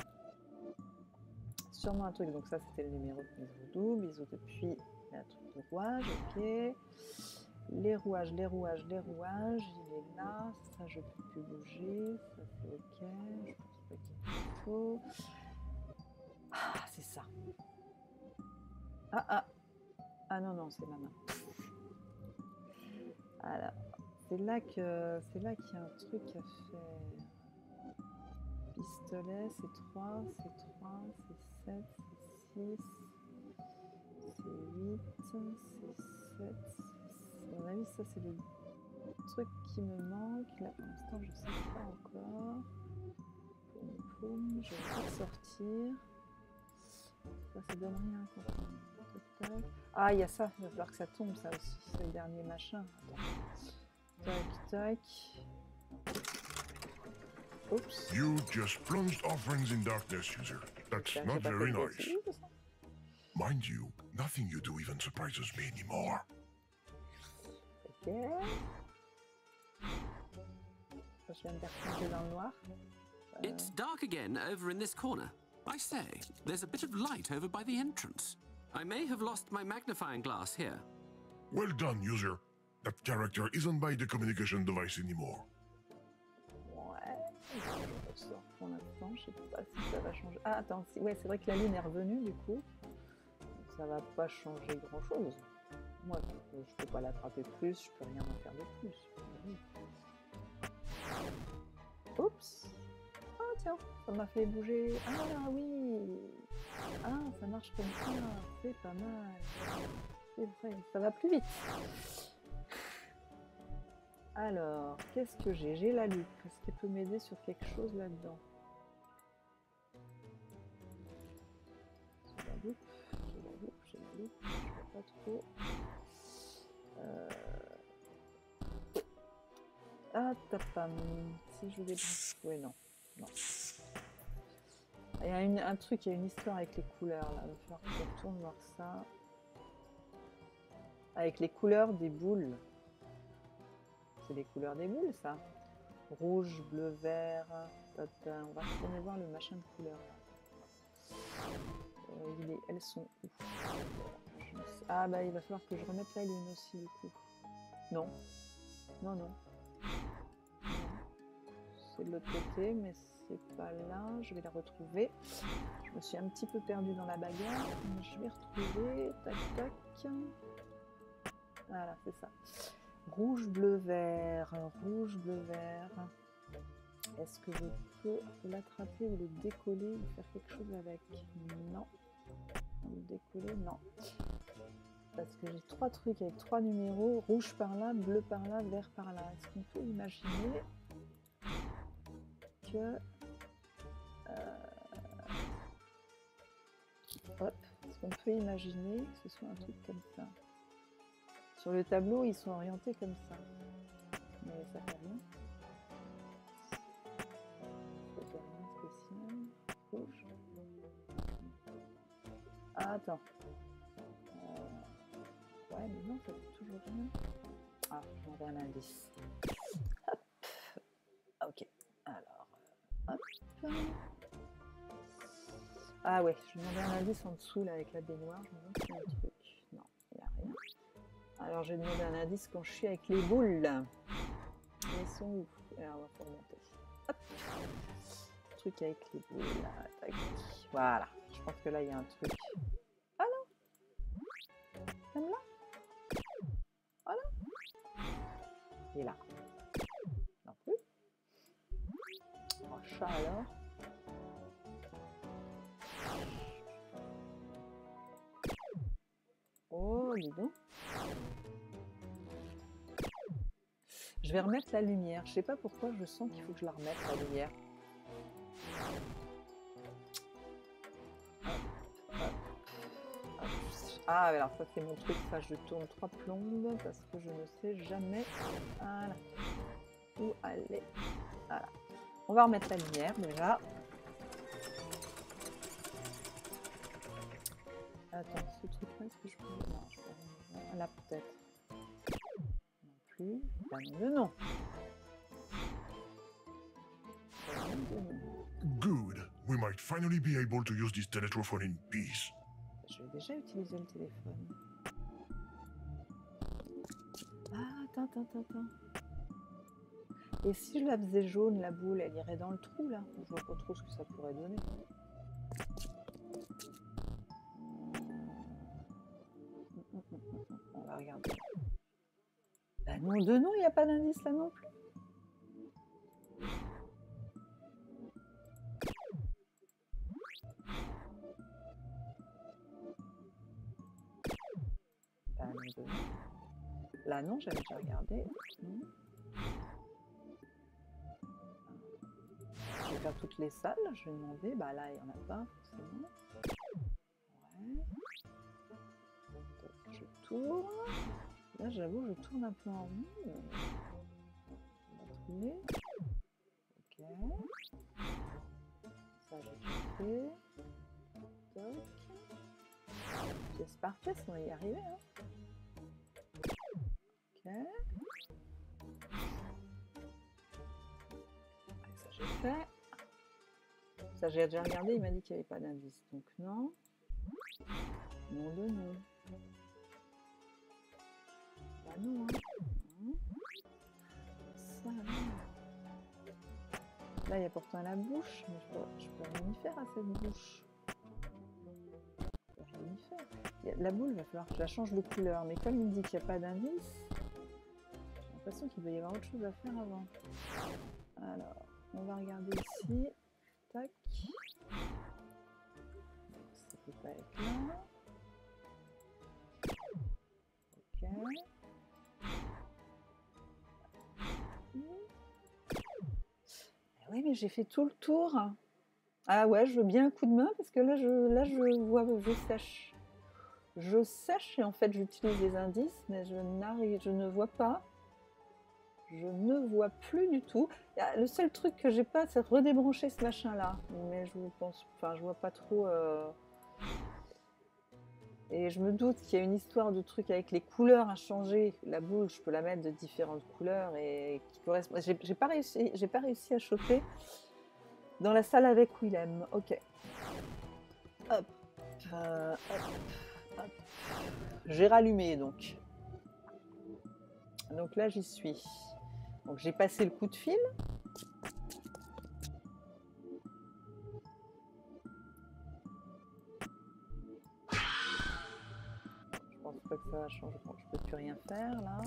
Sûrement un truc, donc ça c'était le numéro de Bisou, bisous depuis, il y a un truc de rouage, ok. Les rouages, les rouages, les rouages, il est là, ça je peux plus bouger, ça c'est ok, je pense pas qu'il faut. Ah, c'est ça. Ah, ah, ah non, non, c'est ma main. Alors, c'est là que, c'est là qu'il y a un truc à faire. Pistolet, c'est trois, c'est trois, c'est sept, c'est six, c'est huit, c'est sept. À mon avis, ça c'est le truc qui me manque. Là pour l'instant, je sais pas encore. Poum, poum, je vais pas sortir. Ça, ça donne rien quand on... Tac, tac. Ah, il y a ça, il va falloir que ça tombe, ça aussi. C'est le dernier machin. Attends. Tac, tac. Oups. You just plunged our friends in darkness, user. That's Tiens, not j'ai pas very fait de nice. bêtises. Mind you, nothing you do even surprises me anymore. Ok. Je viens de faire plonger dans le noir. Euh... It's dark again over in this corner. I say, there's a bit of light over by the entrance. I may have lost my magnifying glass here. Well done, user. That character isn't by the communication device anymore. Ouais. Je ressors pour l'instant. Je sais pas si ça va changer. Ah, attends. Si... Ouais, c'est vrai que la lune est revenue du coup. Donc, ça va pas changer grand chose. Moi, je peux pas l'attraper plus. Je peux rien en faire de plus. Oups. Ah, tiens. Ça m'a fait bouger. Ah, oui. Ah, ça marche comme ça. C'est pas mal. C'est vrai. Ça va plus vite. Alors, qu'est-ce que j'ai? J'ai la loupe. Est-ce qu'elle peut m'aider sur quelque chose là-dedans? J'ai la loupe, j'ai la loupe, j'ai la loupe, je vois pas trop. Euh... Ah, t'as pas... Si je vous débranche... Oui, non. Non. Il y a une, un truc, il y a une histoire avec les couleurs, là. Il va falloir que je retourne voir ça. Avec les couleurs des boules. C'est les couleurs des boules, ça. Rouge, bleu, vert. Tata. On va retourner voir le machin de couleurs. Euh, il est... Elles sont où? Ah bah il va falloir que je remette la lune aussi du coup. Non. Non, non. C'est de l'autre côté, mais c'est pas là. Je vais la retrouver. Je me suis un petit peu perdue dans la bagarre. Mais je vais retrouver. Tac, tac. Voilà, c'est ça. Rouge, bleu, vert, rouge, bleu, vert. Est-ce que je peux l'attraper ou le décoller ou faire quelque chose avec? Non. Le décoller, non. Parce que j'ai trois trucs avec trois numéros. Rouge par là, bleu par là, vert par là. Est-ce qu'on peut imaginer que... Euh... Hop. Est-ce qu'on peut imaginer que ce soit un truc comme ça? Sur le tableau, ils sont orientés comme ça. Mais ça fait rien. Ça fait rien de spécial. Rouge. Ah, attends. Euh... Ouais, mais non, ça fait toujours rien. Ah, je m'en vais un indice. Hop. Ok. Alors, hop. Ah ouais, je vais demander un indice en dessous, là, avec la baignoire. Je me demande s'il y a un truc. Non, il n'y a rien. Alors, je vais demander un indice quand je suis avec les boules. Elles sont où? Alors, on va faire monter. Hop. Truc avec les boules. Là. Tac. Voilà. Je pense que là, il y a un truc. Ah non. Même là. Voilà. Et là. Non plus. Un chat alors. dis donc. Je vais remettre la lumière. Je sais pas pourquoi je sens qu'il faut que je la remette, la lumière. Ah, alors ça c'est mon truc, ça je tourne trois plombes parce que je ne sais jamais voilà. Où aller. Voilà. On va remettre la lumière déjà. Attends, ce truc-là, est-ce que je peux... Non, je peux... Là, peut-être. Non plus. Bah, non, non. Good. We might finally be able to use this teletrophone in peace. Je vais déjà utiliser le téléphone. Ah, attends, attends, attends, attends. Et si je la faisais jaune, la boule, elle irait dans le trou, là? Je vois pas trop ce que ça pourrait donner. On va regarder. Bah non, de non, il n'y a pas d'indice là non plus. Bah non, de non. Là non, j'avais déjà regardé. Non. Je vais faire toutes les salles, je vais demander. Bah là, il n'y en a pas forcément. Ouais. Donc, je tourne. Là, j'avoue, je tourne un peu en rond. On va trouver. Ok. Ça, j'ai déjà fait. Toc. Pièce par pièce, on va y arriver. Hein. Ok. Ça, j'ai fait. Ça, j'ai déjà regardé, il m'a dit qu'il n'y avait pas d'indice. Donc, non. Non de non. Bah non, hein. Ça, là. Là, il y a pourtant la bouche, mais je peux, je peux rien y faire à cette bouche. Je peux rien y faire. La boule, il va falloir que je la change de couleur, mais comme il me dit qu'il n'y a pas d'indice, j'ai l'impression qu'il doit y avoir autre chose à faire avant. Alors, on va regarder ici. Tac. Ça peut pas être là. Ok. Oui, mais j'ai fait tout le tour. Ah ouais, je veux bien un coup de main parce que là, je, là, je vois, je sèche. Je sèche et en fait, j'utilise les indices, mais je n'arrive, je ne vois pas. Je ne vois plus du tout. Le seul truc que j'ai pas, c'est redébrancher ce machin-là. Mais je pense, enfin, je vois pas trop. Euh... Et je me doute qu'il y a une histoire de truc avec les couleurs à changer. La boule, je peux la mettre de différentes couleurs et qui correspond. J'ai, j'ai pas réussi, j'ai pas réussi à choper dans la salle avec Willem. Ok. Hop. Euh, hop. Hop. J'ai rallumé donc. Donc là, j'y suis. Donc j'ai passé le coup de fil. Je pense pas que ça va changer. Bon, je peux plus rien faire là.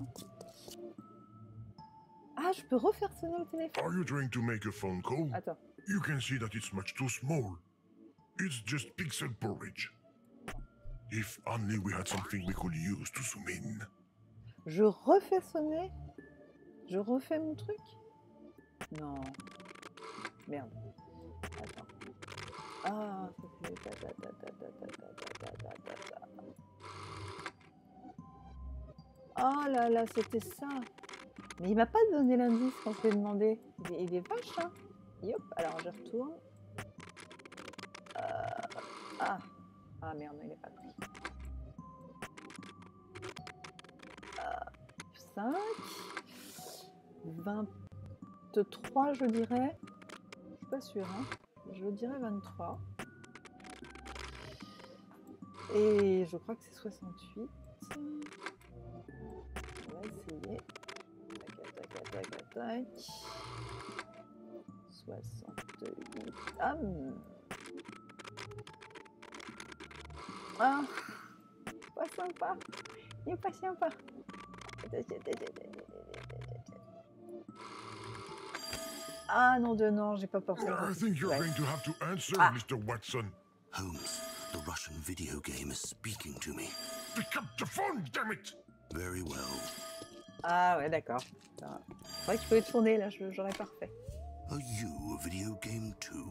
Ah, je peux refaire sonner le téléphone. Are you trying to make a phone call? Attends. You can see that it's much too small. It's just pixel porridge. If only we had something we could use to zoom in. Je refais sonner. Je refais mon truc. Non. Merde. Attends. Ah, ça fait ta ta ta ta ta ta ta ta ta ta ta. Oh là là, c'était ça. Mais il m'a pas donné l'indice quand je l'ai demandé. Il est, il est vache, hein. Yop, alors je retourne. Euh... Ah. Ah merde, il n'est pas pris. Euh... cinq. vingt-trois, je dirais. Je suis pas sûre, hein. Je dirais vingt-trois. Et je crois que c'est soixante-huit. On va essayer. Tac, tac, tac, tac, tac. soixante-huit. Ah, ah, pas sympa. Il est pas sympa. Ah non de non, j'ai pas pensé. I think you're going to have to answer, Ah. Mister Watson. Holmes, the Russian video game is speaking to me. Pick up the phone, damn it! Very well. Ah ouais, d'accord. C'est vrai qu'il faut être tourné, là, j'aurais pas refait. Are you a video game too?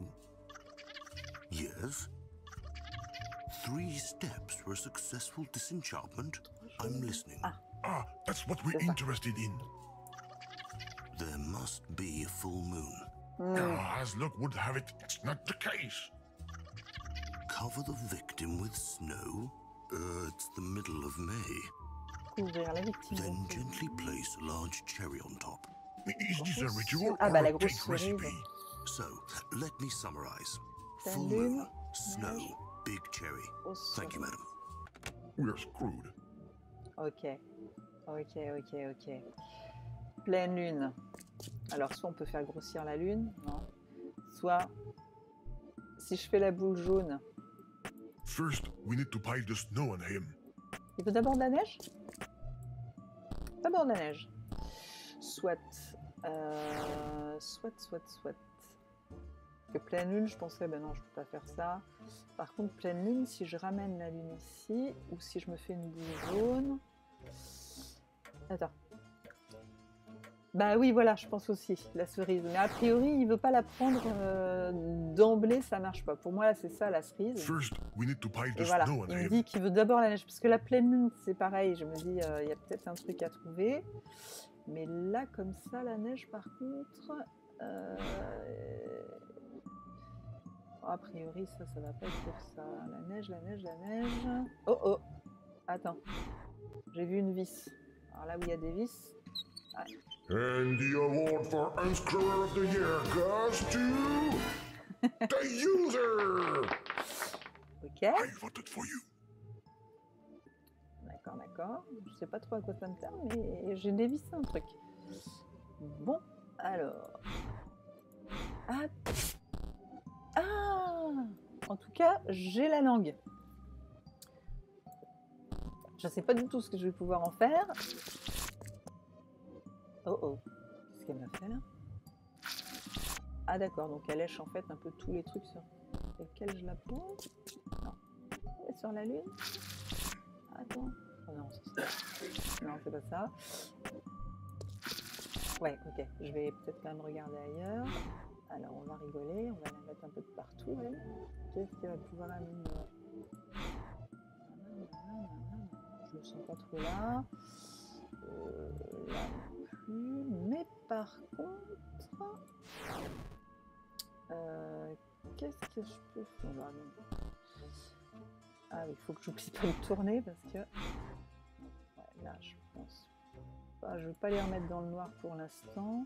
Yes. Three steps for a successful disenchantment. I'm listening. Ah. Ah, that's what we're C'est ça. interested in. There must be a full moon. Hmm. Ah, as luck would have it, it's not the case. Cover the victim with snow. Uh, it's the middle of May. Couvrir la victime. Then donc. gently place a large cherry on top. Is this a ritual Ah, or bah, a la grosse cake cerise. recipe? So, let me summarize. Pleine Full lune, moon, snow, big cherry. Au Thank you, soleil. madam. We're screwed. Ok. Ok, ok, ok. Pleine lune. Alors, soit on peut faire grossir la lune, non. Soit, si je fais la boule jaune, First, we need to pile the snow on him. il faut d'abord de la neige. D'abord de la neige. Soit, euh, soit, soit, soit. Que pleine lune, je pensais, ben non, je peux pas faire ça. Par contre, pleine lune, si je ramène la lune ici, ou si je me fais une boule jaune. Attends. Bah oui, voilà, je pense aussi, la cerise. Mais a priori, il veut pas la prendre euh, d'emblée, ça marche pas. Pour moi, là, c'est ça, la cerise. First, we need to pile Et the voilà, snow on il me him. dit qu'il veut d'abord la neige. Parce que la pleine lune, c'est pareil. Je me dis, euh, il y a peut-être un truc à trouver. Mais là, comme ça, la neige, par contre... Euh... oh, a priori, ça, ça va pas être pour ça. La neige, la neige, la neige... Oh, oh. Attends. J'ai vu une vis. Alors là où il y a des vis... Ouais. And the award for Unscrewer of the Year goes to the user. Ok. I voted for you. D'accord, d'accord. Je sais pas trop à quoi ça me sert, mais j'ai dévissé un truc. Bon, alors... Ah, ah en tout cas, j'ai la langue. Je sais pas du tout ce que je vais pouvoir en faire. Oh oh, qu'est-ce qu'elle m'a fait là? Ah d'accord, donc elle lèche en fait un peu tous les trucs sur lesquels je la pose. Non. Et sur la lune. Attends. Oh non, c'est non, c'est pas ça. Ouais, ok. Je vais peut-être quand même regarder ailleurs. Alors on va rigoler, on va la mettre un peu de partout. Elle. Qu'est-ce qu'elle va pouvoir améliorer? Je me sens pas trop là. Euh, là non plus. Mais par contre, euh, qu'est-ce que je peux faire? Oh, bah, non. Ah oui, il faut que j'oublie pas de tourner parce que ouais, là je pense pas. Je vais pas les remettre dans le noir pour l'instant.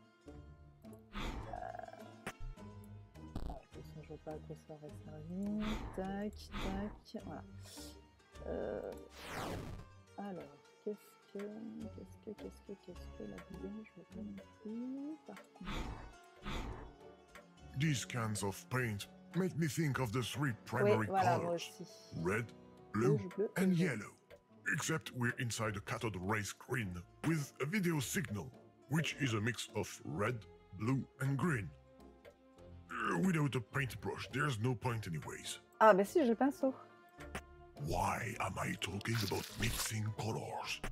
Euh... Ah, de toute façon, je vois pas à quoi ça aurait servi. Tac, tac, voilà. Euh... Alors, qu'est-ce que, qu'est-ce que, qu'est-ce que, qu'est-ce que là-dedans, je vois pas non plus. Par contre. These cans of paint make me think of the three primary Oui, voilà, moi colors: aussi. red, blue, Rouge, bleu et and jaune. yellow. Except we're inside a cathode ray screen with a video signal, which is a mix of red, blue, and green. Uh, without a paintbrush, there's no point anyways. Ah, bah si, j'ai le pinceau. Why am I talking about mixing colors?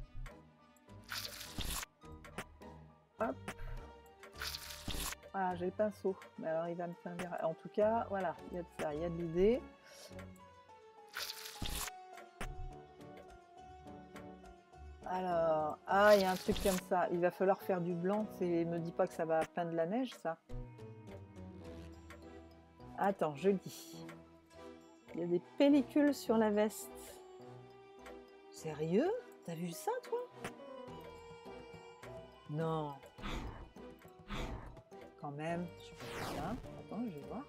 Hop. Ah, j'ai le pinceau. Mais alors, il va me servir. En tout cas, voilà, il y a de ça, il y a de l'idée. Alors, ah, il y a un truc comme ça. Il va falloir faire du blanc. C'est, me dis pas que ça va peindre de la neige, ça. Attends, je le dis. Il y a des pellicules sur la veste. Sérieux? T'as vu ça, toi? Non. Quand même, je fais ça. Attends, je vais voir.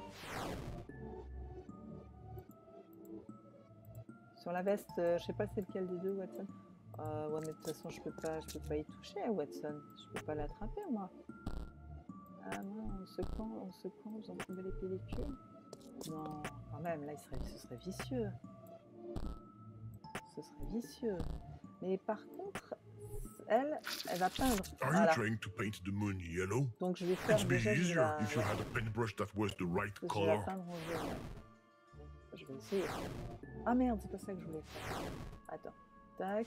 Sur la veste, euh, je sais pas c'est lequel des deux, Watson. Euh, ouais, mais de toute façon, je peux pas, je peux pas y toucher, Watson. Je peux pas l'attraper, moi. Ah, moi, en secouant, en secouant, vous en trouvez les pellicules? Non, quand même, là, il serait, ce serait vicieux. Ce serait vicieux. Mais par contre, elle, elle va peindre. Are Voilà. you trying to paint the moon yellow? Donc je vais faire It'd be déjà, je vais easier la, if you had a paintbrush that was the right je vais la color. peindre en jaune. Je vais essayer. Ah merde, c'est pas ça que je voulais faire. Attends. Tac.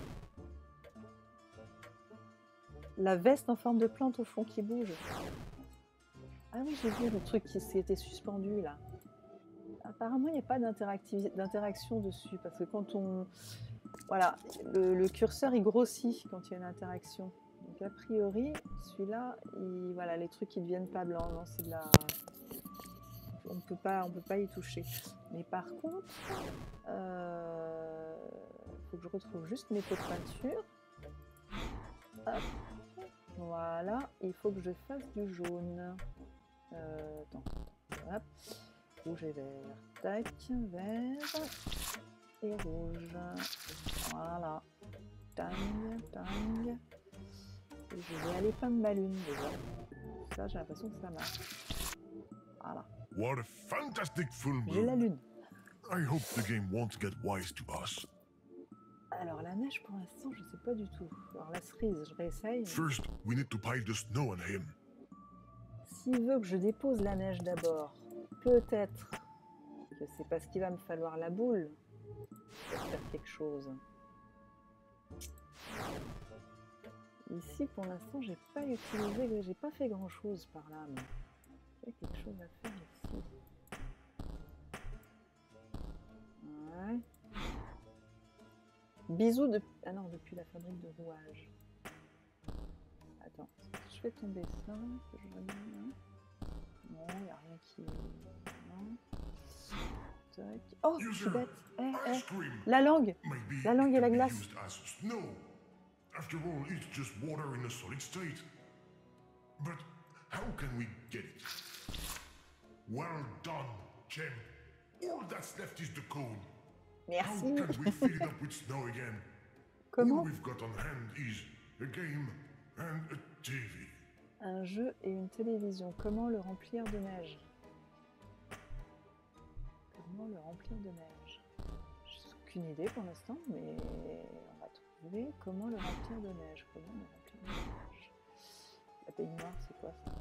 La veste en forme de plante au fond qui bouge. Ah oui, j'ai vu le truc qui s'était suspendu là. Apparemment, il n'y a pas d'interaction dessus parce que quand on... Voilà, le, le curseur il grossit quand il y a une interaction. Donc a priori, celui-là, il... voilà, les trucs ils ne deviennent pas blancs. Non, c'est de la... On peut pas, on peut pas y toucher. Mais par contre, il euh... faut que je retrouve juste mes pots de peinture. Hop. Voilà, il faut que je fasse du jaune. Euh, attends, hop. Rouge et vert. Tac, vert et rouge. Voilà. Tang, tang. Et je vais aller peindre ma lune déjà. Ça, j'ai l'impression que ça marche. Voilà. What a fantastic full J'ai la moon. lune. I hope the game won't get wise to us. Alors la neige pour l'instant, je sais pas du tout. Alors la cerise, je réessaye. mais First, we need to pile the snow on him. S'il veut que je dépose la neige d'abord, peut-être que c'est parce qu'il va me falloir la boule pour faire quelque chose. Ici, pour l'instant, j'ai pas utilisé, j'ai pas fait grand chose par là, mais il y a quelque chose à faire ici. Ouais. Bisous de... Ah non, depuis la fabrique de rouage. Attends, je fais tomber ça, que je remets là. Non, il n'y a rien qui... Non. Tac. Oh, je suis bête. Eh, eh. La langue. Maybe La langue et it la can be glace. used as snow. After all, it's just water in a solid state. But how can we get it? Well done, Jem. All that's left is the cone. Merci. How can we fill it up with snow again? Comment? All we've got on hand is a game and a T V. Un jeu et une télévision. Comment le remplir de neige? Comment le remplir de neige? J'ai aucune idée pour l'instant, mais on va trouver comment le remplir de neige. Comment le remplir de neige? La baignoire, c'est quoi ça?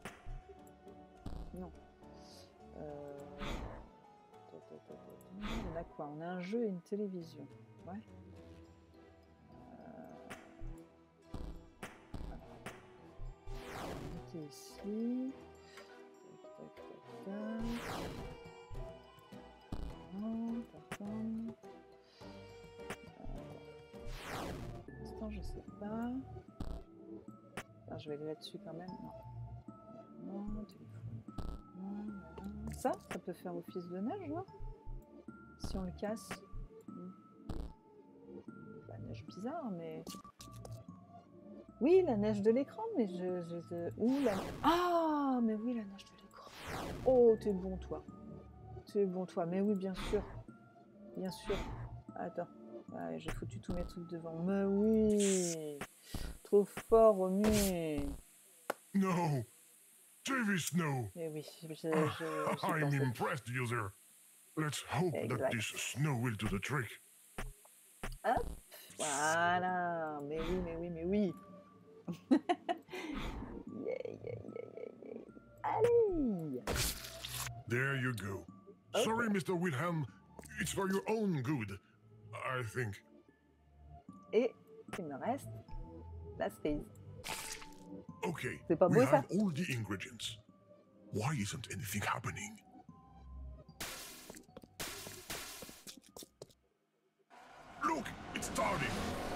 Non. Euh... On a quoi? On a un jeu et une télévision. Ouais. Ici. Tac, tac, tac, tac. Non, attends. Euh, pour l'instant, je sais pas. Enfin, je vais aller là-dessus quand même. Non. Non, téléphone. Non, non. Ça, ça peut faire office de neige, non? Si on le casse. La neige bizarre, mais... Oui, la neige de l'écran, mais je... je, je... Ouh, la... Ah, mais oui, la neige de l'écran. Oh, t'es bon, toi. T'es bon, toi. Mais oui, bien sûr. Bien sûr. Attends. Ouais, j'ai foutu tous mes trucs devant. Mais oui. Trop fort, Romu. No! T V snow! Mais oui, je, je, je, I'm impressed, user. Let's hope Exact. that this snow will do the trick. Hop. Voilà. Mais oui, mais oui, mais oui. Yeah, yeah, yeah, yeah, yeah. Allez. There you go. Okay. Sorry, Mister Wilhelm. It's for your own good, I think. Et il me reste la cerise. Okay, C'est pas we beau, ça? have all the ingredients. Why isn't anything happening? Look, it's starting.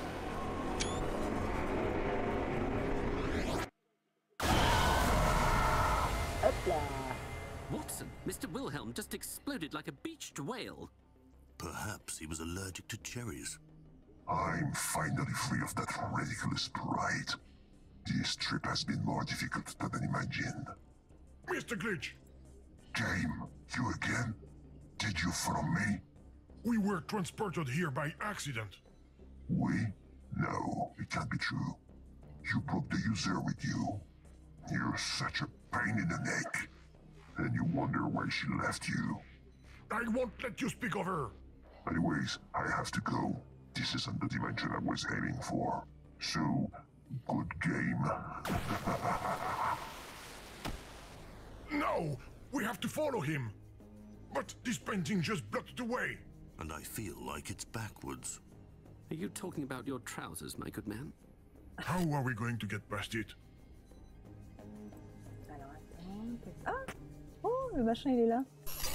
Hop là. Watson, Mister Wilhelm just exploded like a beached whale. Perhaps he was allergic to cherries. I'm finally free of that ridiculous pride. This trip has been more difficult than I imagined. Mister Glitch! Game, you again? Did you follow me? We were transported here by accident. We? No, it can't be true. You brought the user with you. You're such a pain in the neck. And you wonder why she left you. I won't let you speak of her. Anyways, I have to go. This isn't the dimension I was aiming for. So, good game. No! We have to follow him! But this painting just blocked the way. And I feel like it's backwards. Are you talking about your trousers, my good man? How are we going to get past it? Alors, attends. Ah! Oh, le machin, il est là.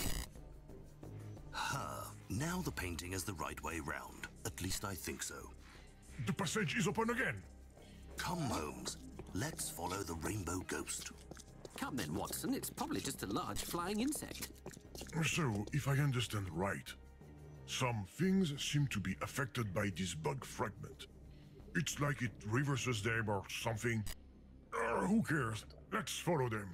Ah, now the painting is the right way round. At least I think so. The passage is open again. Come, Holmes. Let's follow the rainbow ghost. Come then, Watson. It's probably just a large flying insect. So, if I understand right, some things seem to be affected by this bug fragment. It's like it reverses them or something. Uh, who cares? Let's follow them.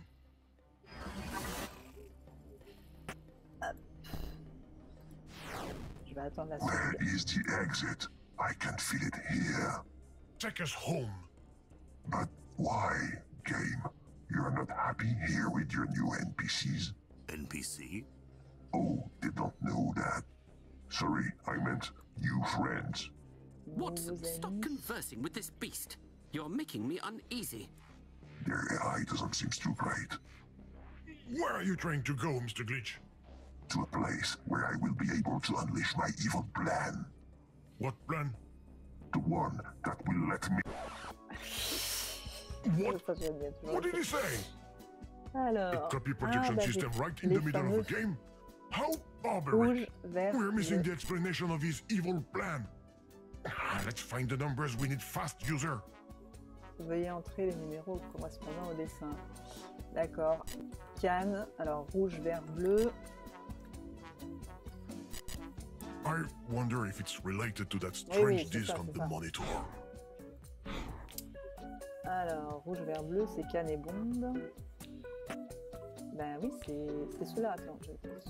Je vais attendre la Where suite. is the exit? I can feel it here. Take us home. But why, game? You're not happy here with your new N P Cs? N P C? Oh, they don't know that. Sorry, I meant new friends. Watson, Nouveaux stop amis. conversing with this beast. You're making me uneasy. Their A I doesn't seem too great. Where are you trying to go, Mister Glitch? To a place where I will be able to unleash my evil plan. What plan? The one that will let me... What? Ça, j'aime bien, toujours. What did he say? A Alors, copy ah, projection bah, system j'ai- right in les the middle fameux of a game? How rouge, barbaric! vert, We're missing bleu. the explanation of his evil plan. Ah, let's find the numbers we need fast, user. Veuillez entrer les numéros correspondant au dessin. D'accord. Canne, alors rouge, vert, bleu. I wonder if it's related to that Oui, strange oui, c'est disc ça, on c'est the ça. monitor. Alors, rouge, vert, bleu, c'est canne et bombe. Ben oui, c'est c'est ceux-là. Attends, je vais faire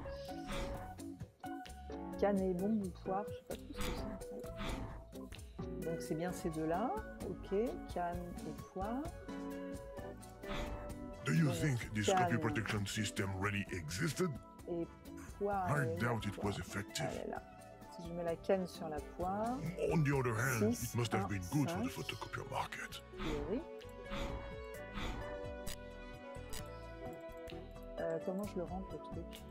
ceux- Canne et bombe ou poire, je sais pas trop ce que c'est en fait. Donc c'est bien ces deux-là. Ok, canne et poire. Do you Donc, think this copy canne protection system really existed? et poire. I elle est doubt là, it poire. was effective. Elle est là. Si je mets la canne sur la poire, On the other hand, Six, it must have un, been good for the cinq. photocopier market. priori. Euh, comment je le rentre le truc?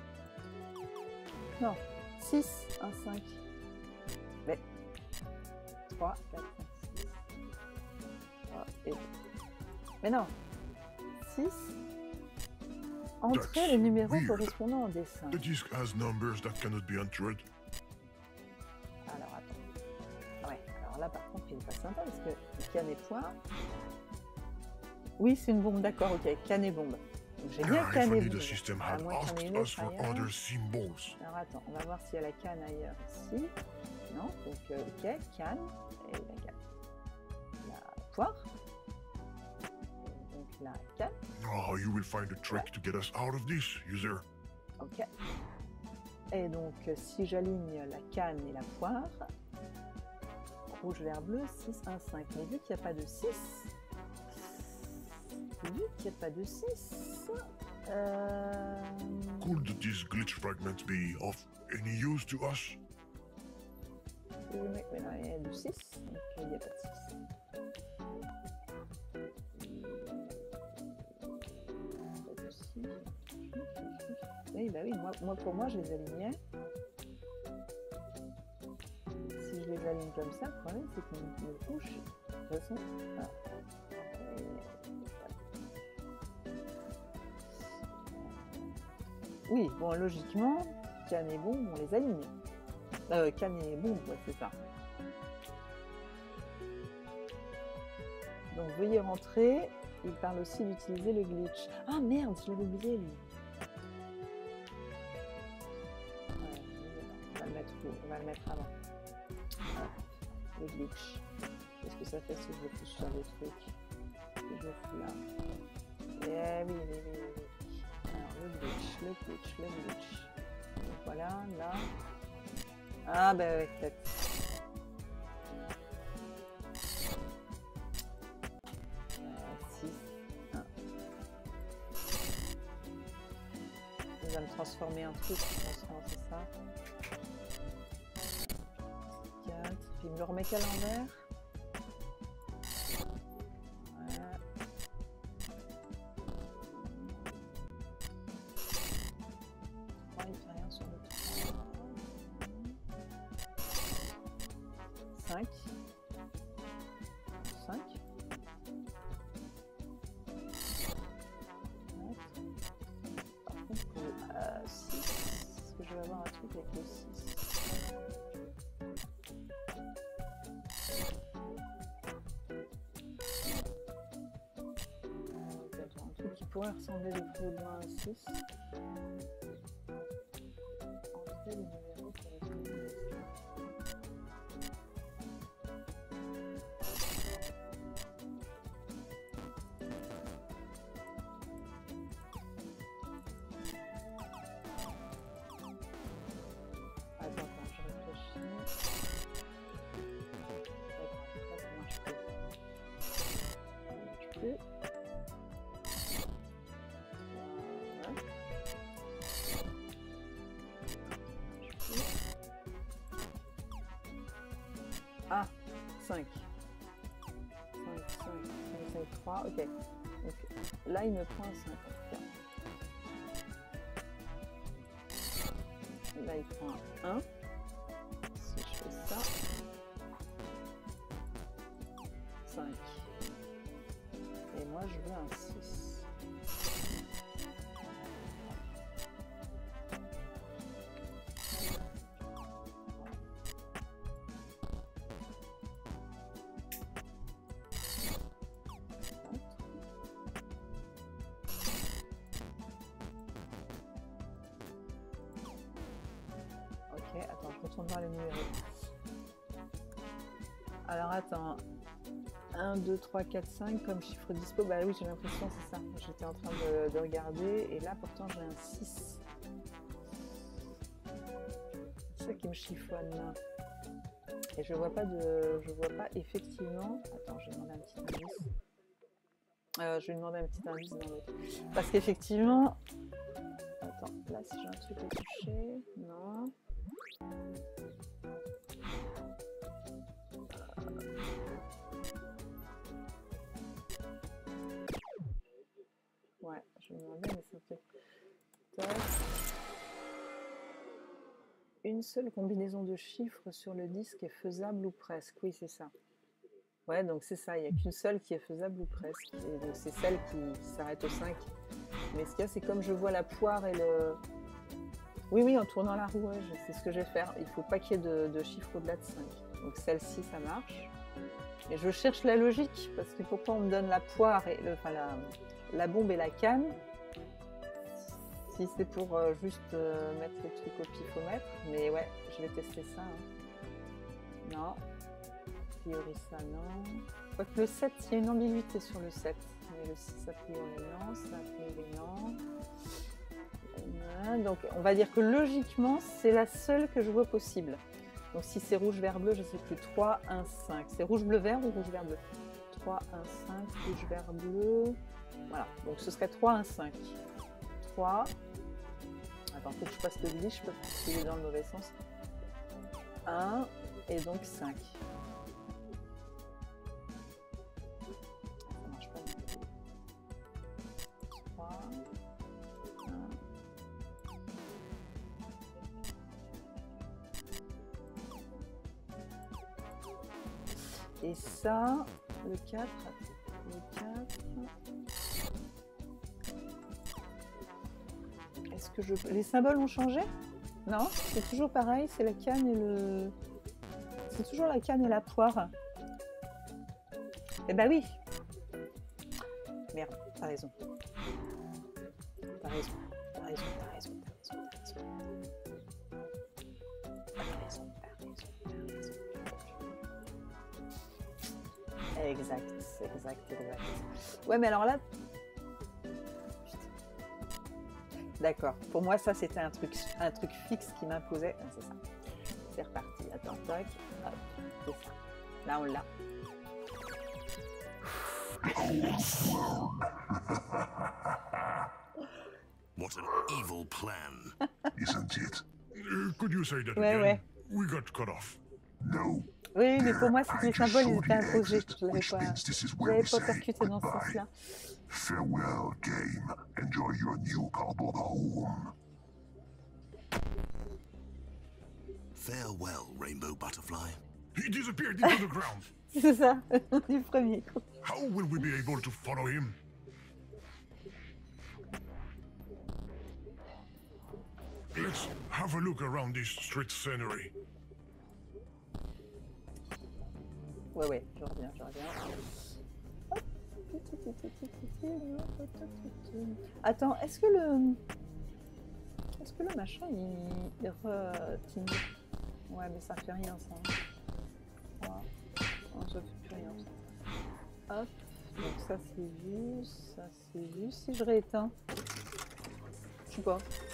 Non, six, un, cinq. Mais trois, quatre, cinq, six. trois et... Mais non, six. Entrez That's les numéros weird. correspondant au dessin. The disc has numbers that cannot be entered. Alors attends. Ouais, alors là par contre il est pas sympa parce que canne et poire. Oui, c'est une bombe, d'accord, ok, canne et bombe. Donc j'ai bien Ah, if canne et only the bombe. system À had moins qu'il y en ait asked une us autre for ailleurs. other symbols. Alors attends, on va voir s'il y a la canne ailleurs ici. Non, donc euh, ok, canne et la canne. La poire. Donc la canne, Oh, you will find a trick to get us out of this, user. ok. Et donc euh, si j'aligne la canne et la poire, rouge, vert, bleu, six, un, cinq. Mais vu qu'il n'y a pas de six, vu qu'il n'y a pas de six, euh... Could these glitch fragments be of any use to us? je vais mettre- mais non, il y a du six, donc il n'y a pas de six. Pas de six. Oui, bah oui, moi, moi pour moi je les alignais. Si je les aligne comme ça, le problème c'est que me couche. De toute façon. Ah. Et- Oui, bon, logiquement, canne et bombe, on les aligne. Euh, canne et bombe, ouais, c'est ça. Donc, veuillez rentrer. Il parle aussi d'utiliser le glitch. Ah merde, je l'avais oublié, lui. Ouais, on va le mettre où? On va le mettre avant. Voilà, le glitch. Qu'est-ce que ça fait si je le fous sur le truc? Si je le fous là. Eh oui, oui, oui, oui. Alors, le glitch, le glitch, le glitch. Donc voilà, là. Ah, bah ouais, peut-être. six, un. Il va me transformer en truc, je pense, non, c'est ça. quatre, puis il me le remet qu'à l'envers. Voilà. trois, il fait rien sur le trois. cinq. cinq. Par contre, pour le euh, six, est-ce que je vais avoir un truc avec le six? Un truc qui pourrait ressembler de plus ou moins à un six. Entrer les numéros pour les combinaisons. Attends, attends, je réfléchis. D'accord, ça, ça marche plus. Ça marche plus. Ah, cinq. cinq, cinq, cinq, cinq, trois, ok. Donc là, il me prend un cinq. Là, il prend un un. Si je fais ça, cinq. Et moi, je veux un six. Ok, attends, je retourne voir les numéros. Alors attends, un, deux, trois, quatre, cinq comme chiffre dispo, bah oui j'ai l'impression c'est ça. J'étais en train de, de regarder et là pourtant j'ai un six. C'est ça qui me chiffonne. Et je vois pas de. Je vois pas effectivement. Attends, je vais demander un petit indice. Euh, je vais demander un petit indice dans l'autre. Parce qu'effectivement. Attends, là si j'ai un truc à toucher. Non. Ouais, je vais demander, mais c'est un truc. Une seule combinaison de chiffres sur le disque est faisable ou presque. Oui, c'est ça. Ouais, donc c'est ça. Il n'y a qu'une seule qui est faisable ou presque. Et donc c'est celle qui, qui s'arrête au cinq. Mais ce qu'il y a, c'est comme je vois la poire et le... Oui, oui, en tournant la roue, ouais, c'est ce que je vais faire. Il ne faut pas qu'il y ait de, de chiffres au-delà de cinq. Donc celle-ci, ça marche. Et je cherche la logique, parce que pourquoi on me donne la poire, et le, enfin la, la bombe et la canne, si c'est pour euh, juste euh, mettre les trucs au pifomètre. Mais ouais, je vais tester ça. Hein. Non. A priori, ça, non. Quoique le sept, il y a une ambiguïté sur le sept. Mais le six, a priori, non. Ça, a priori, non. Donc on va dire que logiquement c'est la seule que je vois possible. Donc si c'est rouge vert bleu, je ne sais plus. Trois, un, cinq. C'est rouge bleu vert ou rouge vert bleu? Trois, un, cinq, rouge vert bleu. Voilà, donc ce serait trois, un, cinq. Trois. Attends, faut que je fasse le glitch parce qu'il est dans le mauvais sens. Un et donc cinq. Ça marche pas. trois. Et ça, le quatre, le quatre. Est-ce que je... Les symboles ont changé? Non, c'est toujours pareil, c'est la canne et le... C'est toujours la canne et la poire. Eh ben oui. Merde, t'as raison. T'as raison, t'as raison, t'as raison, t'as raison, t'as raison. T'as raison, t'as raison, t'as raison. Exact, exact, exact. Ouais, mais alors là... D'accord. Pour moi, ça, c'était un truc, un truc fixe qui m'imposait. Ah, c'est ça. C'est reparti. Attends, tac. Hop. C'est ça. Là, on l'a. What an evil plan. Isn't it? Uh, could you say that Ouais, again? ouais. We got cut off. No. Oui, mais pour moi, c'est que les symboles, ils étaient imposés. Je ne l'avais pas, je l'avais pas percuté dans ce sens-là. Farewell, game. Enjoy your new cardboard home. Farewell, Rainbow Butterfly. He disappeared into the ground. C'est ça, du premier coup. How will we be able to follow him? Let's have a look around this street scenery. Ouais, ouais, je reviens, je reviens. Attends, est-ce que le... Est-ce que le machin, il... il re-tine? Ouais, mais ça fait rien, ça. Ouais. Non, ça fait plus rien, ça. Hop, donc ça c'est vu, ça c'est vu. Si je rééteins, je sais pas.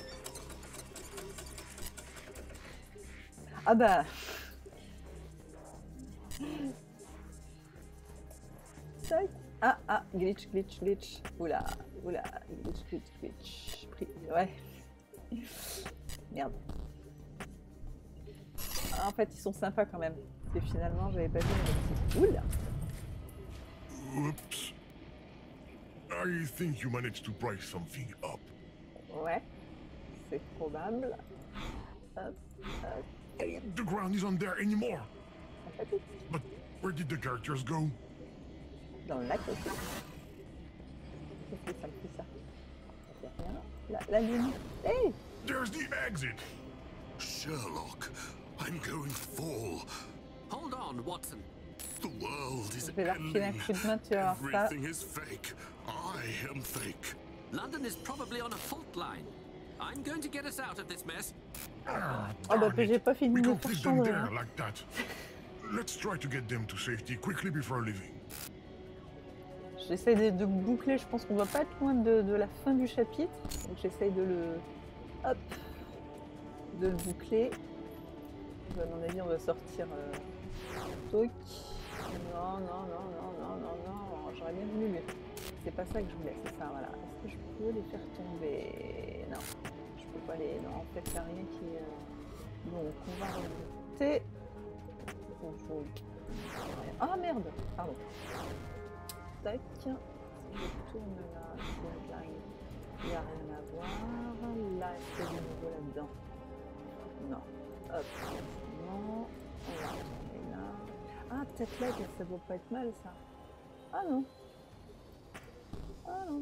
Ah bah... Ah, ah, glitch, glitch, glitch. Oula, oula, glitch, glitch, glitch. Ouais. Merde. Ah, en fait, ils sont sympas quand même. Et finalement, j'avais pas vu les petits. Oula. Oops. I think you managed to price something up. Ouais. C'est probable. Hop, hop. The ground isn't there anymore. En fait, oui. But where did the characters go? Dans le lac aussi. Qu'est-ce que ça me fait ça? C'est rien. La, la lune. Hey! There's the exit. Sherlock, I'm going to fall. Hold on, Watson. The world is Je vais leur filer un ending. coup de main, tu vas voir ça. Everything is fake. I am fake. London is probably on a fault line. I'm going to get us out of this mess. Ah, Oh bah darn it. j'ai pas fini We de don't faire leave them changer. there Hein. like that. Let's try to get them to safety quickly before leaving. J'essaie de, de boucler, je pense qu'on va pas être loin de, de la fin du chapitre. Donc j'essaye de le... Hop, de le boucler. À mon avis, on va sortir... Euh... Toc. Non, non, non, non, non, non, non. J'aurais bien voulu lui. C'est pas ça que je voulais, c'est ça, voilà. Est-ce que je peux les faire tomber? Non. Je peux pas les... Non, en fait, il n'y a rien qui... Euh... Donc, on va remonter. Ah merde! Pardon. Tac. Je tourne là. Là, il n'y a rien à voir. Là, est-ce qu'il y a du nouveau là-dedans? Non. Hop. Non. On va retourner là. Ah, peut-être là, ça vaut pas être mal, ça. Ah non. Ah non.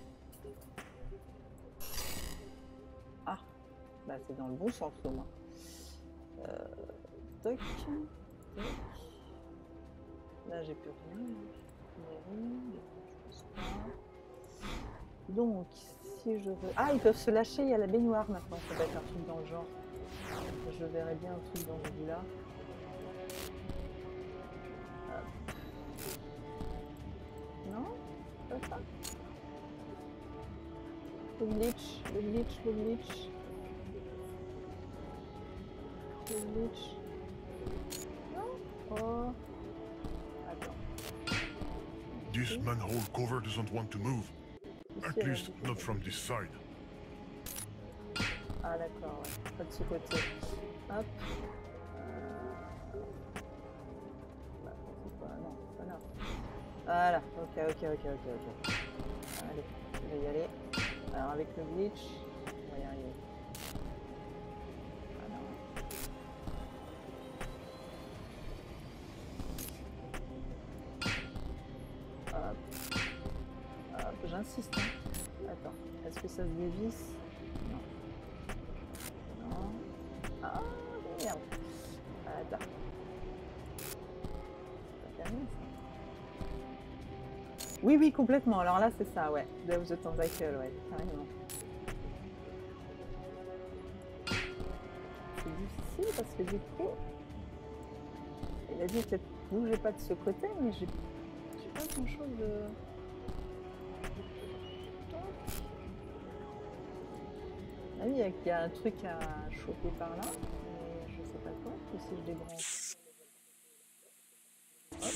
Ah. Bah, c'est dans le bon sens, au moins. Euh... Toc. Toc. Là, j'ai plus rien. Je pense pas. Donc, si je veux... Ah, ils peuvent se lâcher, il y a la baignoire maintenant. Ça va être un truc dans le genre. Je verrais bien un truc dans ce goût-là. Non? Pas ça? Le glitch, le glitch, le glitch. Le glitch. Non? Oh. Attends. This manhole cover doesn't want to move. At Ici, least elle a- not from this side. Ah d'accord, ouais. Pas de ce côté. Hop. Euh... Bah, c'est pas... Non, c'est pas là. Voilà, ok, ok, ok, ok, ok. Allez, je vais y aller. Alors avec le glitch, on va y arriver. Voilà. Hop. Hop, j'insiste. Hein. Attends, est-ce que ça se dévisse? Non. Non. Ah, merde. Attends. Ça termine ça? Oui, oui, complètement. Alors là, c'est ça, ouais. Day of the Tentacle, ouais, carrément. C'est difficile parce que du coup, il a dit peut-être bougez pas de ce côté, mais j'ai pas grand chose de. Ah oui, il y a un truc à choper par là, mais je sais pas quoi. Et si je débranche. Hop.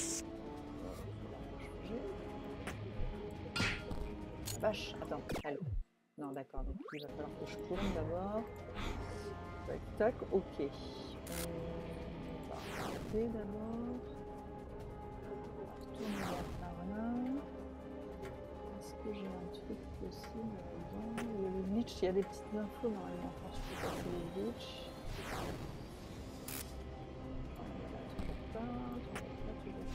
Vache, attends, allô. Non, d'accord, donc il va falloir que je tourne d'abord. Tac, tac, ok. On va arrêter d'abord. On va retourner par là. Est-ce que j'ai un truc possible là-dedans? Le glitch, il y a des petites infos normalement quand je peux passer les glitch.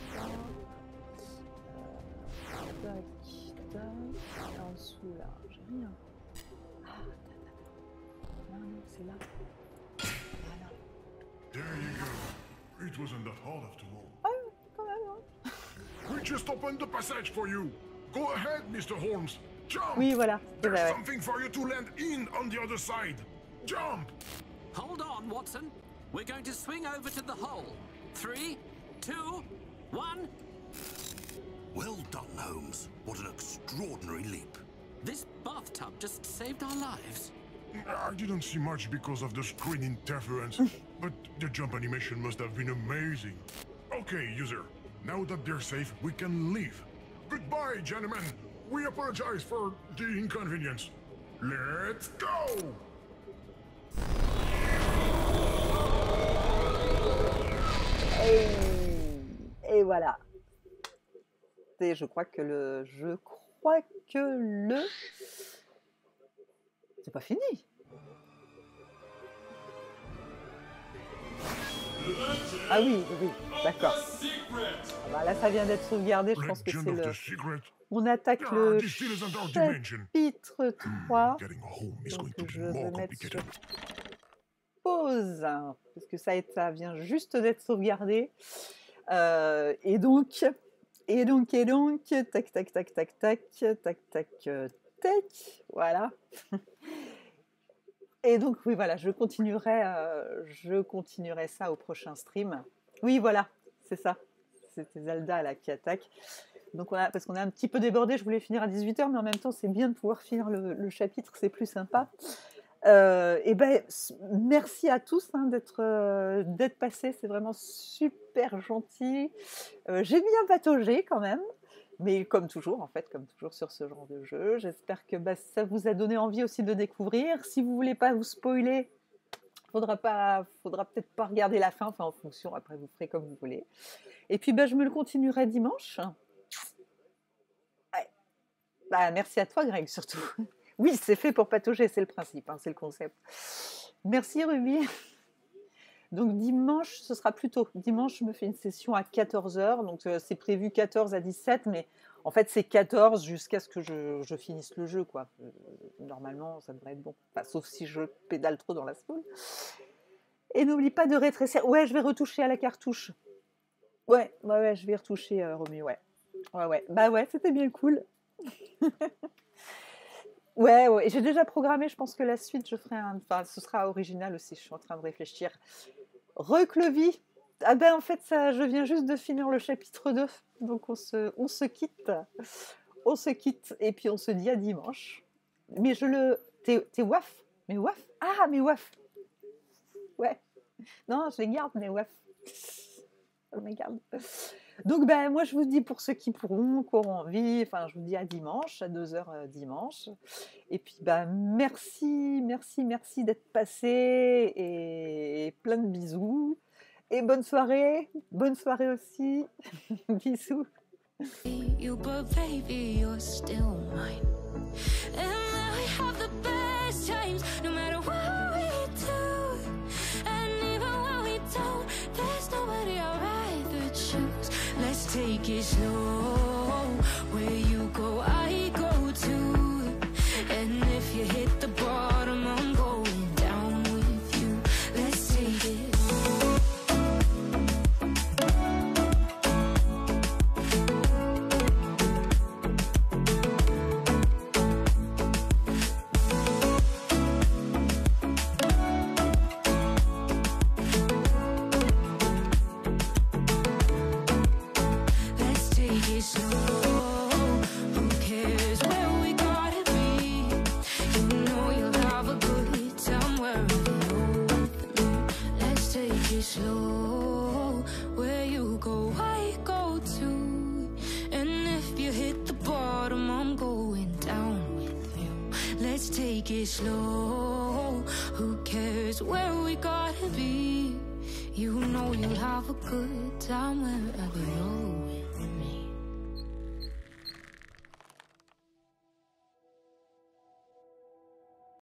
Euh, tac, tac. En dessous là, j'ai rien. Ah, non, non, c'est là. Voilà. There you go. It wasn't that hard after all. Ah, quand même, hein. We just opened the passage for you. Go ahead, Mister Holmes. Jump! Oui, voilà. C'est There's vrai, ouais. something for you to land in on the other side. Jump! Hold on, Watson. We're going to swing over to the hole. Three, two, one. Well done, Holmes. What an extraordinary leap. This bathtub just saved our lives. I didn't see much because of the screen interference, but the jump animation must have been amazing. Okay, user. Now that they're safe, we can leave. Goodbye, gentlemen. We apologize for the inconvenience. Let's go! Et, et voilà. Et je crois que le... Je crois que le... C'est pas fini. Ah oui, oui, d'accord. Ah bah là, ça vient d'être sauvegardé. Je pense que c'est le... On attaque le chapitre trois. Donc je vais mettre sur pause, parce que ça, ça vient juste d'être sauvegardé. Euh, et donc, et donc, et donc, tac, tac, tac, tac, tac, tac, tac, tac, voilà. Et donc, oui, voilà, je continuerai, euh, je continuerai ça au prochain stream. Oui, voilà, c'est ça. C'était Zelda là qui attaque. Donc on a, parce qu'on a un petit peu débordé, je voulais finir à dix-huit heures, mais en même temps, c'est bien de pouvoir finir le, le chapitre, c'est plus sympa. Euh, et ben, merci à tous hein, d'être euh, d'être passés, c'est vraiment super gentil. Euh, j'ai bien pataugé quand même, mais comme toujours, en fait, comme toujours sur ce genre de jeu. J'espère que bah, ça vous a donné envie aussi de le découvrir. Si vous voulez pas vous spoiler, faudra pas, faudra peut-être pas regarder la fin, enfin en fonction, après vous ferez comme vous voulez. Et puis bah, je me le continuerai dimanche. Ouais. Bah, merci à toi Greg surtout. Oui, c'est fait pour patauger, c'est le principe, hein, c'est le concept. Merci Ruby. Donc dimanche, ce sera plus tôt. Dimanche, je me fais une session à quatorze heures, donc euh, c'est prévu quatorze à dix-sept, mais en fait c'est quatorze jusqu'à ce que je, je finisse le jeu, quoi. Euh, normalement, ça devrait être bon. Enfin, sauf si je pédale trop dans la spool. Et n'oublie pas de rétrécir. Ouais, je vais retoucher à la cartouche. Ouais, ouais, ouais, je vais retoucher, euh, Romu, ouais. Ouais, ouais. Bah ouais, c'était bien cool. Ouais, ouais. J'ai déjà programmé, je pense que la suite, je ferai un... Enfin, ce sera original aussi, je suis en train de réfléchir. Reclevie. Ah ben, en fait, ça, je viens juste de finir le chapitre deux. Donc, on se, on se quitte. On se quitte. Et puis, on se dit à dimanche. Mais je le... T'es, t'es waf? Mais waf? Ah, mais waf. Ouais. Non, je les garde, mes waf. Je les garde. Donc, ben, moi, je vous dis pour ceux qui pourront, qui auront envie, enfin, je vous dis à dimanche, à deux heures euh, dimanche. Et puis, ben, merci, merci, merci d'être passé et plein de bisous. Et bonne soirée, bonne soirée aussi. Bisous. You, but baby, you're still mine. And we have the best times, no matter what we do. And even when we don't, there's nobody I'd rather choose. Let's take it slow. Where you go, I go too. And if you hit the bottom, I'm going down with you. Let's take it. Slow, where you go, I go too. And if you hit the bottom, I'm going down with you. Let's take it slow. Who cares where we gotta be? You know you'll have a good time wherever you're with.